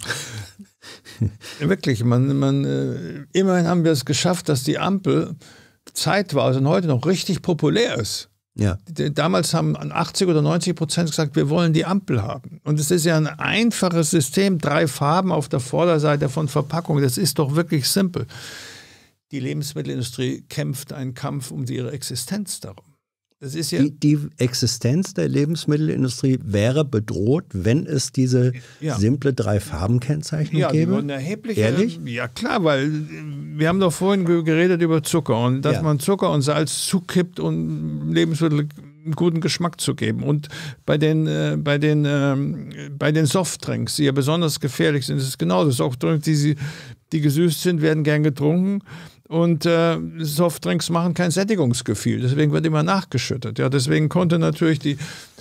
Wirklich, man, man, äh, immerhin haben wir es geschafft, dass die Ampel zeitweise und heute noch richtig populär ist. Ja. Damals haben achtzig oder neunzig Prozent gesagt, wir wollen die Ampel haben. Und es ist ja ein einfaches System, drei Farben auf der Vorderseite von Verpackung. Das ist doch wirklich simpel. Die Lebensmittelindustrie kämpft einen Kampf um ihre Existenz darum. Das ist ja die, die Existenz der Lebensmittelindustrie wäre bedroht, wenn es diese ja. simple Drei-Farben-Kennzeichnung ja, gäbe? Ja, eine erhebliche. Ehrlich? Ja klar, weil wir haben doch vorhin geredet über Zucker und dass ja. man Zucker und Salz zukippt, um Lebensmittel einen guten Geschmack zu geben. Und bei den, äh, bei den, ähm, bei den Softdrinks, die ja besonders gefährlich sind, ist es genauso. Softdrinks, die, die gesüßt sind, werden gern getrunken. Und äh, Softdrinks machen kein Sättigungsgefühl, deswegen wird immer nachgeschüttet. Ja, deswegen konnte natürlich die,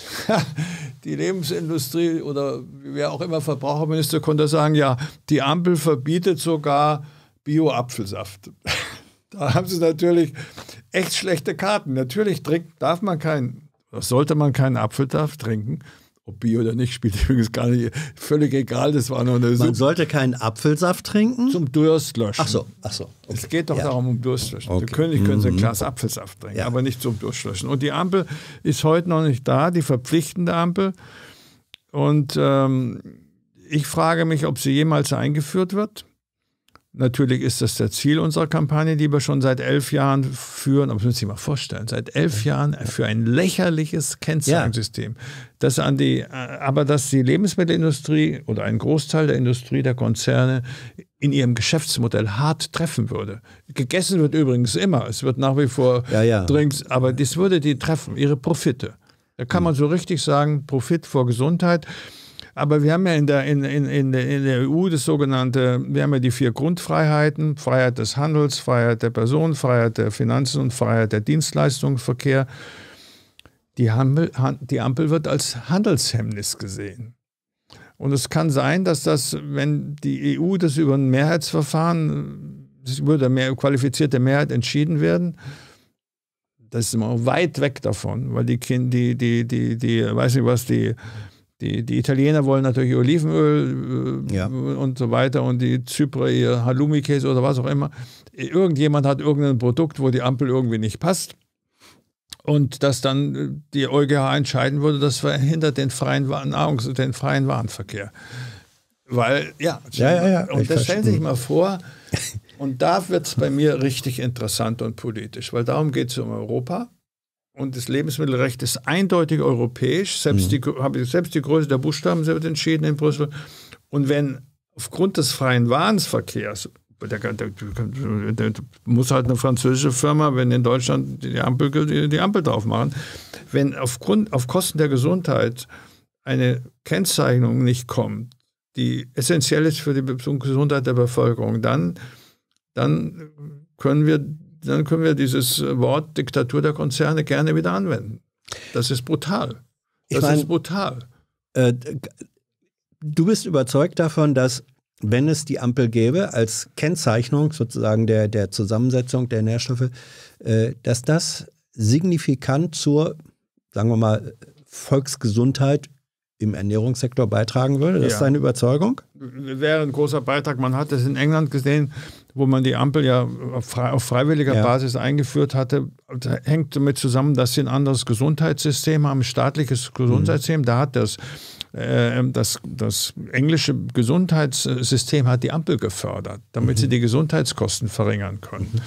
die Lebensindustrie oder wer auch immer Verbraucherminister konnte sagen, ja, die Ampel verbietet sogar Bio-Apfelsaft. Da haben sie natürlich echt schlechte Karten. Natürlich trinkt, darf man keinen, sollte man keinen Apfelsaft trinken. Ob Bio oder nicht, spielt übrigens gar nicht, völlig egal, das war noch eine Man Suppe. sollte keinen Apfelsaft trinken? Zum Durstlöschen. Ach so, ach so. Okay. Es geht doch ja. darum, um Durstlöschen. Okay. Der König können Sie ein mhm. Glas Apfelsaft trinken, ja. aber nicht zum Durstlöschen. Und die Ampel ist heute noch nicht da, die verpflichtende Ampel. Und ähm, ich frage mich, ob sie jemals eingeführt wird. Natürlich ist das das Ziel unserer Kampagne, die wir schon seit elf Jahren führen. Aber das müssen Sie sich mal vorstellen, seit elf Jahren für ein lächerliches Kennzeichensystem. Ja. Das an die, aber dass die Lebensmittelindustrie oder ein Großteil der Industrie, der Konzerne in ihrem Geschäftsmodell hart treffen würde. Gegessen wird übrigens immer. Es wird nach wie vor ja, ja. Drinks, aber das würde die treffen, ihre Profite. Da kann man so richtig sagen, Profit vor Gesundheit. Aber wir haben ja in der, in, in, in der, in der E U das sogenannte, wir haben ja die vier Grundfreiheiten, Freiheit des Handels, Freiheit der Personen, Freiheit der Finanzen und Freiheit der Dienstleistungsverkehr. Die Ampel, die Ampel wird als Handelshemmnis gesehen. Und es kann sein, dass das, wenn die E U das über ein Mehrheitsverfahren, das würde mehr qualifizierte Mehrheit entschieden werden, das ist immer weit weg davon, weil die Kinder, die, die, die, die, weiß nicht was, die Die, die Italiener wollen natürlich Olivenöl äh, ja. und so weiter und die Zyprer ihr Halloumi-Käse oder was auch immer. Irgendjemand hat irgendein Produkt, wo die Ampel irgendwie nicht passt und dass dann die EuGH entscheiden würde, das verhindert den freien, Nahrungs-, den freien Warenverkehr. Weil, ja, ja, ja, ja und das stellen Sie sich mal vor, und da wird es bei mir richtig interessant und politisch, weil darum geht es um Europa. Und das Lebensmittelrecht ist eindeutig europäisch. Selbst, mhm. die, selbst die Größe der Buchstaben wird entschieden in Brüssel. Und wenn aufgrund des freien Warenverkehrs, der, der, der, der muss halt eine französische Firma, wenn in Deutschland die Ampel, die, die Ampel drauf machen, wenn aufgrund, auf Kosten der Gesundheit eine Kennzeichnung nicht kommt, die essentiell ist für die Gesundheit der Bevölkerung, dann, dann können wir dann können wir dieses Wort Diktatur der Konzerne gerne wieder anwenden. Das ist brutal. Das ich mein, ist brutal. Äh, du bist überzeugt davon, dass, wenn es die Ampel gäbe, als Kennzeichnung sozusagen der, der Zusammensetzung der Nährstoffe, äh, dass das signifikant zur, sagen wir mal, Volksgesundheit im Ernährungssektor beitragen würde? Das ja. ist deine Überzeugung? Wäre ein großer Beitrag. Man hat es in England gesehen, wo man die Ampel ja auf, auf freiwilliger ja. Basis eingeführt hatte. Das hängt damit zusammen, dass sie ein anderes Gesundheitssystem haben, ein staatliches Gesundheitssystem. Mhm. Da hat das, äh, das, das englische Gesundheitssystem hat die Ampel gefördert, damit mhm. sie die Gesundheitskosten verringern können. Mhm.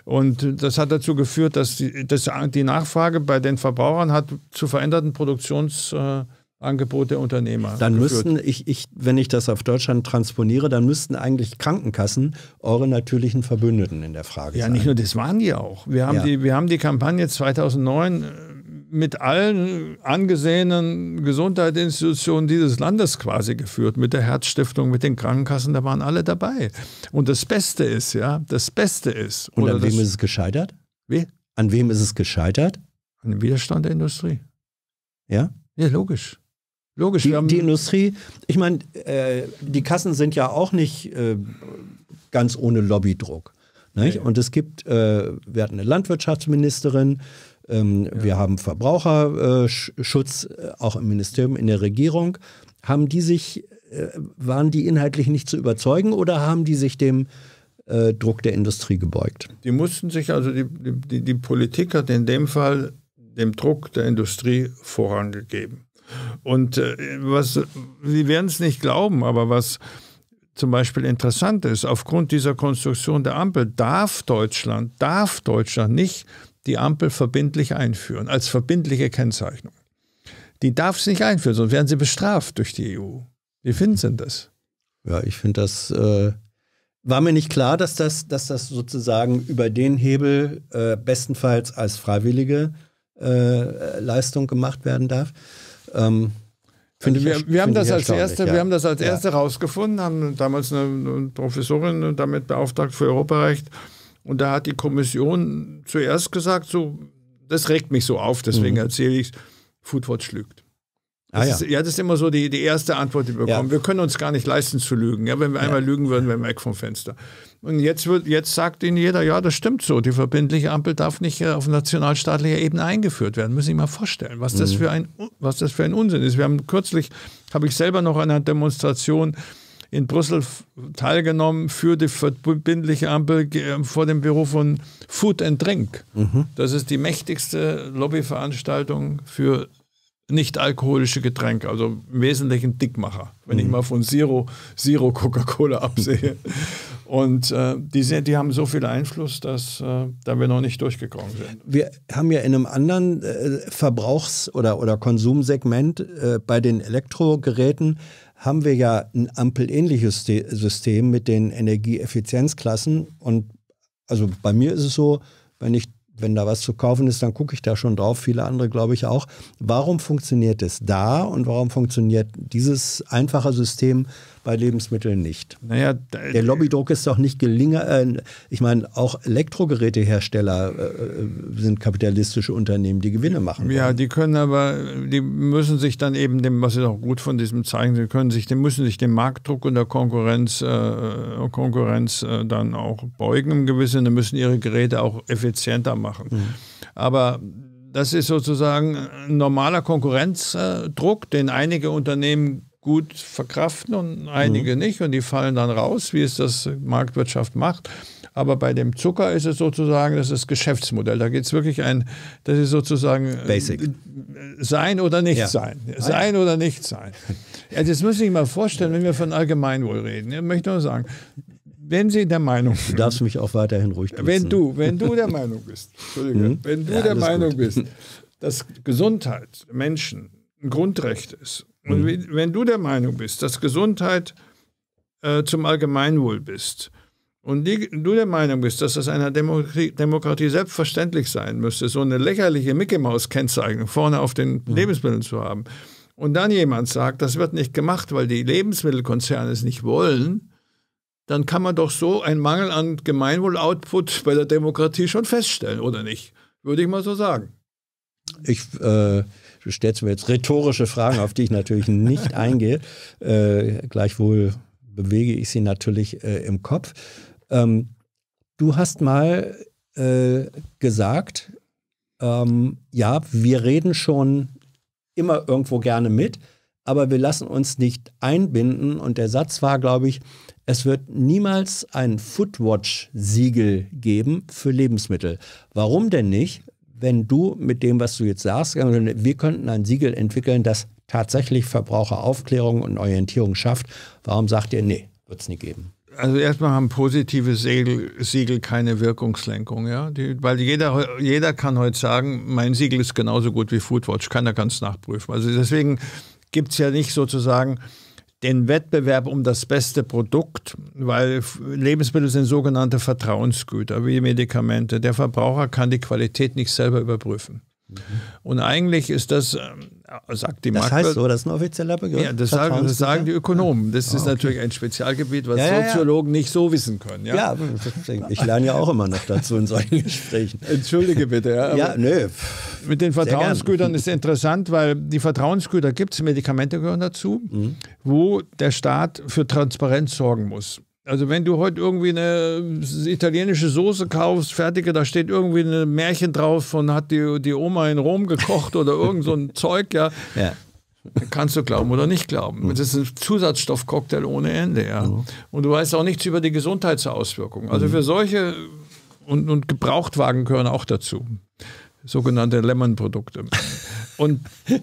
Und das hat dazu geführt, dass die, dass die Nachfrage bei den Verbrauchern hat zu veränderten Produktions äh, Angebot der Unternehmer. Dann geführt. müssten, ich, ich, wenn ich das auf Deutschland transponiere, dann müssten eigentlich Krankenkassen eure natürlichen Verbündeten in der Frage ja, sein. Ja, nicht nur, das waren die auch. Wir haben, ja. die, wir haben die Kampagne zweitausendneun mit allen angesehenen Gesundheitsinstitutionen dieses Landes quasi geführt, mit der Herzstiftung, mit den Krankenkassen, da waren alle dabei. Und das Beste ist, ja, das Beste ist. Und oder an wem das, ist es gescheitert? Wie? An wem ist es gescheitert? An dem Widerstand der Industrie. Ja? Ja, logisch. Logisch. Die, wir haben die Industrie, ich meine, äh, die Kassen sind ja auch nicht äh, ganz ohne Lobbydruck. Nicht? Nee. Und es gibt, äh, wir hatten eine Landwirtschaftsministerin, ähm, ja. wir haben Verbraucherschutz äh, auch im Ministerium, in der Regierung. Haben die sich, äh, waren die inhaltlich nicht zu überzeugen oder haben die sich dem äh, Druck der Industrie gebeugt? Die mussten sich, also die, die, die Politik hat in dem Fall dem Druck der Industrie Vorrang gegeben. Und äh, was, Sie werden es nicht glauben, aber was zum Beispiel interessant ist, aufgrund dieser Konstruktion der Ampel darf Deutschland, darf Deutschland nicht die Ampel verbindlich einführen, als verbindliche Kennzeichnung. Die darf es nicht einführen, sonst werden sie bestraft durch die E U. Wie finden Sie das? Ja, ich finde das, äh, war mir nicht klar, dass das, dass das sozusagen über den Hebel äh, bestenfalls als freiwillige äh, Leistung gemacht werden darf. Ähm, also wir, wir, haben das als erste, ja. wir haben das als erste ja. rausgefunden, haben damals eine, eine Professorin damit beauftragt für Europarecht und da hat die Kommission zuerst gesagt, so, das regt mich so auf, deswegen mhm. erzähle ich es, Foodwatch lügt. Das ah, ja. Ist, ja, das ist immer so die, die erste Antwort, die wir bekommen. Ja. Wir können uns gar nicht leisten zu lügen. Ja, wenn wir ja. einmal lügen würden, wären wir weg vom Fenster. Und jetzt, wird, jetzt sagt Ihnen jeder, ja, das stimmt so. Die verbindliche Ampel darf nicht auf nationalstaatlicher Ebene eingeführt werden. Müssen Sie sich mal vorstellen, was, mhm. das für ein, was das für ein Unsinn ist. Wir haben kürzlich, habe ich selber noch an einer Demonstration in Brüssel teilgenommen für die verbindliche Ampel vor dem Büro von Food and Drink. Mhm. Das ist die mächtigste Lobbyveranstaltung für nicht-alkoholische Getränke, also im Wesentlichen Dickmacher, wenn mhm. ich mal von Zero, Zero Coca-Cola absehe. Und äh, die, sind, die haben so viel Einfluss, dass äh, da wir noch nicht durchgekommen sind. Wir haben ja in einem anderen äh, Verbrauchs- oder, oder Konsumsegment äh, bei den Elektrogeräten haben wir ja ein ampelähnliches System mit den Energieeffizienzklassen. Und also bei mir ist es so, wenn ich Wenn da was zu kaufen ist, dann gucke ich da schon drauf, viele andere glaube ich auch. Warum funktioniert es da und warum funktioniert dieses einfache System bei Lebensmitteln nicht? Naja, der Lobbydruck ist doch nicht gelinger. Äh, ich meine, auch Elektrogerätehersteller äh, sind kapitalistische Unternehmen, die Gewinne machen. Ja, wollen. die können aber, die müssen sich dann eben dem, was ist auch gut von diesem zeigen, sie können sich, die müssen sich dem Marktdruck und der Konkurrenz, äh, Konkurrenz äh, dann auch beugen im Gewissen, dann müssen ihre Geräte auch effizienter machen. Machen. Mhm. Aber das ist sozusagen ein normaler Konkurrenzdruck, den einige Unternehmen gut verkraften und einige mhm. nicht und die fallen dann raus, wie es das Marktwirtschaft macht. Aber bei dem Zucker ist es sozusagen, das ist das Geschäftsmodell. Da geht es wirklich ein, das ist sozusagen Basic. sein oder nicht ja. sein. Sein oder nicht sein. Ja, das muss ich sich mal vorstellen, wenn wir von Allgemeinwohl reden. Ich möchte nur sagen, wenn Sie der Meinung sind. Du darfst mich auch weiterhin ruhig duzen. Wenn du, wenn du der Meinung bist, Entschuldige, hm? wenn du ja, der Meinung gut. bist, dass Gesundheit Menschen ein Grundrecht ist, und hm. wenn du der Meinung bist, dass Gesundheit äh, zum Allgemeinwohl bist, und die, du der Meinung bist, dass das einer Demokratie, Demokratie selbstverständlich sein müsste, so eine lächerliche Mickey-Maus-Kennzeichnung vorne auf den hm. Lebensmitteln zu haben, und dann jemand sagt, das wird nicht gemacht, weil die Lebensmittelkonzerne es nicht wollen, dann kann man doch so einen Mangel an Gemeinwohl-Output bei der Demokratie schon feststellen, oder nicht? Würde ich mal so sagen. Ich, äh, du stellst mir jetzt rhetorische Fragen, auf die ich natürlich nicht eingehe. Äh, gleichwohl bewege ich sie natürlich äh, im Kopf. Ähm, du hast mal äh, gesagt, ähm, ja, wir reden schon immer irgendwo gerne mit, aber wir lassen uns nicht einbinden. Und der Satz war, glaube ich, es wird niemals ein Foodwatch-Siegel geben für Lebensmittel. Warum denn nicht, wenn du mit dem, was du jetzt sagst, wir könnten ein Siegel entwickeln, das tatsächlich Verbraucheraufklärung und Orientierung schafft? Warum sagt ihr, nee, wird es nie geben? Also erstmal haben positive Siegel, Siegel keine Wirkungslenkung, ja, die, weil jeder, jeder kann heute sagen, mein Siegel ist genauso gut wie Foodwatch, keiner kann es nachprüfen. Also deswegen gibt es ja nicht sozusagen den Wettbewerb um das beste Produkt, weil Lebensmittel sind sogenannte Vertrauensgüter wie Medikamente. Der Verbraucher kann die Qualität nicht selber überprüfen. Mhm. Und eigentlich ist das, sagt die Das heißt so, das ist ein offizieller Begriff? Ja, das sagen, das sagen die Ökonomen. Das ist oh, okay. natürlich ein Spezialgebiet, was ja, Soziologen ja. nicht so wissen können. Ja, ja ich lerne ja auch immer noch dazu in solchen Gesprächen. Entschuldige bitte. Ja, ja nö. Mit den Vertrauensgütern ist interessant, weil die Vertrauensgüter gibt es, Medikamente gehören dazu, mhm. wo der Staat für Transparenz sorgen muss. Also wenn du heute irgendwie eine italienische Soße kaufst, fertige, da steht irgendwie ein Märchen drauf von hat die, die Oma in Rom gekocht oder irgend so ein Zeug, ja, ja. kannst du glauben oder nicht glauben. Mhm. Das ist ein Zusatzstoffcocktail ohne Ende, ja. Mhm. Und du weißt auch nichts über die Gesundheitsauswirkungen. Also für solche, und, und Gebrauchtwagen gehören auch dazu, sogenannte Lemon-Produkte. Und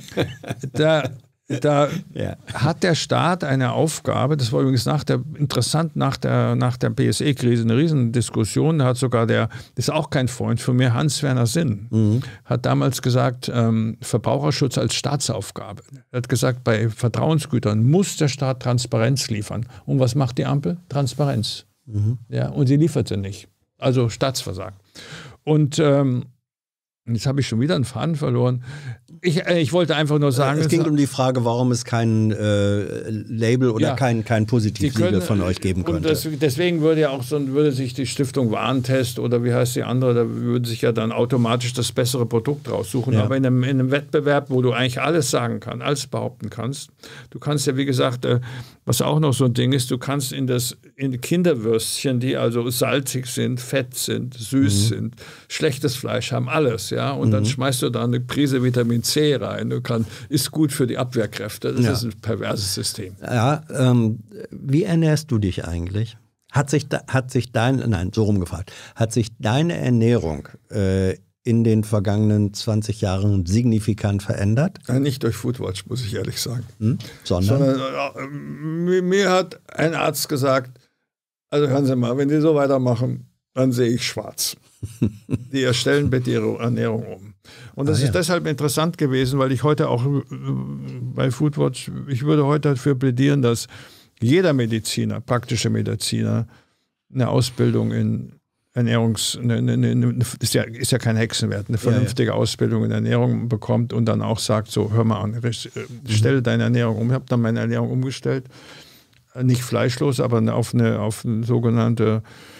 da... Da ja. hat der Staat eine Aufgabe, das war übrigens nach der, interessant nach der, nach der B S E-Krise eine Riesendiskussion, da hat sogar der, das ist auch kein Freund von mir, Hans-Werner Sinn, mhm. hat damals gesagt, ähm, Verbraucherschutz als Staatsaufgabe. Er hat gesagt, bei Vertrauensgütern muss der Staat Transparenz liefern. Und was macht die Ampel? Transparenz. Mhm. Ja, und sie liefert sie nicht. Also Staatsversagen. Und ähm, jetzt habe ich schon wieder einen Faden verloren. Ich, äh, ich wollte einfach nur sagen... Es ging um die Frage, warum es kein äh, Label oder ja, kein, kein Positivsiegel von euch geben könnte. Und das, deswegen würde ja auch so, würde sich die Stiftung Warentest oder wie heißt die andere, da würde sich ja dann automatisch das bessere Produkt raussuchen. Ja. Aber in einem, in einem Wettbewerb, wo du eigentlich alles sagen kannst, alles behaupten kannst, du kannst ja, wie gesagt, äh, was auch noch so ein Ding ist, du kannst in das in Kinderwürstchen, die also salzig sind, fett sind, süß mhm. sind, schlechtes Fleisch haben, alles, ja, und mhm. dann schmeißt du da eine Prise Vitamin C rein, du kann, ist gut für die Abwehrkräfte, das ja. ist ein perverses System. Ja, ähm, wie ernährst du dich eigentlich? Hat sich, hat sich dein, nein, so rumgefragt, hat sich deine Ernährung äh, in den vergangenen zwanzig Jahren signifikant verändert? Ja, nicht durch Foodwatch, muss ich ehrlich sagen. Hm? Sondern? Sondern äh, mir, mir hat ein Arzt gesagt, also hören Sie mal, wenn Sie so weitermachen, dann sehe ich schwarz. Die erstellen bitte ihre Ernährung um. Und das ah, ist ja. deshalb interessant gewesen, weil ich heute auch bei Foodwatch, ich würde heute dafür plädieren, dass jeder Mediziner, praktische Mediziner, eine Ausbildung in Ernährungs, eine, eine, eine, ist, ja, ist ja kein Hexenwert, eine vernünftige ja, ja. Ausbildung in Ernährung bekommt und dann auch sagt, so hör mal an, stelle deine Ernährung um. Ich habe dann meine Ernährung umgestellt, nicht fleischlos, aber auf eine, auf eine sogenannte,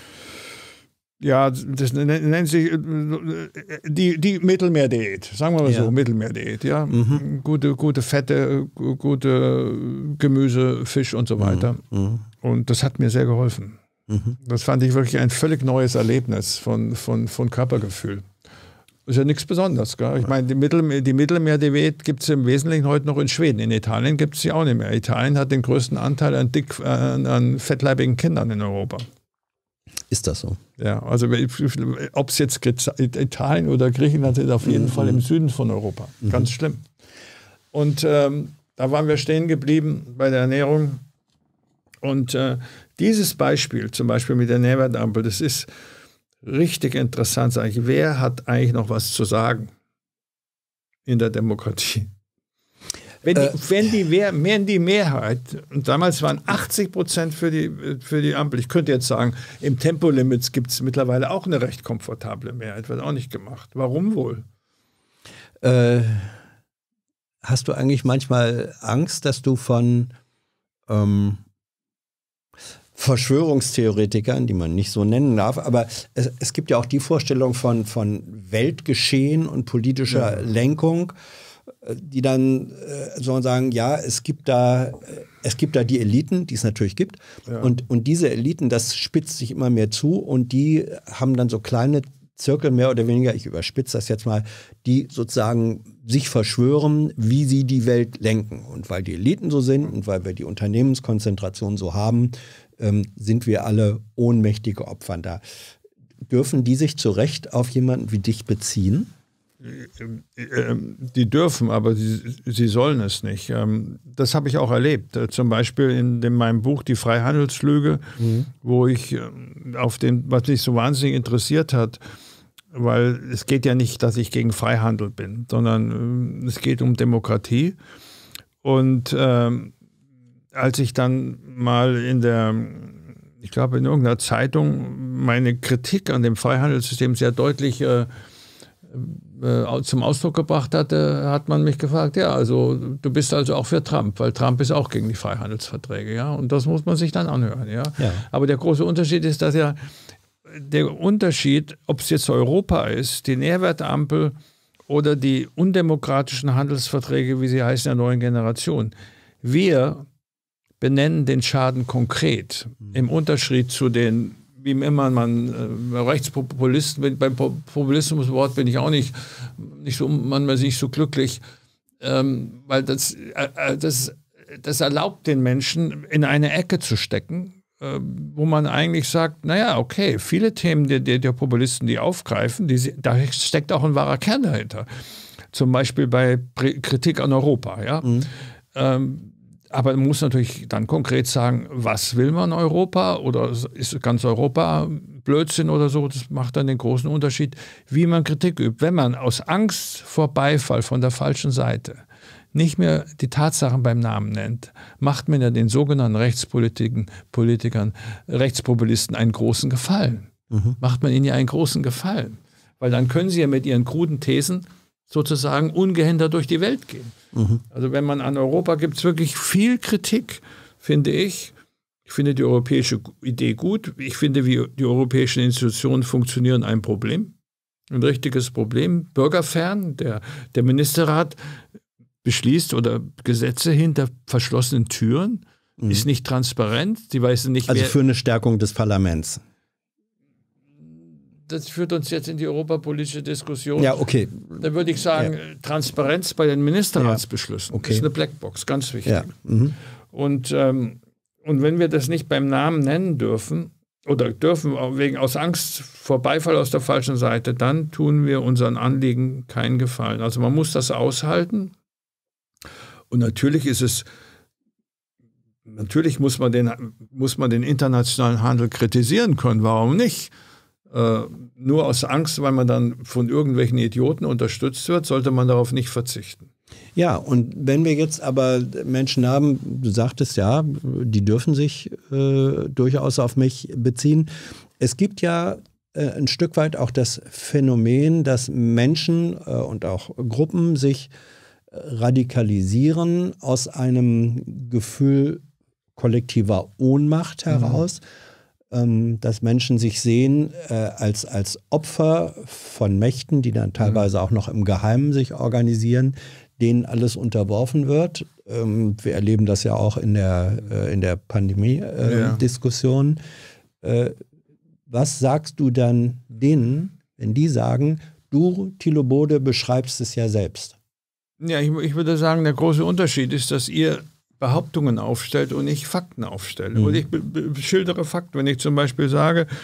ja, das nennt sich die, die Mittelmeerdiät, sagen wir mal ja. so, Mittelmeerdiät, ja. Mhm. Gute, gute Fette, gute Gemüse, Fisch und so weiter. Mhm. Und das hat mir sehr geholfen. Mhm. Das fand ich wirklich ein völlig neues Erlebnis von, von, von Körpergefühl. Ist ja nichts Besonderes. Gell? Ich meine, die, Mittel, die Mittelmeerdiät gibt es im Wesentlichen heute noch in Schweden. In Italien gibt es sie auch nicht mehr. Italien hat den größten Anteil an, dick, an, an fettleibigen Kindern in Europa. Ist das so? Ja, also ob es jetzt Italien oder Griechenland ist, auf jeden mhm. Fall im Süden von Europa. Mhm. Ganz schlimm. Und ähm, da waren wir stehen geblieben bei der Ernährung. Und äh, dieses Beispiel, zum Beispiel mit der Nährwertampel, das ist richtig interessant. Sag ich, wer hat eigentlich noch was zu sagen in der Demokratie? Wenn die, äh, wenn die, wenn die Mehrheit, und damals waren achtzig Prozent für die, für die Ampel, ich könnte jetzt sagen, im Tempolimits gibt es mittlerweile auch eine recht komfortable Mehrheit, wird auch nicht gemacht. Warum wohl? Äh, hast du eigentlich manchmal Angst, dass du von ähm, Verschwörungstheoretikern, die man nicht so nennen darf, aber es, es gibt ja auch die Vorstellung von, von Weltgeschehen und politischer ja. Lenkung, die dann äh, sollen sagen, ja, es gibt da, äh, es gibt da die Eliten, die es natürlich gibt. Ja. Und, und diese Eliten, das spitzt sich immer mehr zu und die haben dann so kleine Zirkel, mehr oder weniger, ich überspitze das jetzt mal, die sozusagen sich verschwören, wie sie die Welt lenken. Und weil die Eliten so sind und weil wir die Unternehmenskonzentration so haben, ähm, sind wir alle ohnmächtige Opfer da. Dürfen die sich zu Recht auf jemanden wie dich beziehen? Die dürfen, aber sie, sie sollen es nicht. Das habe ich auch erlebt. Zum Beispiel in dem, meinem Buch Die Freihandelslüge, mhm. wo ich auf den, was mich so wahnsinnig interessiert hat, weil es geht ja nicht, dass ich gegen Freihandel bin, sondern es geht um Demokratie. Und ähm, als ich dann mal in der, ich glaube in irgendeiner Zeitung meine Kritik an dem Freihandelssystem sehr deutlich äh, zum Ausdruck gebracht hatte, hat man mich gefragt, ja, also du bist also auch für Trump, weil Trump ist auch gegen die Freihandelsverträge, ja, und das muss man sich dann anhören, ja. ja. Aber der große Unterschied ist, dass ja der Unterschied, ob es jetzt Europa ist, die Nährwertampel oder die undemokratischen Handelsverträge, wie sie heißen, der neuen Generation, wir benennen den Schaden konkret, im Unterschied zu den wie immer man äh, Rechtspopulisten, beim Populismuswort bin ich auch nicht, nicht so, manchmal nicht so glücklich, ähm, weil das, äh, das, das erlaubt den Menschen, in eine Ecke zu stecken, äh, wo man eigentlich sagt, naja, okay, viele Themen der, der, der Populisten, die aufgreifen, die, da steckt auch ein wahrer Kern dahinter. Zum Beispiel bei Kritik an Europa, ja. Mhm. Ähm, Aber man muss natürlich dann konkret sagen, was will man Europa oder ist ganz Europa Blödsinn oder so. Das macht dann den großen Unterschied, wie man Kritik übt. Wenn man aus Angst vor Beifall von der falschen Seite nicht mehr die Tatsachen beim Namen nennt, macht man ja den sogenannten Rechtspolitikern, Politikern, Rechtspopulisten einen großen Gefallen. Mhm. Macht man ihnen ja einen großen Gefallen. Weil dann können sie ja mit ihren kruden Thesen sozusagen ungehindert durch die Welt gehen. Mhm. Also wenn man an Europa gibt es wirklich viel Kritik, finde ich. Ich finde die europäische Idee gut. Ich finde, wie die europäischen Institutionen funktionieren, ein Problem. Ein richtiges Problem. Bürgerfern, der, der Ministerrat beschließt oder Gesetze hinter verschlossenen Türen, mhm. ist nicht transparent. Die weiß nicht, also für eine Stärkung des Parlaments. Das führt uns jetzt in die europapolitische Diskussion. Ja, okay. Da würde ich sagen, ja. Transparenz bei den Ministerratsbeschlüssen. Ja. Okay. Das ist eine Blackbox, ganz wichtig. Ja. Mhm. Und, ähm, und wenn wir das nicht beim Namen nennen dürfen, oder dürfen wegen aus Angst vor Beifall aus der falschen Seite, dann tun wir unseren Anliegen keinen Gefallen. Also man muss das aushalten. Und natürlich ist es, natürlich muss man den, muss man den internationalen Handel kritisieren können. Warum nicht? Uh, nur aus Angst, weil man dann von irgendwelchen Idioten unterstützt wird, sollte man darauf nicht verzichten. Ja, und wenn wir jetzt aber Menschen haben, du sagtest ja, die dürfen sich äh, durchaus auf mich beziehen. Es gibt ja äh, ein Stück weit auch das Phänomen, dass Menschen äh, und auch Gruppen sich radikalisieren aus einem Gefühl kollektiver Ohnmacht heraus. Mhm. Dass Menschen sich sehen äh, als, als Opfer von Mächten, die dann teilweise auch noch im Geheimen sich organisieren, denen alles unterworfen wird. Ähm, wir erleben das ja auch in der, äh, in der Pandemie-Diskussion. Äh, ja. äh, was sagst du dann denen, wenn die sagen, du, Thilo Bode, beschreibst es ja selbst? Ja, ich, ich würde sagen, der große Unterschied ist, dass ihr Behauptungen aufstellt und ich Fakten aufstelle. Mhm. Und ich be- be- schildere Fakten. Wenn ich zum Beispiel sage,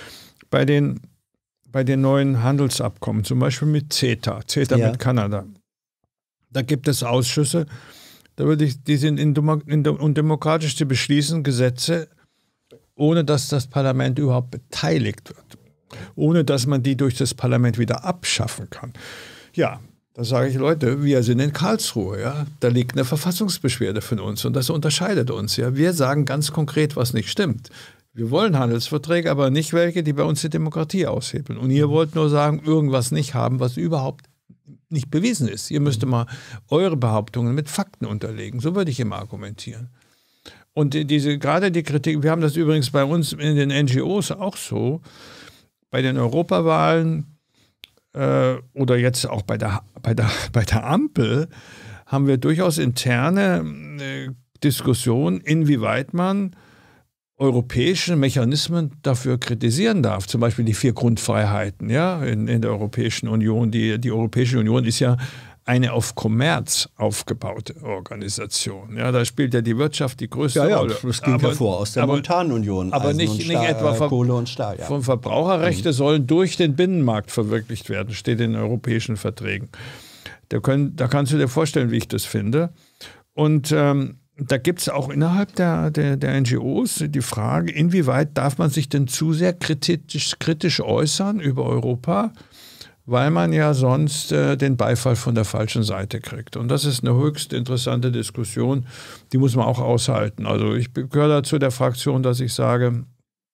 bei den, bei den neuen Handelsabkommen, zum Beispiel mit CETA, CETA ja. mit Kanada. Da gibt es Ausschüsse, da würde ich, die sind undemokratisch zu beschließen, Gesetze, ohne dass das Parlament überhaupt beteiligt wird. Ohne dass man die durch das Parlament wieder abschaffen kann. Ja, da sage ich, Leute, wir sind in Karlsruhe, ja, da liegt eine Verfassungsbeschwerde von uns und das unterscheidet uns. Ja. Wir sagen ganz konkret, was nicht stimmt. Wir wollen Handelsverträge, aber nicht welche, die bei uns die Demokratie aushebeln. Und ihr wollt nur sagen, irgendwas nicht haben, was überhaupt nicht bewiesen ist. Ihr müsst mal eure Behauptungen mit Fakten unterlegen. So würde ich immer argumentieren. Und diese, gerade die Kritik, wir haben das übrigens bei uns in den N G Os auch so, bei den Europawahlen äh, oder jetzt auch bei der, bei, der, bei der Ampel haben wir durchaus interne äh, Diskussionen, inwieweit man europäische Mechanismen dafür kritisieren darf. Zum Beispiel die vier Grundfreiheiten ja, in, in der Europäischen Union. Die, die Europäische Union ist ja eine auf Kommerz aufgebaute Organisation. Ja, da spielt ja die Wirtschaft die größte ja, ja, Rolle. Das ging aber, hervor aus der Montanunion. Aber nicht, nicht Stahl, etwa von, Kohle und Stahl. Ja. Von Verbraucherrechte mhm. sollen durch den Binnenmarkt verwirklicht werden, steht in den europäischen Verträgen. Da, können, da kannst du dir vorstellen, wie ich das finde. Und ähm, da gibt es auch innerhalb der, der, der N G Os die Frage, inwieweit darf man sich denn zu sehr kritisch, kritisch äußern über Europa, weil man ja sonst äh, den Beifall von der falschen Seite kriegt. Und das ist eine höchst interessante Diskussion, die muss man auch aushalten. Also ich gehöre dazu der Fraktion, dass ich sage,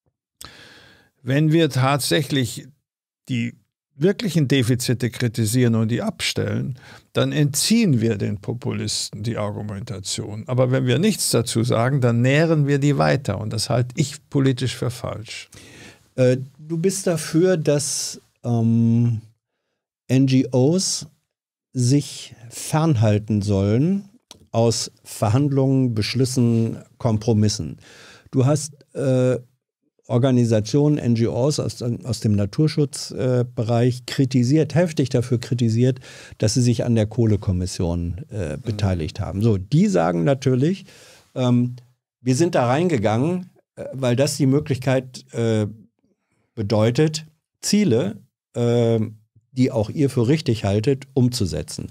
wenn wir tatsächlich die wirklichen Defizite kritisieren und die abstellen, dann entziehen wir den Populisten die Argumentation. Aber wenn wir nichts dazu sagen, dann nähren wir die weiter. Und das halte ich politisch für falsch. Äh, du bist dafür, dass ähm, N G Os sich fernhalten sollen aus Verhandlungen, Beschlüssen, Kompromissen. Du hast äh, Organisationen, N G Os aus, aus dem Naturschutzbereich äh, kritisiert, heftig dafür kritisiert, dass sie sich an der Kohlekommission äh, mhm. beteiligt haben. So, die sagen natürlich, ähm, wir sind da reingegangen, äh, weil das die Möglichkeit äh, bedeutet, Ziele, äh, die auch ihr für richtig haltet, umzusetzen.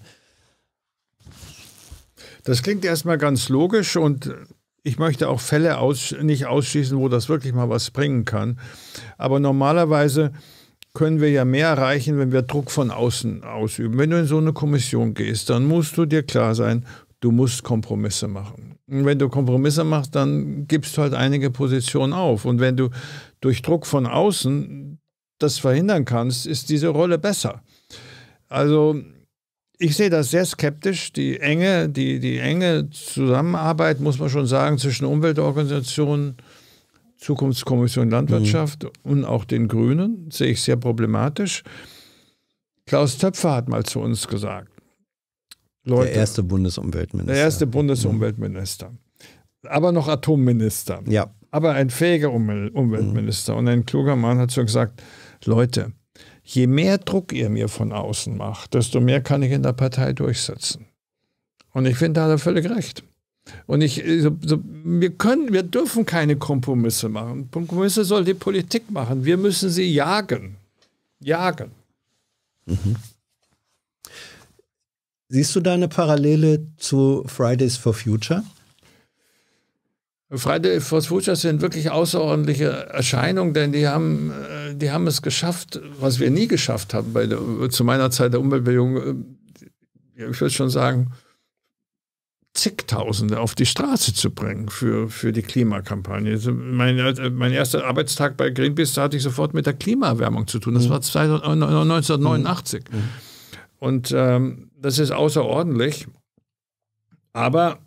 Das klingt erstmal ganz logisch und ich möchte auch Fälle aus, nicht ausschließen, wo das wirklich mal was bringen kann. Aber normalerweise können wir ja mehr erreichen, wenn wir Druck von außen ausüben. Wenn du in so eine Kommission gehst, dann musst du dir klar sein, du musst Kompromisse machen. Und wenn du Kompromisse machst, dann gibst du halt einige Positionen auf. Und wenn du durch Druck von außen das verhindern kannst, ist diese Rolle besser. Also ich sehe das sehr skeptisch. Die enge, die, die enge Zusammenarbeit, muss man schon sagen, zwischen Umweltorganisationen, Zukunftskommission Landwirtschaft mhm. und auch den Grünen, sehe ich sehr problematisch. Klaus Töpfer hat mal zu uns gesagt, Leute, der erste Bundesumweltminister. Der erste Bundesumweltminister. Mhm. Aber noch Atomminister. Ja. Aber ein fähiger Umwel- Umweltminister. Mhm. Und ein kluger Mann hat so gesagt, Leute, je mehr Druck ihr mir von außen macht, desto mehr kann ich in der Partei durchsetzen. Und ich finde, da hat er völlig recht. Und ich, so, so, wir können, wir dürfen keine Kompromisse machen. Kompromisse soll die Politik machen. Wir müssen sie jagen. Jagen. Mhm. Siehst du da eine Parallele zu Fridays for Future? Fridays for Future sind wirklich außerordentliche Erscheinungen, denn die haben, die haben es geschafft, was wir nie geschafft haben, bei der, zu meiner Zeit der Umweltbewegung, ich würde schon sagen, zigtausende auf die Straße zu bringen für, für die Klimakampagne. Also mein, mein erster Arbeitstag bei Greenpeace, da hatte ich sofort mit der Klimaerwärmung zu tun. Das war neunzehnhundertneunundachtzig. Mhm. Und ähm, das ist außerordentlich. Aber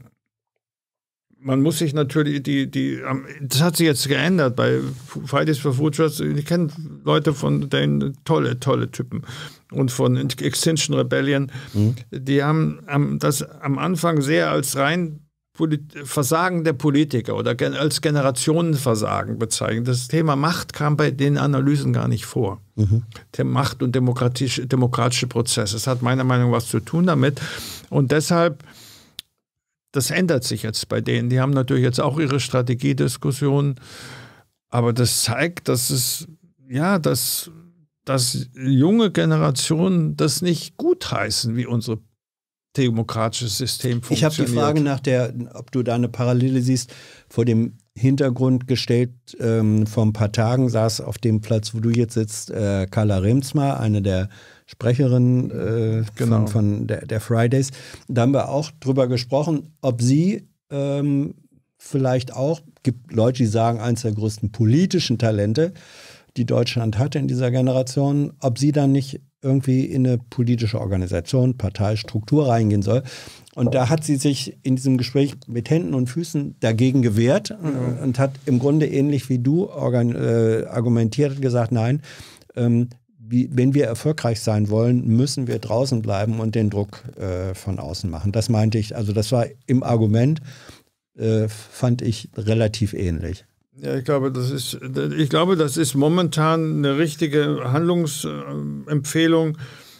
man muss sich natürlich, die, die, das hat sich jetzt geändert bei Fridays for Future. Ich kenne Leute von denen, tolle, tolle Typen. Und von Extinction Rebellion, mhm. die haben, haben das am Anfang sehr als rein Polit- Versagen der Politiker oder gen- als Generationenversagen bezeichnet. Das Thema Macht kam bei den Analysen gar nicht vor. Mhm. Der Macht- und demokratische, demokratische Prozess. Das hat meiner Meinung nach was zu tun damit. Und deshalb, das ändert sich jetzt bei denen. Die haben natürlich jetzt auch ihre Strategiediskussionen. Aber das zeigt, dass es ja, dass, dass junge Generationen das nicht gutheißen, wie unser demokratisches System funktioniert. Ich habe die Frage nach der, ob du da eine Parallele siehst, vor dem Hintergrund gestellt. Ähm, vor ein paar Tagen saß auf dem Platz, wo du jetzt sitzt, äh, Carla Remsmar, eine der Sprecherinnen äh, genau. von, von der, der Fridays. Da haben wir auch drüber gesprochen, ob sie ähm, vielleicht auch, gibt Leute, die sagen, eines der größten politischen Talente, die Deutschland hatte in dieser Generation, ob sie dann nicht irgendwie in eine politische Organisation, Parteistruktur reingehen soll. Und da hat sie sich in diesem Gespräch mit Händen und Füßen dagegen gewehrt mhm. und hat im Grunde ähnlich wie du organ, äh, argumentiert und gesagt, nein, ähm, wie, wenn wir erfolgreich sein wollen, müssen wir draußen bleiben und den Druck äh, von außen machen. Das meinte ich, also das war im Argument, äh, fand ich relativ ähnlich. Ja, ich glaube, das ist, ich glaube, das ist momentan eine richtige Handlungsempfehlung,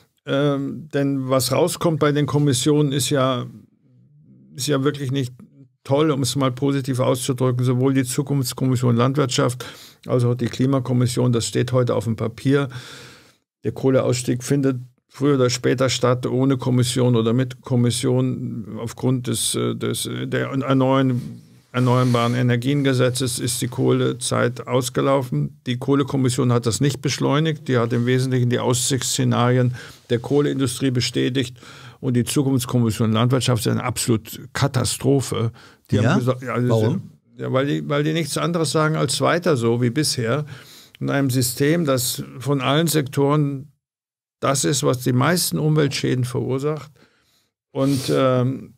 ähm, denn was rauskommt bei den Kommissionen ist ja, ist ja wirklich nicht toll, um es mal positiv auszudrücken. Sowohl die Zukunftskommission Landwirtschaft als auch die Klimakommission, das steht heute auf dem Papier. Der Kohleausstieg findet früher oder später statt, ohne Kommission oder mit Kommission. Aufgrund des, des der erneuern Erneuerbaren Energiengesetzes ist die Kohlezeit ausgelaufen. Die Kohlekommission hat das nicht beschleunigt. Die hat im Wesentlichen die Aussichtsszenarien der Kohleindustrie bestätigt. Und die Zukunftskommission Landwirtschaft ist eine absolute Katastrophe. Die ja? haben gesagt, ja, Warum? Ja, weil, die, weil die nichts anderes sagen als weiter so wie bisher. In einem System, das von allen Sektoren das ist, was die meisten Umweltschäden verursacht. Und ähm,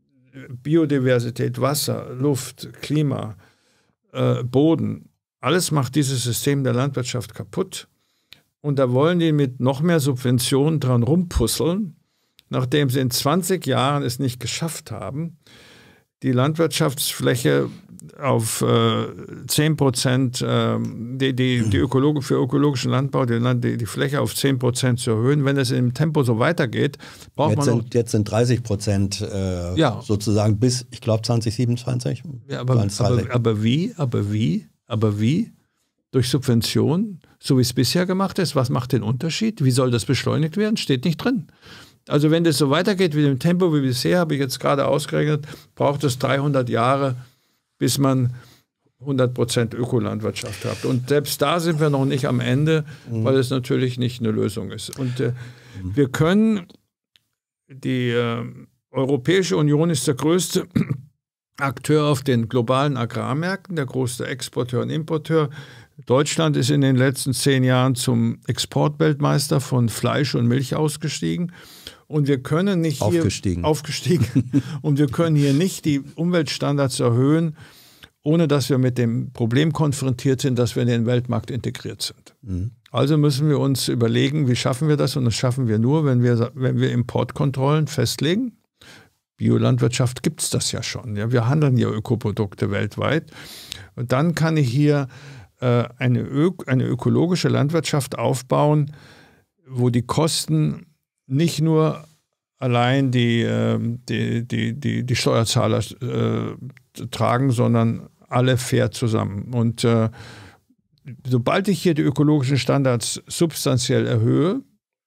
Biodiversität, Wasser, Luft, Klima, äh, Boden, alles macht dieses System der Landwirtschaft kaputt. Und da wollen die mit noch mehr Subventionen dran rumpusseln, nachdem sie in zwanzig Jahren es nicht geschafft haben, die Landwirtschaftsfläche auf äh, zehn Prozent, äh, die, die, die Ökologe, für ökologischen Landbau, die, die, die Fläche auf zehn Prozent zu erhöhen. Wenn es im Tempo so weitergeht, braucht jetzt man sind, noch... Jetzt sind dreißig Prozent äh, ja. sozusagen bis, ich glaube, zwanzig siebenundzwanzig. Ja, aber, aber, aber wie, aber wie, aber wie? Durch Subventionen, so wie es bisher gemacht ist. Was macht den Unterschied? Wie soll das beschleunigt werden? Steht nicht drin. Also wenn das so weitergeht wie im Tempo wie bisher, habe ich jetzt gerade ausgerechnet, braucht es dreihundert Jahre, bis man hundert Prozent Ökolandwirtschaft hat. Und selbst da sind wir noch nicht am Ende, mhm. weil es natürlich nicht eine Lösung ist. Und äh, mhm. wir können, die äh, Europäische Union ist der größte Akteur auf den globalen Agrarmärkten, der größte Exporteur und Importeur. Deutschland ist in den letzten zehn Jahren zum Exportweltmeister von Fleisch und Milch ausgestiegen. Und wir können nicht hier aufgestiegen. aufgestiegen und wir können hier nicht die Umweltstandards erhöhen, ohne dass wir mit dem Problem konfrontiert sind, dass wir in den Weltmarkt integriert sind. Mhm. Also müssen wir uns überlegen, wie schaffen wir das? Und das schaffen wir nur, wenn wir, wenn wir Importkontrollen festlegen. Biolandwirtschaft gibt es das ja schon. Ja? Wir handeln ja Ökoprodukte weltweit. Und dann kann ich hier äh, eine, Ö eine ökologische Landwirtschaft aufbauen, wo die Kosten nicht nur allein die, die, die, die, die Steuerzahler äh, tragen, sondern alle fair zusammen. Und äh, sobald ich hier die ökologischen Standards substanziell erhöhe,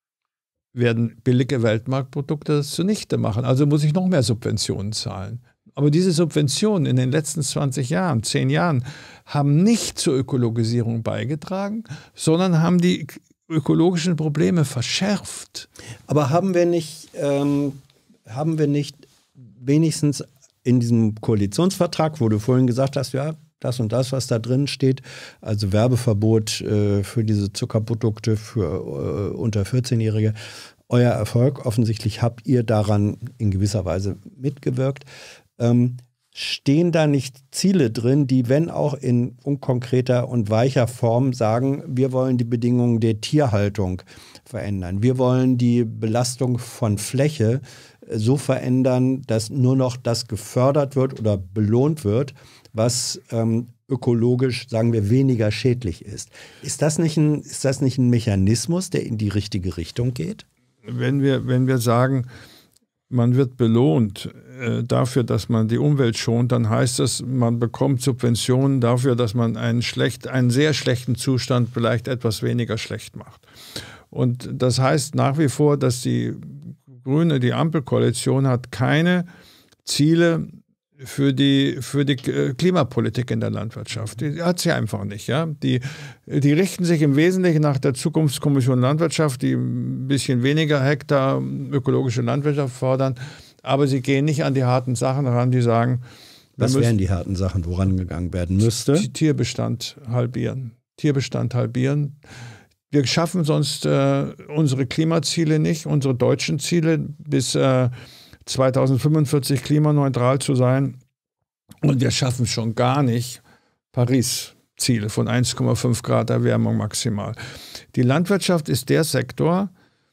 werden billige Weltmarktprodukte das zunichte machen. Also muss ich noch mehr Subventionen zahlen. Aber diese Subventionen in den letzten zwanzig Jahren, zehn Jahren, haben nicht zur Ökologisierung beigetragen, sondern haben die ökologischen Probleme verschärft. Aber haben wir nicht, ähm, haben wir nicht wenigstens in diesem Koalitionsvertrag, wo du vorhin gesagt hast, ja, das und das, was da drin steht, also Werbeverbot äh, für diese Zuckerprodukte für äh, unter vierzehnjährige, euer Erfolg, offensichtlich habt ihr daran in gewisser Weise mitgewirkt. Ähm, Stehen da nicht Ziele drin, die, wenn auch in unkonkreter und weicher Form, sagen, wir wollen die Bedingungen der Tierhaltung verändern. Wir wollen die Belastung von Fläche so verändern, dass nur noch das gefördert wird oder belohnt wird, was ähm, ökologisch, sagen wir, weniger schädlich ist. Ist das nicht ein, ist das nicht ein Mechanismus, der in die richtige Richtung geht? Wenn wir, wenn wir sagen, man wird belohnt äh, dafür, dass man die Umwelt schont, dann heißt das, man bekommt Subventionen dafür, dass man einen, schlecht, einen sehr schlechten Zustand vielleicht etwas weniger schlecht macht. Und das heißt nach wie vor, dass die Grüne, die Ampelkoalition hat keine Ziele für die, für die Klimapolitik in der Landwirtschaft. Die hat sie einfach nicht. Ja? Die, die richten sich im Wesentlichen nach der Zukunftskommission Landwirtschaft, die ein bisschen weniger Hektar ökologische Landwirtschaft fordern, aber sie gehen nicht an die harten Sachen ran, die sagen, was wären die harten Sachen, woran gegangen werden müsste? Tierbestand halbieren. Tierbestand halbieren. Wir schaffen sonst äh, unsere Klimaziele nicht, unsere deutschen Ziele bis äh, zweitausendfünfundvierzig klimaneutral zu sein. Und wir schaffen schon gar nicht Paris-Ziele von eins Komma fünf Grad Erwärmung maximal. Die Landwirtschaft ist der Sektor,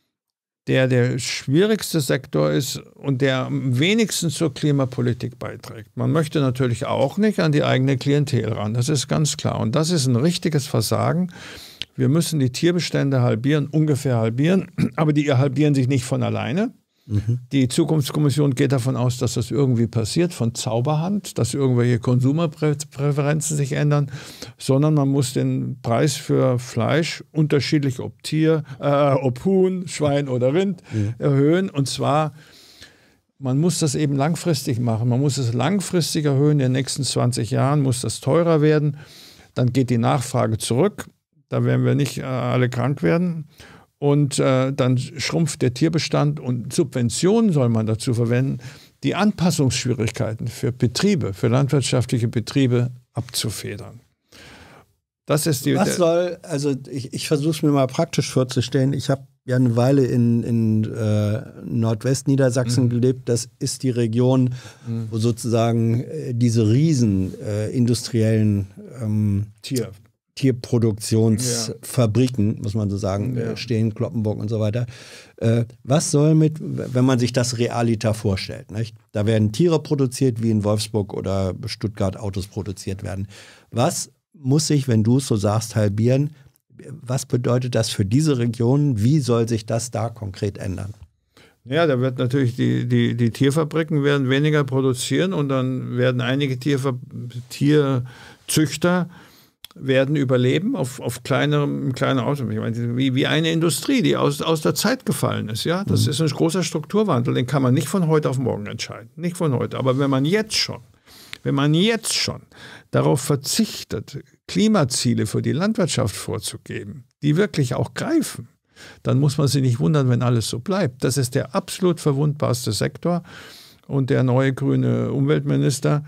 der der schwierigste Sektor ist und der am wenigsten zur Klimapolitik beiträgt. Man möchte natürlich auch nicht an die eigene Klientel ran, das ist ganz klar. Und das ist ein richtiges Versagen. Wir müssen die Tierbestände halbieren, ungefähr halbieren, aber die halbieren sich nicht von alleine. Mhm. Die Zukunftskommission geht davon aus, dass das irgendwie passiert, von Zauberhand, dass irgendwelche Konsumerpräferenzen sich ändern, sondern man muss den Preis für Fleisch, unterschiedlich ob Tier, äh, ob Huhn, Schwein oder Rind, mhm. erhöhen. Und zwar, man muss das eben langfristig machen. Man muss es langfristig erhöhen. In den nächsten zwanzig Jahren muss das teurer werden. Dann geht die Nachfrage zurück. Da werden wir nicht äh, alle krank werden. Und äh, dann schrumpft der Tierbestand und Subventionen soll man dazu verwenden, die Anpassungsschwierigkeiten für Betriebe, für landwirtschaftliche Betriebe abzufedern. Das ist die. Was soll, also ich, ich versuche es mir mal praktisch vorzustellen. Ich habe ja eine Weile in, in äh, Nordwestniedersachsen mhm. gelebt. Das ist die Region, mhm. wo sozusagen äh, diese riesen äh, industriellen ähm, Tier. Tierproduktionsfabriken, ja. muss man so sagen, ja. stehen, Kloppenburg und so weiter. Äh, was soll mit, wenn man sich das realiter vorstellt, nicht? Da werden Tiere produziert, wie in Wolfsburg oder Stuttgart Autos produziert werden. Was muss sich, wenn du es so sagst, halbieren? Was bedeutet das für diese Region? Wie soll sich das da konkret ändern? Ja, da wird natürlich die, die, die Tierfabriken werden weniger produzieren und dann werden einige Tierver Tierzüchter werden überleben auf, auf kleinerem, kleiner Ausmaß. Ich meine, wie, wie eine Industrie, die aus, aus der Zeit gefallen ist. Ja? Das mhm. ist ein großer Strukturwandel, den kann man nicht von heute auf morgen entscheiden. Nicht von heute. Aber wenn man jetzt schon, wenn man jetzt schon darauf verzichtet, Klimaziele für die Landwirtschaft vorzugeben, die wirklich auch greifen, dann muss man sich nicht wundern, wenn alles so bleibt. Das ist der absolut verwundbarste Sektor. Und der neue grüne Umweltminister,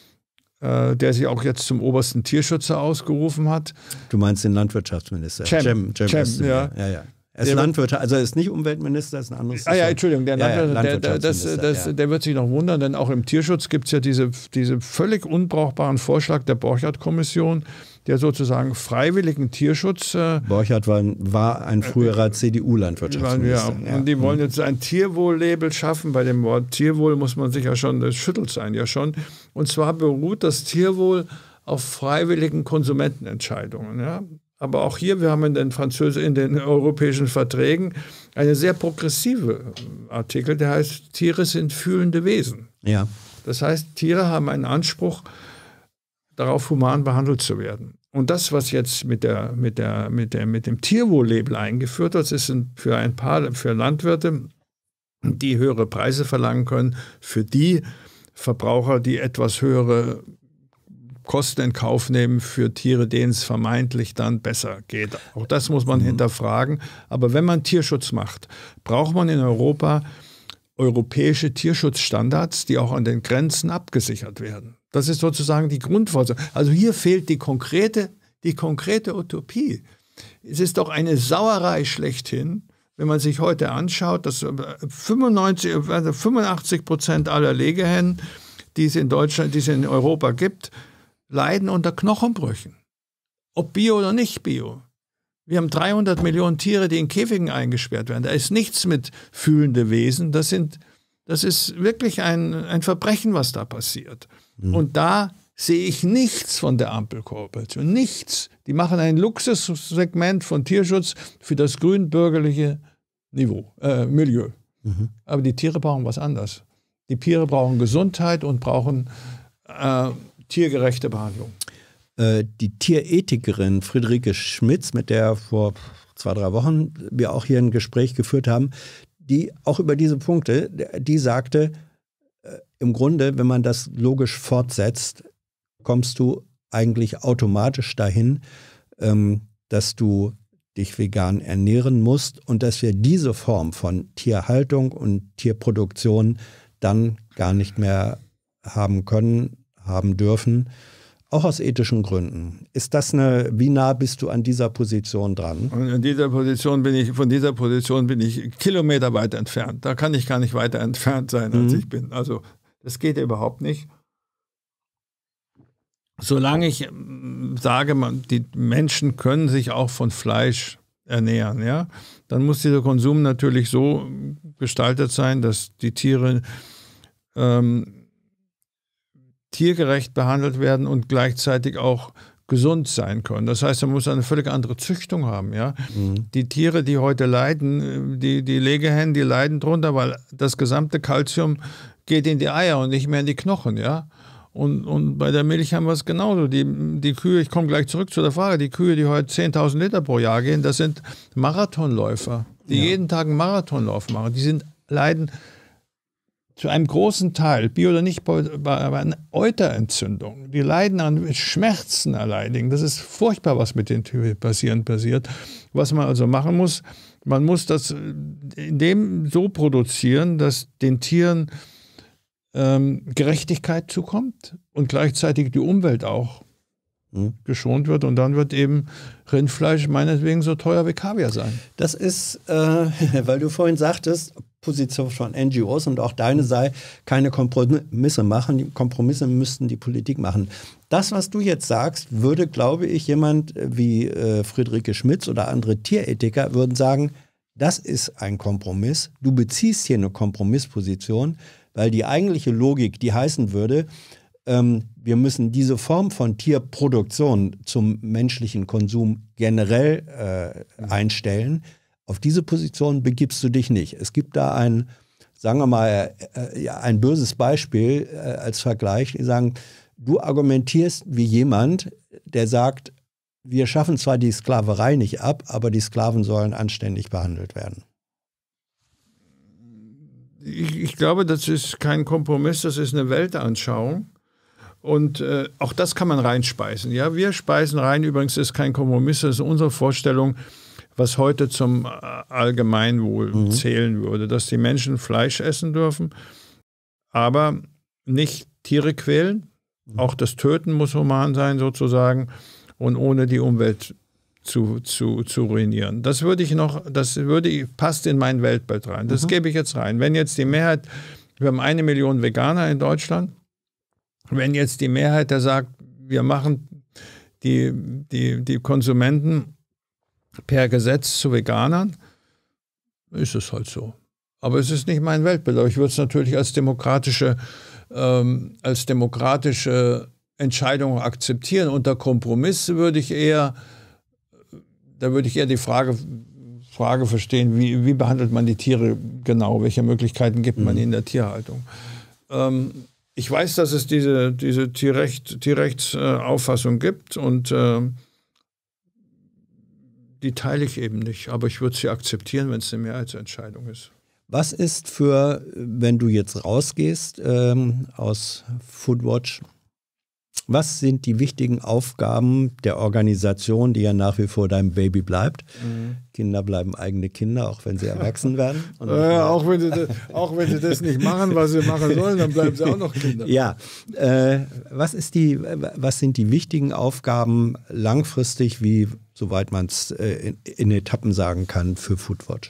der sich auch jetzt zum obersten Tierschützer ausgerufen hat. Du meinst den Landwirtschaftsminister? Cem, Cem, Cem, Cem ja. ja, ja. Er ist der Landwirt, also er ist nicht Umweltminister, ist ein anderes. Ah ja, Entschuldigung, der, ja, ja, Landwirt, der, das, das, ja. der wird sich noch wundern, denn auch im Tierschutz gibt es ja diese, diese völlig unbrauchbaren Vorschlag der Borchardt-Kommission, der sozusagen freiwilligen Tierschutz. Äh, Borchardt war, war ein früherer äh, C D U-Landwirtschaftsminister. Ja. Ja. Und die wollen jetzt ein Tierwohl-Label schaffen. Bei dem Wort Tierwohl muss man sich ja schon, das schüttelt sein ja schon. Und zwar beruht das Tierwohl auf freiwilligen Konsumentenentscheidungen. Ja? Aber auch hier, wir haben in den französischen, in den europäischen Verträgen eine sehr progressive Artikel, der heißt, Tiere sind fühlende Wesen. Ja. Das heißt, Tiere haben einen Anspruch, darauf human behandelt zu werden. Und das, was jetzt mit, der, mit, der, mit, der, mit dem Tierwohl-Label eingeführt wird, ist für ein paar, für Landwirte, die höhere Preise verlangen können, für die Verbraucher, die etwas höhere Kosten in Kauf nehmen für Tiere, denen es vermeintlich dann besser geht. Auch das muss man mhm. hinterfragen. Aber wenn man Tierschutz macht, braucht man in Europa europäische Tierschutzstandards, die auch an den Grenzen abgesichert werden. Das ist sozusagen die Grundvoraussetzung. Also hier fehlt die konkrete, die konkrete Utopie. Es ist doch eine Sauerei schlechthin, wenn man sich heute anschaut, dass fünfundneunzig, fünfundachtzig Prozent aller Legehennen, die es in Deutschland, die es in Europa gibt, leiden unter Knochenbrüchen. Ob Bio oder nicht Bio. Wir haben dreihundert Millionen Tiere, die in Käfigen eingesperrt werden. Da ist nichts mit fühlende Wesen. Das, sind, das ist wirklich ein, ein Verbrechen, was da passiert. Mhm. Und da sehe ich nichts von der Ampelkooperation. Nichts. Die machen ein Luxussegment von Tierschutz für das grünbürgerliche Niveau, äh, Milieu. Mhm. Aber die Tiere brauchen was anderes. Die Tiere brauchen Gesundheit und brauchen äh, tiergerechte Behandlung. Äh, die Tierethikerin Friederike Schmitz, mit der vor zwei, drei Wochen wir auch hier ein Gespräch geführt haben, die auch über diese Punkte, die sagte, äh, im Grunde, wenn man das logisch fortsetzt, kommst du eigentlich automatisch dahin, ähm, dass du dich vegan ernähren musst und dass wir diese Form von Tierhaltung und Tierproduktion dann gar nicht mehr haben können, haben dürfen, auch aus ethischen Gründen. Ist das eine, wie nah bist du an dieser Position dran? Und in dieser Position bin ich, von dieser Position bin ich Kilometer weit entfernt. Da kann ich gar nicht weiter entfernt sein, als mhm. ich bin. Also das geht überhaupt nicht. Solange ich sage, man, die Menschen können sich auch von Fleisch ernähren, ja, dann muss dieser Konsum natürlich so gestaltet sein, dass die Tiere ähm, tiergerecht behandelt werden und gleichzeitig auch gesund sein können. Das heißt, man muss eine völlig andere Züchtung haben. Ja? Mhm. Die Tiere, die heute leiden, die, die Legehennen, die leiden drunter, weil das gesamte Kalzium geht in die Eier und nicht mehr in die Knochen. Ja? Und, und bei der Milch haben wir es genauso. Die, die Kühe, ich komme gleich zurück zu der Frage, die Kühe, die heute zehntausend Liter pro Jahr gehen, das sind Marathonläufer, die ja. jeden Tag einen Marathonlauf machen. Die sind, leiden zu einem großen Teil, bio oder nicht, aber eine Euterentzündung. Die leiden an Schmerzen erleiden. Das ist furchtbar, was mit den Tieren passiert, passiert. Was man also machen muss, man muss das in dem so produzieren, dass den Tieren ähm, Gerechtigkeit zukommt und gleichzeitig die Umwelt auch mhm. geschont wird. Und dann wird eben Rindfleisch meinetwegen so teuer wie Kaviar sein. Das ist, äh, weil du vorhin sagtest, Position von N G Os und auch deine sei, keine Kompromisse machen. Die Kompromisse müssten die Politik machen. Das, was du jetzt sagst, würde, glaube ich, jemand wie äh, Friederike Schmitz oder andere Tierethiker würden sagen, das ist ein Kompromiss. Du beziehst hier eine Kompromissposition, weil die eigentliche Logik, die heißen würde, ähm, wir müssen diese Form von Tierproduktion zum menschlichen Konsum generell äh, einstellen. Auf diese Position begibst du dich nicht. Es gibt da ein, sagen wir mal, äh, ja, ein böses Beispiel äh, als Vergleich. Die sagen, du argumentierst wie jemand, der sagt, wir schaffen zwar die Sklaverei nicht ab, aber die Sklaven sollen anständig behandelt werden. Ich, ich glaube, das ist kein Kompromiss, das ist eine Weltanschauung. Und äh, auch das kann man reinspeisen. Ja, wir speisen rein, übrigens ist kein Kompromiss, das ist unsere Vorstellung, was heute zum Allgemeinwohl mhm. zählen würde, dass die Menschen Fleisch essen dürfen, aber nicht Tiere quälen. Mhm. Auch das Töten muss human sein sozusagen und ohne die Umwelt zu, zu, zu ruinieren. Das würde ich noch, das würde, passt in mein Weltbild rein. Das mhm. gebe ich jetzt rein. Wenn jetzt die Mehrheit, wir haben eine Million Veganer in Deutschland, wenn jetzt die Mehrheit, der sagt, wir machen die, die, die Konsumenten per Gesetz zu Veganern, ist es halt so. Aber es ist nicht mein Weltbild. Aber ich würde es natürlich als demokratische, ähm, als demokratische Entscheidung akzeptieren. Unter Kompromiss würde ich eher, da würde ich eher die Frage, Frage verstehen, wie, wie behandelt man die Tiere genau? Welche Möglichkeiten gibt man ihnen in der Tierhaltung? Ähm, ich weiß, dass es diese, diese Tierrecht, Tierrechtsauffassung gibt und äh, die teile ich eben nicht, aber ich würde sie akzeptieren, wenn es eine Mehrheitsentscheidung ist. Was ist für, wenn du jetzt rausgehst ähm, aus Foodwatch, was sind die wichtigen Aufgaben der Organisation, die ja nach wie vor dein Baby bleibt? Mhm. Kinder bleiben eigene Kinder, auch wenn sie erwachsen werden. Und äh, auch, wenn sie das, auch wenn sie das nicht machen, was sie machen sollen, dann bleiben sie auch noch Kinder. Ja, äh, was, ist die, was sind die wichtigen Aufgaben langfristig, wie soweit man es äh, in, in Etappen sagen kann, für Foodwatch?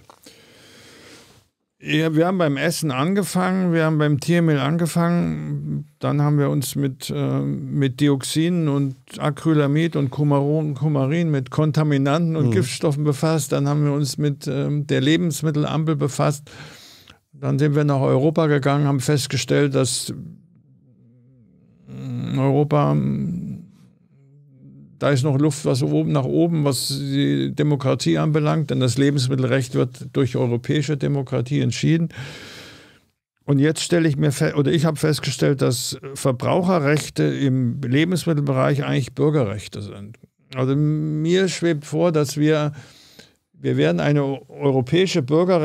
Ja, wir haben beim Essen angefangen, wir haben beim Tiermehl angefangen, dann haben wir uns mit, äh, mit Dioxinen und Acrylamid und Kumarin, Kumarin mit Kontaminanten und mhm. Giftstoffen befasst, dann haben wir uns mit äh, der Lebensmittelampel befasst, dann sind wir nach Europa gegangen, haben festgestellt, dass Europa da ist noch Luft was oben nach oben, was die Demokratie anbelangt, denn das Lebensmittelrecht wird durch europäische Demokratie entschieden. Und jetzt stelle ich mir fest, oder ich habe festgestellt, dass Verbraucherrechte im Lebensmittelbereich eigentlich Bürgerrechte sind. Also mir schwebt vor, dass wir, wir werden eine europäische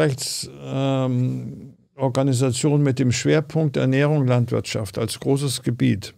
Bürgerrechtsorganisation ähm, mit dem Schwerpunkt Ernährung, Landwirtschaft als großes Gebiet.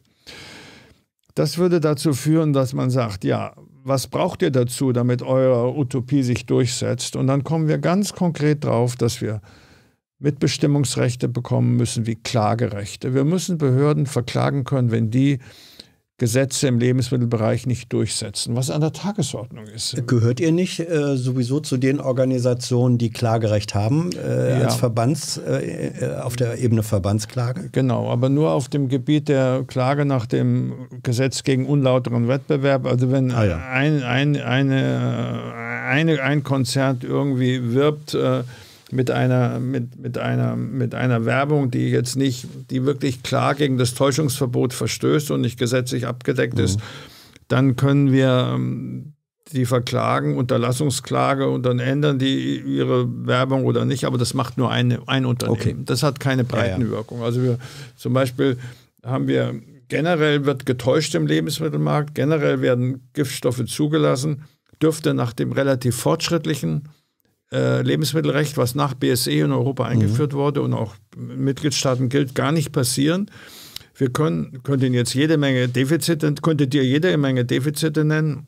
Das würde dazu führen, dass man sagt, ja, was braucht ihr dazu, damit eure Utopie sich durchsetzt? Und dann kommen wir ganz konkret drauf, dass wir Mitbestimmungsrechte bekommen müssen wie Klagerechte. Wir müssen Behörden verklagen können, wenn die Gesetze im Lebensmittelbereich nicht durchsetzen, was an der Tagesordnung ist. Gehört ihr nicht äh, sowieso zu den Organisationen, die Klagerecht haben, äh, ja. als Verbands, äh, auf der Ebene Verbandsklage? Genau, aber nur auf dem Gebiet der Klage nach dem Gesetz gegen unlauteren Wettbewerb. Also wenn ah, ja. ein, ein, eine, eine, ein Konzern irgendwie wirbt, äh, mit einer, mit, mit, einer, mit einer Werbung, die jetzt nicht, die wirklich klar gegen das Täuschungsverbot verstößt und nicht gesetzlich abgedeckt mhm. ist, dann können wir ähm, die verklagen, Unterlassungsklage, und dann ändern die ihre Werbung oder nicht, aber das macht nur eine, ein Unternehmen. Okay. Das hat keine Breitenwirkung. Ja, ja. Also wir, zum Beispiel haben wir, generell wird getäuscht im Lebensmittelmarkt, generell werden Giftstoffe zugelassen, dürfte nach dem relativ fortschrittlichen Äh, Lebensmittelrecht, was nach B S E in Europa eingeführt mhm. wurde und auch in Mitgliedstaaten gilt, gar nicht passieren. Wir können, könnten jetzt jede Menge Defizite, könntet ihr jede Menge Defizite nennen.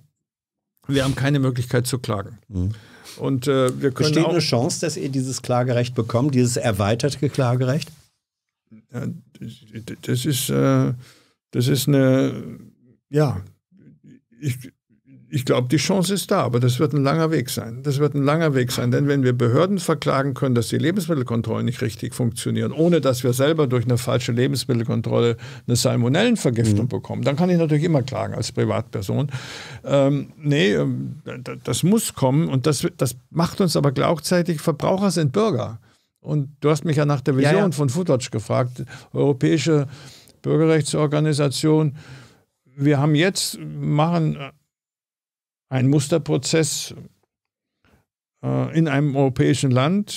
Wir haben keine Möglichkeit zu klagen. Mhm. Und, äh, wir können Besteht auch, eine Chance, dass ihr dieses Klagerecht bekommt, dieses erweiterte Klagerecht? Ja, das ist, äh, das ist eine, ja, ich Ich glaube, die Chance ist da, aber das wird ein langer Weg sein. Das wird ein langer Weg sein, denn wenn wir Behörden verklagen können, dass die Lebensmittelkontrollen nicht richtig funktionieren, ohne dass wir selber durch eine falsche Lebensmittelkontrolle eine Salmonellenvergiftung mhm. bekommen, dann kann ich natürlich immer klagen als Privatperson. Ähm, nee, das muss kommen, und das, das macht uns aber gleichzeitig, Verbraucher sind Bürger. Und du hast mich ja nach der Vision ja, ja. von Foodwatch gefragt, europäische Bürgerrechtsorganisation. Wir haben jetzt, machen ein Musterprozess äh, in einem europäischen Land,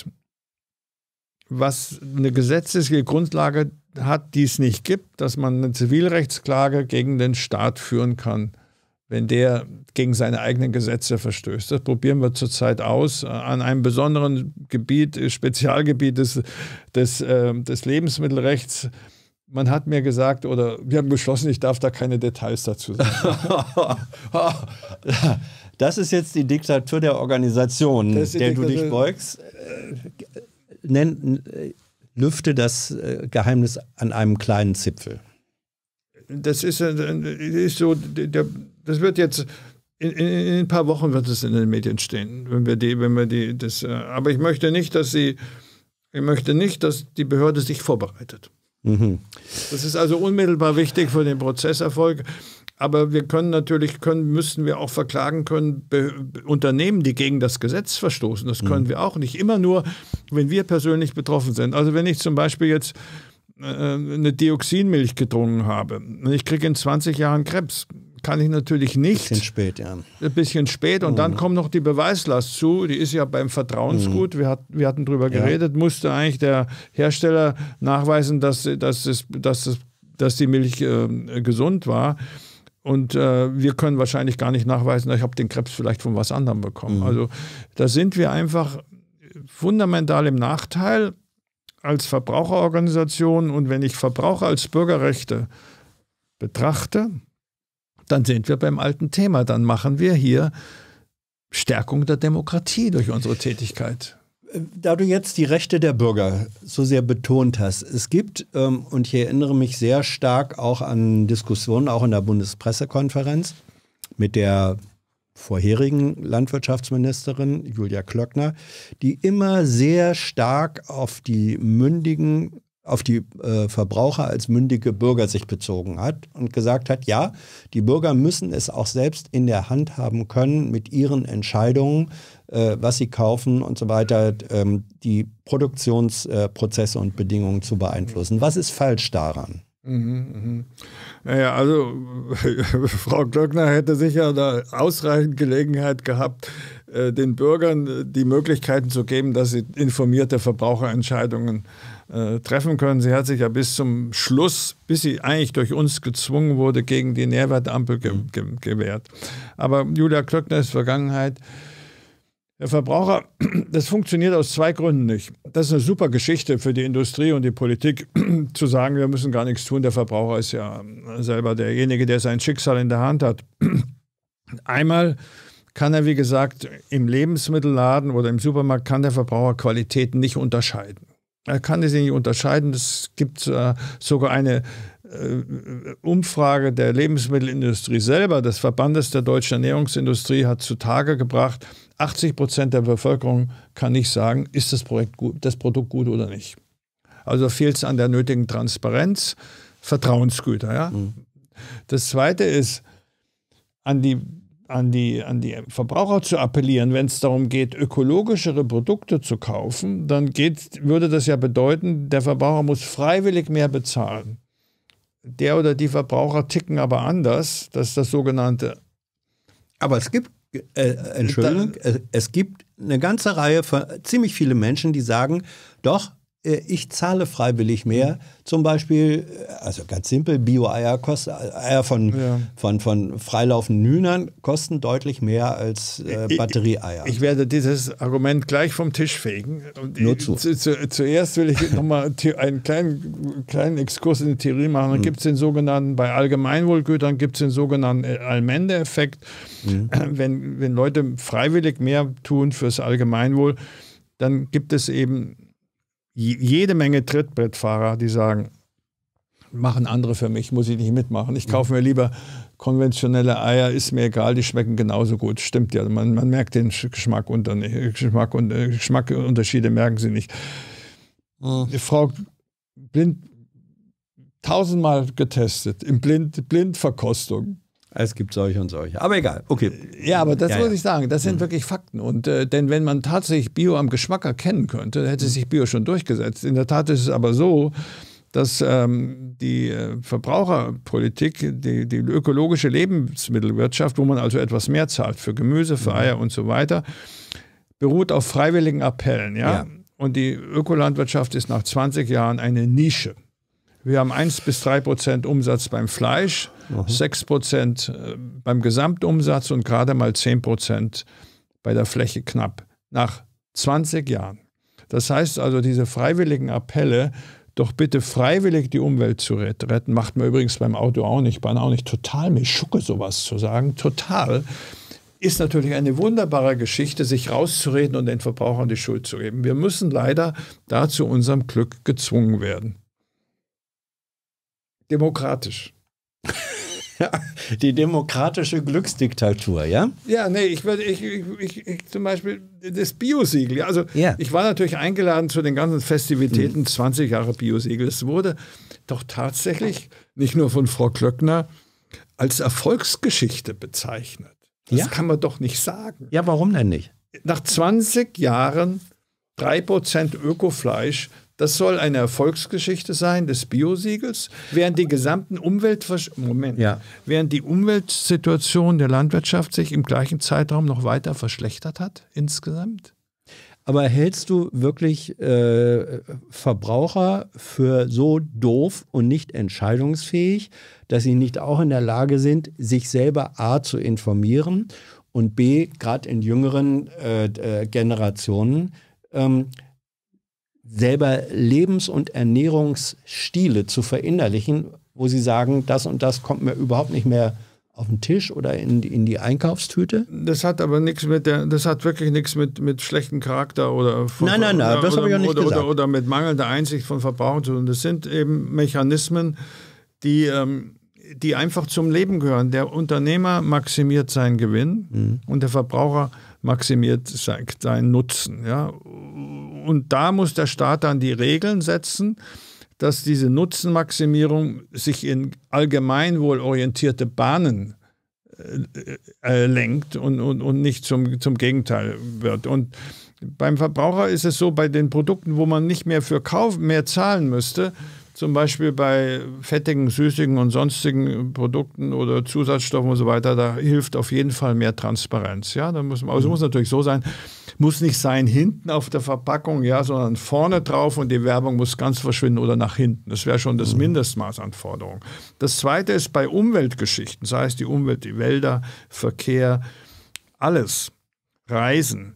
was eine gesetzliche Grundlage hat, die es nicht gibt, dass man eine Zivilrechtsklage gegen den Staat führen kann, wenn der gegen seine eigenen Gesetze verstößt. Das probieren wir zurzeit aus äh, an einem besonderen Gebiet, Spezialgebiet des, des, äh, des Lebensmittelrechts. Man hat mir gesagt, oder wir haben beschlossen, ich darf da keine Details dazu sagen. Das ist jetzt die Diktatur der Organisation, der Diktatur. Du dich beugst. Nenn, lüfte das Geheimnis an einem kleinen Zipfel. Das ist, ist so, das wird jetzt, in, in ein paar Wochen wird es in den Medien stehen, wenn wir die, wenn wir die, das, aber ich möchte nicht, dass sie, ich möchte nicht, dass die Behörde sich vorbereitet. Das ist also unmittelbar wichtig für den Prozesserfolg. Aber wir können natürlich, können, müssen wir auch verklagen können, Be Unternehmen, die gegen das Gesetz verstoßen. Das können mhm. wir auch nicht. Immer nur, wenn wir persönlich betroffen sind. Also wenn ich zum Beispiel jetzt äh, eine Dioxinmilch getrunken habe und ich kriege in zwanzig Jahren Krebs, kann ich natürlich nicht. Ein bisschen spät, ja. Ein bisschen spät. Und mhm. dann kommt noch die Beweislast zu. Die ist ja beim Vertrauensgut. Mhm. Wir, hat, wir hatten drüber ja. geredet. Musste eigentlich der Hersteller nachweisen, dass, dass, es, dass, es, dass die Milch äh, gesund war. Und äh, wir können wahrscheinlich gar nicht nachweisen, ich habe den Krebs vielleicht von was anderem bekommen. Mhm. Also da sind wir einfach fundamental im Nachteil als Verbraucherorganisation. Und wenn ich Verbraucher als Bürgerrechte betrachte, dann sind wir beim alten Thema. Dann machen wir hier Stärkung der Demokratie durch unsere Tätigkeit. Da du jetzt die Rechte der Bürger so sehr betont hast, es gibt, ähm, und ich erinnere mich sehr stark auch an Diskussionen, auch in der Bundespressekonferenz mit der vorherigen Landwirtschaftsministerin Julia Klöckner, die immer sehr stark auf die mündigen auf die äh, Verbraucher als mündige Bürger sich bezogen hat und gesagt hat, ja, die Bürger müssen es auch selbst in der Hand haben können, mit ihren Entscheidungen, äh, was sie kaufen und so weiter, ähm, die Produktionsprozesse äh, und Bedingungen zu beeinflussen. Was ist falsch daran? Mhm, mhm. Naja, also Frau Glöckner hätte sicher da ausreichend Gelegenheit gehabt, äh, den Bürgern die Möglichkeiten zu geben, dass sie informierte Verbraucherentscheidungen äh, treffen können. Sie hat sich ja bis zum Schluss, bis sie eigentlich durch uns gezwungen wurde, gegen die Nährwertampel ge ge gewehrt. Aber Julia Klöckner ist Vergangenheit. Der Verbraucher, das funktioniert aus zwei Gründen nicht. Das ist eine super Geschichte für die Industrie und die Politik, zu sagen, wir müssen gar nichts tun. Der Verbraucher ist ja selber derjenige, der sein Schicksal in der Hand hat. Einmal kann er, wie gesagt, im Lebensmittelladen oder im Supermarkt kann der Verbraucher Qualitäten nicht unterscheiden. Er kann sie nicht unterscheiden. Es gibt äh, sogar eine äh, Umfrage der Lebensmittelindustrie selber, des Verbandes der deutschen Ernährungsindustrie, hat zutage gebracht, achtzig Prozent der Bevölkerung kann nicht sagen, ist das, Projekt gut, das Produkt gut oder nicht. Also fehlt es an der nötigen Transparenz, Vertrauensgüter. Ja? Mhm. Das Zweite ist, an die, an, die, an die Verbraucher zu appellieren, wenn es darum geht, ökologischere Produkte zu kaufen, dann geht, würde das ja bedeuten, der Verbraucher muss freiwillig mehr bezahlen. Der oder die Verbraucher ticken aber anders, das ist das sogenannte... Aber es gibt Äh, Entschuldigung, da, es gibt eine ganze Reihe von ziemlich viele Menschen, die sagen, doch, äh, ich zahle freiwillig mehr. Zum Beispiel, also ganz simpel, Bio-Eier kosten, Eier von, ja. von, von freilaufenden Hühnern kosten deutlich mehr als äh, Batterieeier. Ich, ich werde dieses Argument gleich vom Tisch fegen. Und Nur zu. zu, zu zuerst will ich nochmal einen kleinen, kleinen Exkurs in die Theorie machen. Dann mhm. gibt es den sogenannten, bei Allgemeinwohlgütern gibt es den sogenannten Allmende-Effekt. Mhm. Wenn, wenn Leute freiwillig mehr tun fürs Allgemeinwohl, dann gibt es eben jede Menge Trittbrettfahrer, die sagen, machen andere für mich, muss ich nicht mitmachen. Ich kaufe mir lieber konventionelle Eier, ist mir egal, die schmecken genauso gut. Stimmt ja, man, man merkt den Geschmack, unter, Geschmack und äh, Geschmackunterschiede merken sie nicht. Mhm. Die Frau blind tausendmal getestet, in Blind, Blindverkostung. Es gibt solche und solche. Aber egal, okay. Ja, aber das ja, muss ja. ich sagen, das sind mhm. wirklich Fakten. Und, äh, denn wenn man tatsächlich Bio am Geschmack erkennen könnte, hätte sich Bio schon durchgesetzt. In der Tat ist es aber so, dass ähm, die äh, Verbraucherpolitik, die, die ökologische Lebensmittelwirtschaft, wo man also etwas mehr zahlt für Gemüse, für Eier mhm. und so weiter, beruht auf freiwilligen Appellen. Ja? Ja. Und die Ökolandwirtschaft ist nach zwanzig Jahren eine Nische. Wir haben eins bis drei Prozent Umsatz beim Fleisch, mhm. sechs Prozent beim Gesamtumsatz und gerade mal zehn Prozent bei der Fläche knapp. Nach zwanzig Jahren. Das heißt also, diese freiwilligen Appelle, doch bitte freiwillig die Umwelt zu retten, macht man übrigens beim Auto auch nicht, Bahn auch nicht. Total mir Schucke, sowas zu sagen. Total. Ist natürlich eine wunderbare Geschichte, sich rauszureden und den Verbrauchern die Schuld zu geben. Wir müssen leider da zu unserem Glück gezwungen werden. Demokratisch. Ja, die demokratische Glücksdiktatur, ja? Ja, nee, ich würde, ich, ich, ich, zum Beispiel das Biosiegel. Ja, also ja. ich war natürlich eingeladen zu den ganzen Festivitäten, mhm. zwanzig Jahre Biosiegel. Es wurde doch tatsächlich nicht nur von Frau Klöckner als Erfolgsgeschichte bezeichnet. Das ja? kann man doch nicht sagen. Ja, warum denn nicht? Nach zwanzig Jahren drei Prozent Ökofleisch. Das soll eine Erfolgsgeschichte sein des Biosiegels, während die gesamten Umweltversch Moment, ja. während die Umweltsituation der Landwirtschaft sich im gleichen Zeitraum noch weiter verschlechtert hat insgesamt. Aber hältst du wirklich äh, Verbraucher für so doof und nicht entscheidungsfähig, dass sie nicht auch in der Lage sind, sich selber A zu informieren und B, gerade in jüngeren äh, äh, Generationen, ähm, selber Lebens- und Ernährungsstile zu verinnerlichen, wo sie sagen, das und das kommt mir überhaupt nicht mehr auf den Tisch oder in die, in die Einkaufstüte? Das hat aber nichts mit der, das hat wirklich nichts mit, mit schlechtem Charakter oder von, nein, nein, nein, das habe ich auch nicht oder, gesagt. Oder, oder mit mangelnder Einsicht von Verbrauchern zu tun. Das sind eben Mechanismen, die, ähm, die einfach zum Leben gehören. Der Unternehmer maximiert seinen Gewinn mhm. und der Verbraucher maximiert sein, seinen Nutzen. Ja? Und da muss der Staat dann die Regeln setzen, dass diese Nutzenmaximierung sich in allgemeinwohlorientierte Bahnen äh, lenkt und, und, und nicht zum, zum Gegenteil wird. Und beim Verbraucher ist es so, bei den Produkten, wo man nicht mehr für Kauf mehr zahlen müsste, zum Beispiel bei fettigen, süßigen und sonstigen Produkten oder Zusatzstoffen und so weiter, da hilft auf jeden Fall mehr Transparenz. Ja, da muss man, also muss natürlich so sein, muss nicht sein hinten auf der Verpackung, ja, sondern vorne drauf und die Werbung muss ganz verschwinden oder nach hinten. Das wäre schon das Mindestmaß an Forderung. Das Zweite ist bei Umweltgeschichten, sei es die Umwelt, die Wälder, Verkehr, alles, Reisen.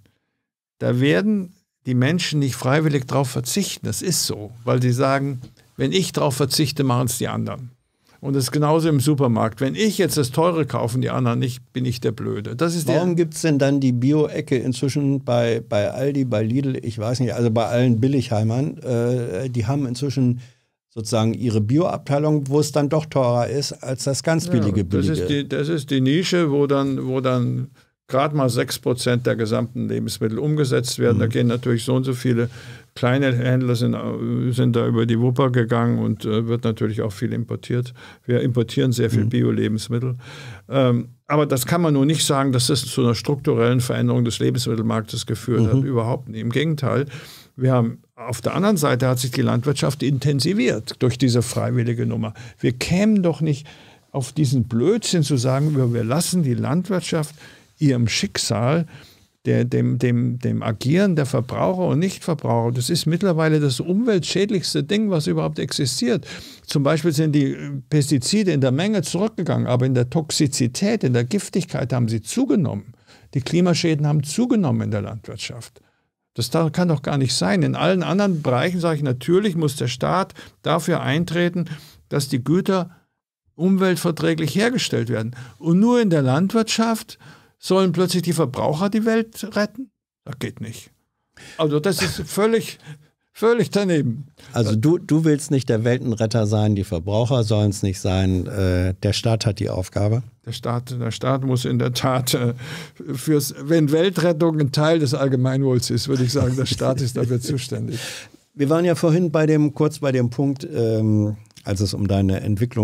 Da werden die Menschen nicht freiwillig darauf verzichten. Das ist so, weil sie sagen, wenn ich darauf verzichte, machen es die anderen. Und das ist genauso im Supermarkt. Wenn ich jetzt das Teure kaufe, die anderen nicht, bin ich der Blöde. Das ist Warum gibt es denn dann die Bio-Ecke inzwischen bei, bei Aldi, bei Lidl, ich weiß nicht, also bei allen Billigheimern, äh, die haben inzwischen sozusagen ihre Bio-Abteilung, wo es dann doch teurer ist als das ganz billige ja, das Billige. Ist die, das ist die Nische, wo dann, wo dann gerade mal sechs Prozent der gesamten Lebensmittel umgesetzt werden. Mhm. Da gehen natürlich so und so viele kleine Händler sind, sind da über die Wupper gegangen und äh, wird natürlich auch viel importiert. Wir importieren sehr viel mhm. Bio-Lebensmittel. Ähm, aber das kann man nur nicht sagen, dass das zu einer strukturellen Veränderung des Lebensmittelmarktes geführt mhm. hat. Überhaupt nicht. Im Gegenteil. Wir haben auf der anderen Seite hat sich die Landwirtschaft intensiviert durch diese freiwillige Nummer. Wir kämen doch nicht auf diesen Blödsinn zu sagen, wir, wir lassen die Landwirtschaft ihrem Schicksal, der, dem, dem, dem Agieren der Verbraucher und Nichtverbraucher. Das ist mittlerweile das umweltschädlichste Ding, was überhaupt existiert. Zum Beispiel sind die Pestizide in der Menge zurückgegangen, aber in der Toxizität, in der Giftigkeit haben sie zugenommen. Die Klimaschäden haben zugenommen in der Landwirtschaft. Das kann doch gar nicht sein. In allen anderen Bereichen sage ich, natürlich muss der Staat dafür eintreten, dass die Güter umweltverträglich hergestellt werden. Und nur in der Landwirtschaft sollen plötzlich die Verbraucher die Welt retten? Das geht nicht. Also das ist völlig, völlig daneben. Also du, du willst nicht der Weltenretter sein, die Verbraucher sollen es nicht sein. Äh, der Staat hat die Aufgabe. Der Staat, der Staat muss in der Tat, äh, fürs, wenn Weltrettung ein Teil des Allgemeinwohls ist, würde ich sagen, der Staat ist dafür zuständig. Wir waren ja vorhin bei dem, kurz bei dem Punkt, ähm, als es um deine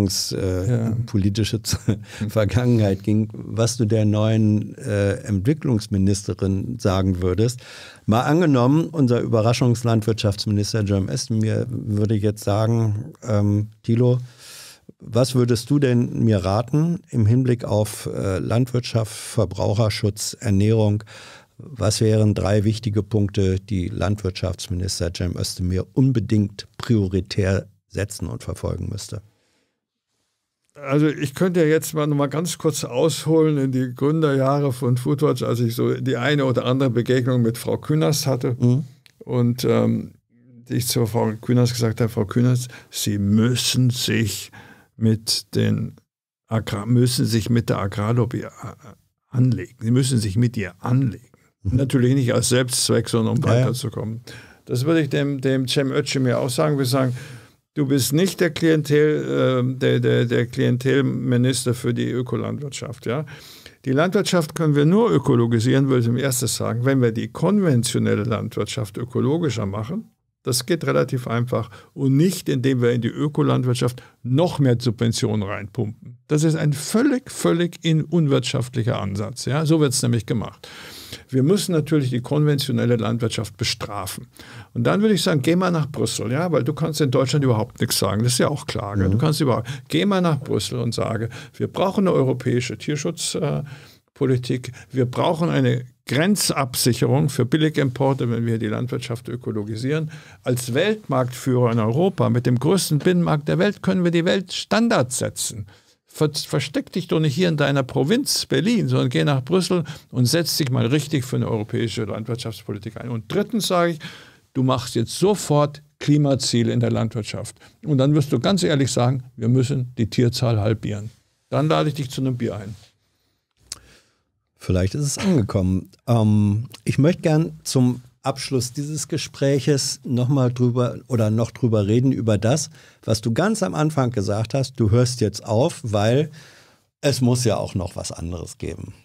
entwicklungspolitische äh, ja. Vergangenheit ging, was du der neuen äh, Entwicklungsministerin sagen würdest. Mal angenommen, unser Überraschungslandwirtschaftsminister Cem Özdemir würde jetzt sagen, ähm, Thilo, was würdest du denn mir raten im Hinblick auf äh, Landwirtschaft, Verbraucherschutz, Ernährung? Was wären drei wichtige Punkte, die Landwirtschaftsminister Cem Özdemir unbedingt prioritär setzen und verfolgen müsste? Also ich könnte ja jetzt mal noch mal ganz kurz ausholen in die Gründerjahre von Foodwatch, als ich so die eine oder andere Begegnung mit Frau Künast hatte mhm. und ähm, ich zu Frau Künast gesagt habe, Frau Künast, Sie müssen sich mit den Agrar, müssen sich mit der Agrarlobby anlegen. Sie müssen sich mit ihr anlegen. Mhm. Natürlich nicht als Selbstzweck, sondern um ja, weiterzukommen. Ja. Das würde ich dem, dem Cem Özdemir auch sagen. Wir sagen, du bist nicht der Klientel, äh, der, der, der Klientelminister für die Ökolandwirtschaft. Ja? Die Landwirtschaft können wir nur ökologisieren, würde ich im erstes sagen, wenn wir die konventionelle Landwirtschaft ökologischer machen. Das geht relativ einfach und nicht, indem wir in die Ökolandwirtschaft noch mehr Subventionen reinpumpen. Das ist ein völlig, völlig unwirtschaftlicher Ansatz. Ja? So wird es nämlich gemacht. Wir müssen natürlich die konventionelle Landwirtschaft bestrafen. Und dann würde ich sagen, geh mal nach Brüssel, ja, weil du kannst in Deutschland überhaupt nichts sagen. Das ist ja auch klar. Mhm. Du kannst überhaupt, geh mal nach Brüssel und sage, wir brauchen eine europäische Tierschutzpolitik, wir brauchen eine Grenzabsicherung für Billigimporte, wenn wir die Landwirtschaft ökologisieren. Als Weltmarktführer in Europa mit dem größten Binnenmarkt der Welt können wir die Weltstandards setzen. Versteck dich doch nicht hier in deiner Provinz Berlin, sondern geh nach Brüssel und setz dich mal richtig für eine europäische Landwirtschaftspolitik ein. Und drittens sage ich, du machst jetzt sofort Klimaziele in der Landwirtschaft. Und dann wirst du ganz ehrlich sagen, wir müssen die Tierzahl halbieren. Dann lade ich dich zu einem Bier ein. Vielleicht ist es angekommen. Ähm, ich möchte gern zum Abschluss dieses Gespräches noch mal drüber oder noch drüber reden über das, was du ganz am Anfang gesagt hast. Du hörst jetzt auf, weil es muss ja auch noch was anderes geben.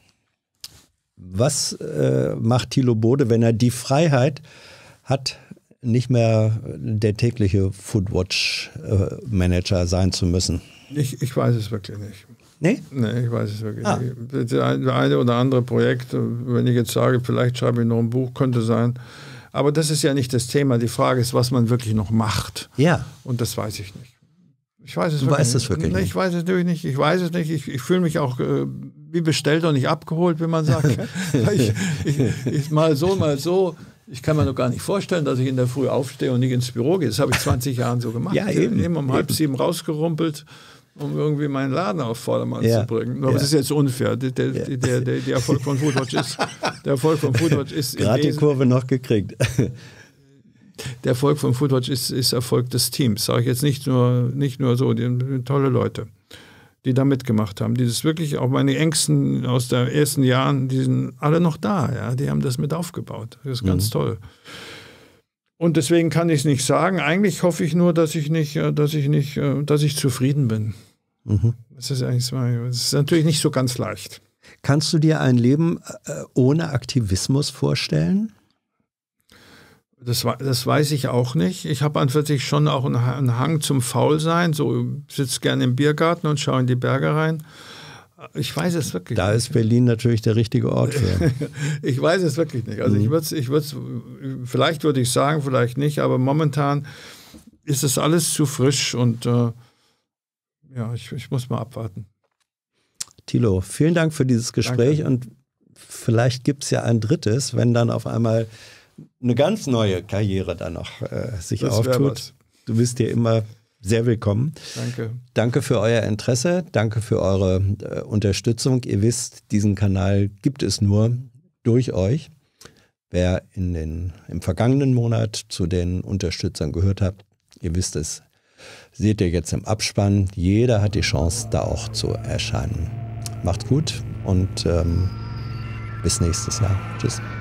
Was äh, macht Thilo Bode, wenn er die Freiheit hat, nicht mehr der tägliche Foodwatch-Manager sein zu müssen? Ich, ich weiß es wirklich nicht. Nee? Nee, ich weiß es wirklich ah. nicht. Das eine oder andere Projekt, wenn ich jetzt sage, vielleicht schreibe ich noch ein Buch, könnte sein. Aber das ist ja nicht das Thema. Die Frage ist, was man wirklich noch macht. Ja. Und das weiß ich nicht. Ich weiß es du wirklich weißt nicht. es wirklich nee, nicht. Ich weiß es natürlich nicht. Ich weiß es nicht. Ich, ich fühle mich auch äh, wie bestellt und nicht abgeholt, wie man sagt. ich, ich, ich, mal so, mal so. Ich kann mir noch gar nicht vorstellen, dass ich in der Früh aufstehe und nicht ins Büro gehe. Das habe ich zwanzig Jahren so gemacht. Ja, eben. Ich bin um halb eben. sieben rausgerumpelt, um irgendwie meinen Laden auf Vordermann ja. zu bringen. Aber ja. das ist jetzt unfair. Der, der, ja. der, der, der Erfolg von Foodwatch ist, der Erfolg von Foodwatch ist gerade die Kurve noch gekriegt. Der Erfolg von Foodwatch ist, ist Erfolg des Teams. Sage ich jetzt nicht nur, nicht nur so, die, die tolle Leute, die da mitgemacht haben. Die das wirklich, auch meine Ängsten aus den ersten Jahren, die sind alle noch da. Ja? Die haben das mit aufgebaut. Das ist ganz mhm. toll. Und deswegen kann ich es nicht sagen. Eigentlich hoffe ich nur, dass ich nicht, dass ich nicht, dass ich zufrieden bin. Mhm. Das ist eigentlich so, das ist natürlich nicht so ganz leicht. Kannst du dir ein Leben ohne Aktivismus vorstellen? Das, das weiß ich auch nicht. Ich habe an sich schon auch einen Hang zum Faulsein. So sitze gerne im Biergarten und schaue in die Berge rein. Ich weiß es wirklich da nicht. Da ist Berlin natürlich der richtige Ort für. Ich weiß es wirklich nicht. Also mhm. ich würde ich würd's, vielleicht würde ich sagen, vielleicht nicht, aber momentan ist es alles zu frisch und äh, ja, ich, ich muss mal abwarten. Thilo, vielen Dank für dieses Gespräch. Danke. Und vielleicht gibt es ja ein drittes, wenn dann auf einmal eine ganz neue Karriere dann noch äh, sich das auftut. Du bist hier immer sehr willkommen. Danke. Danke für euer Interesse, danke für eure äh, Unterstützung. Ihr wisst, diesen Kanal gibt es nur durch euch. Wer in den, im vergangenen Monat zu den Unterstützern gehört hat, ihr wisst es, seht ihr jetzt im Abspann. Jeder hat die Chance, da auch zu erscheinen. Macht's gut und ähm, bis nächstes Jahr. Tschüss.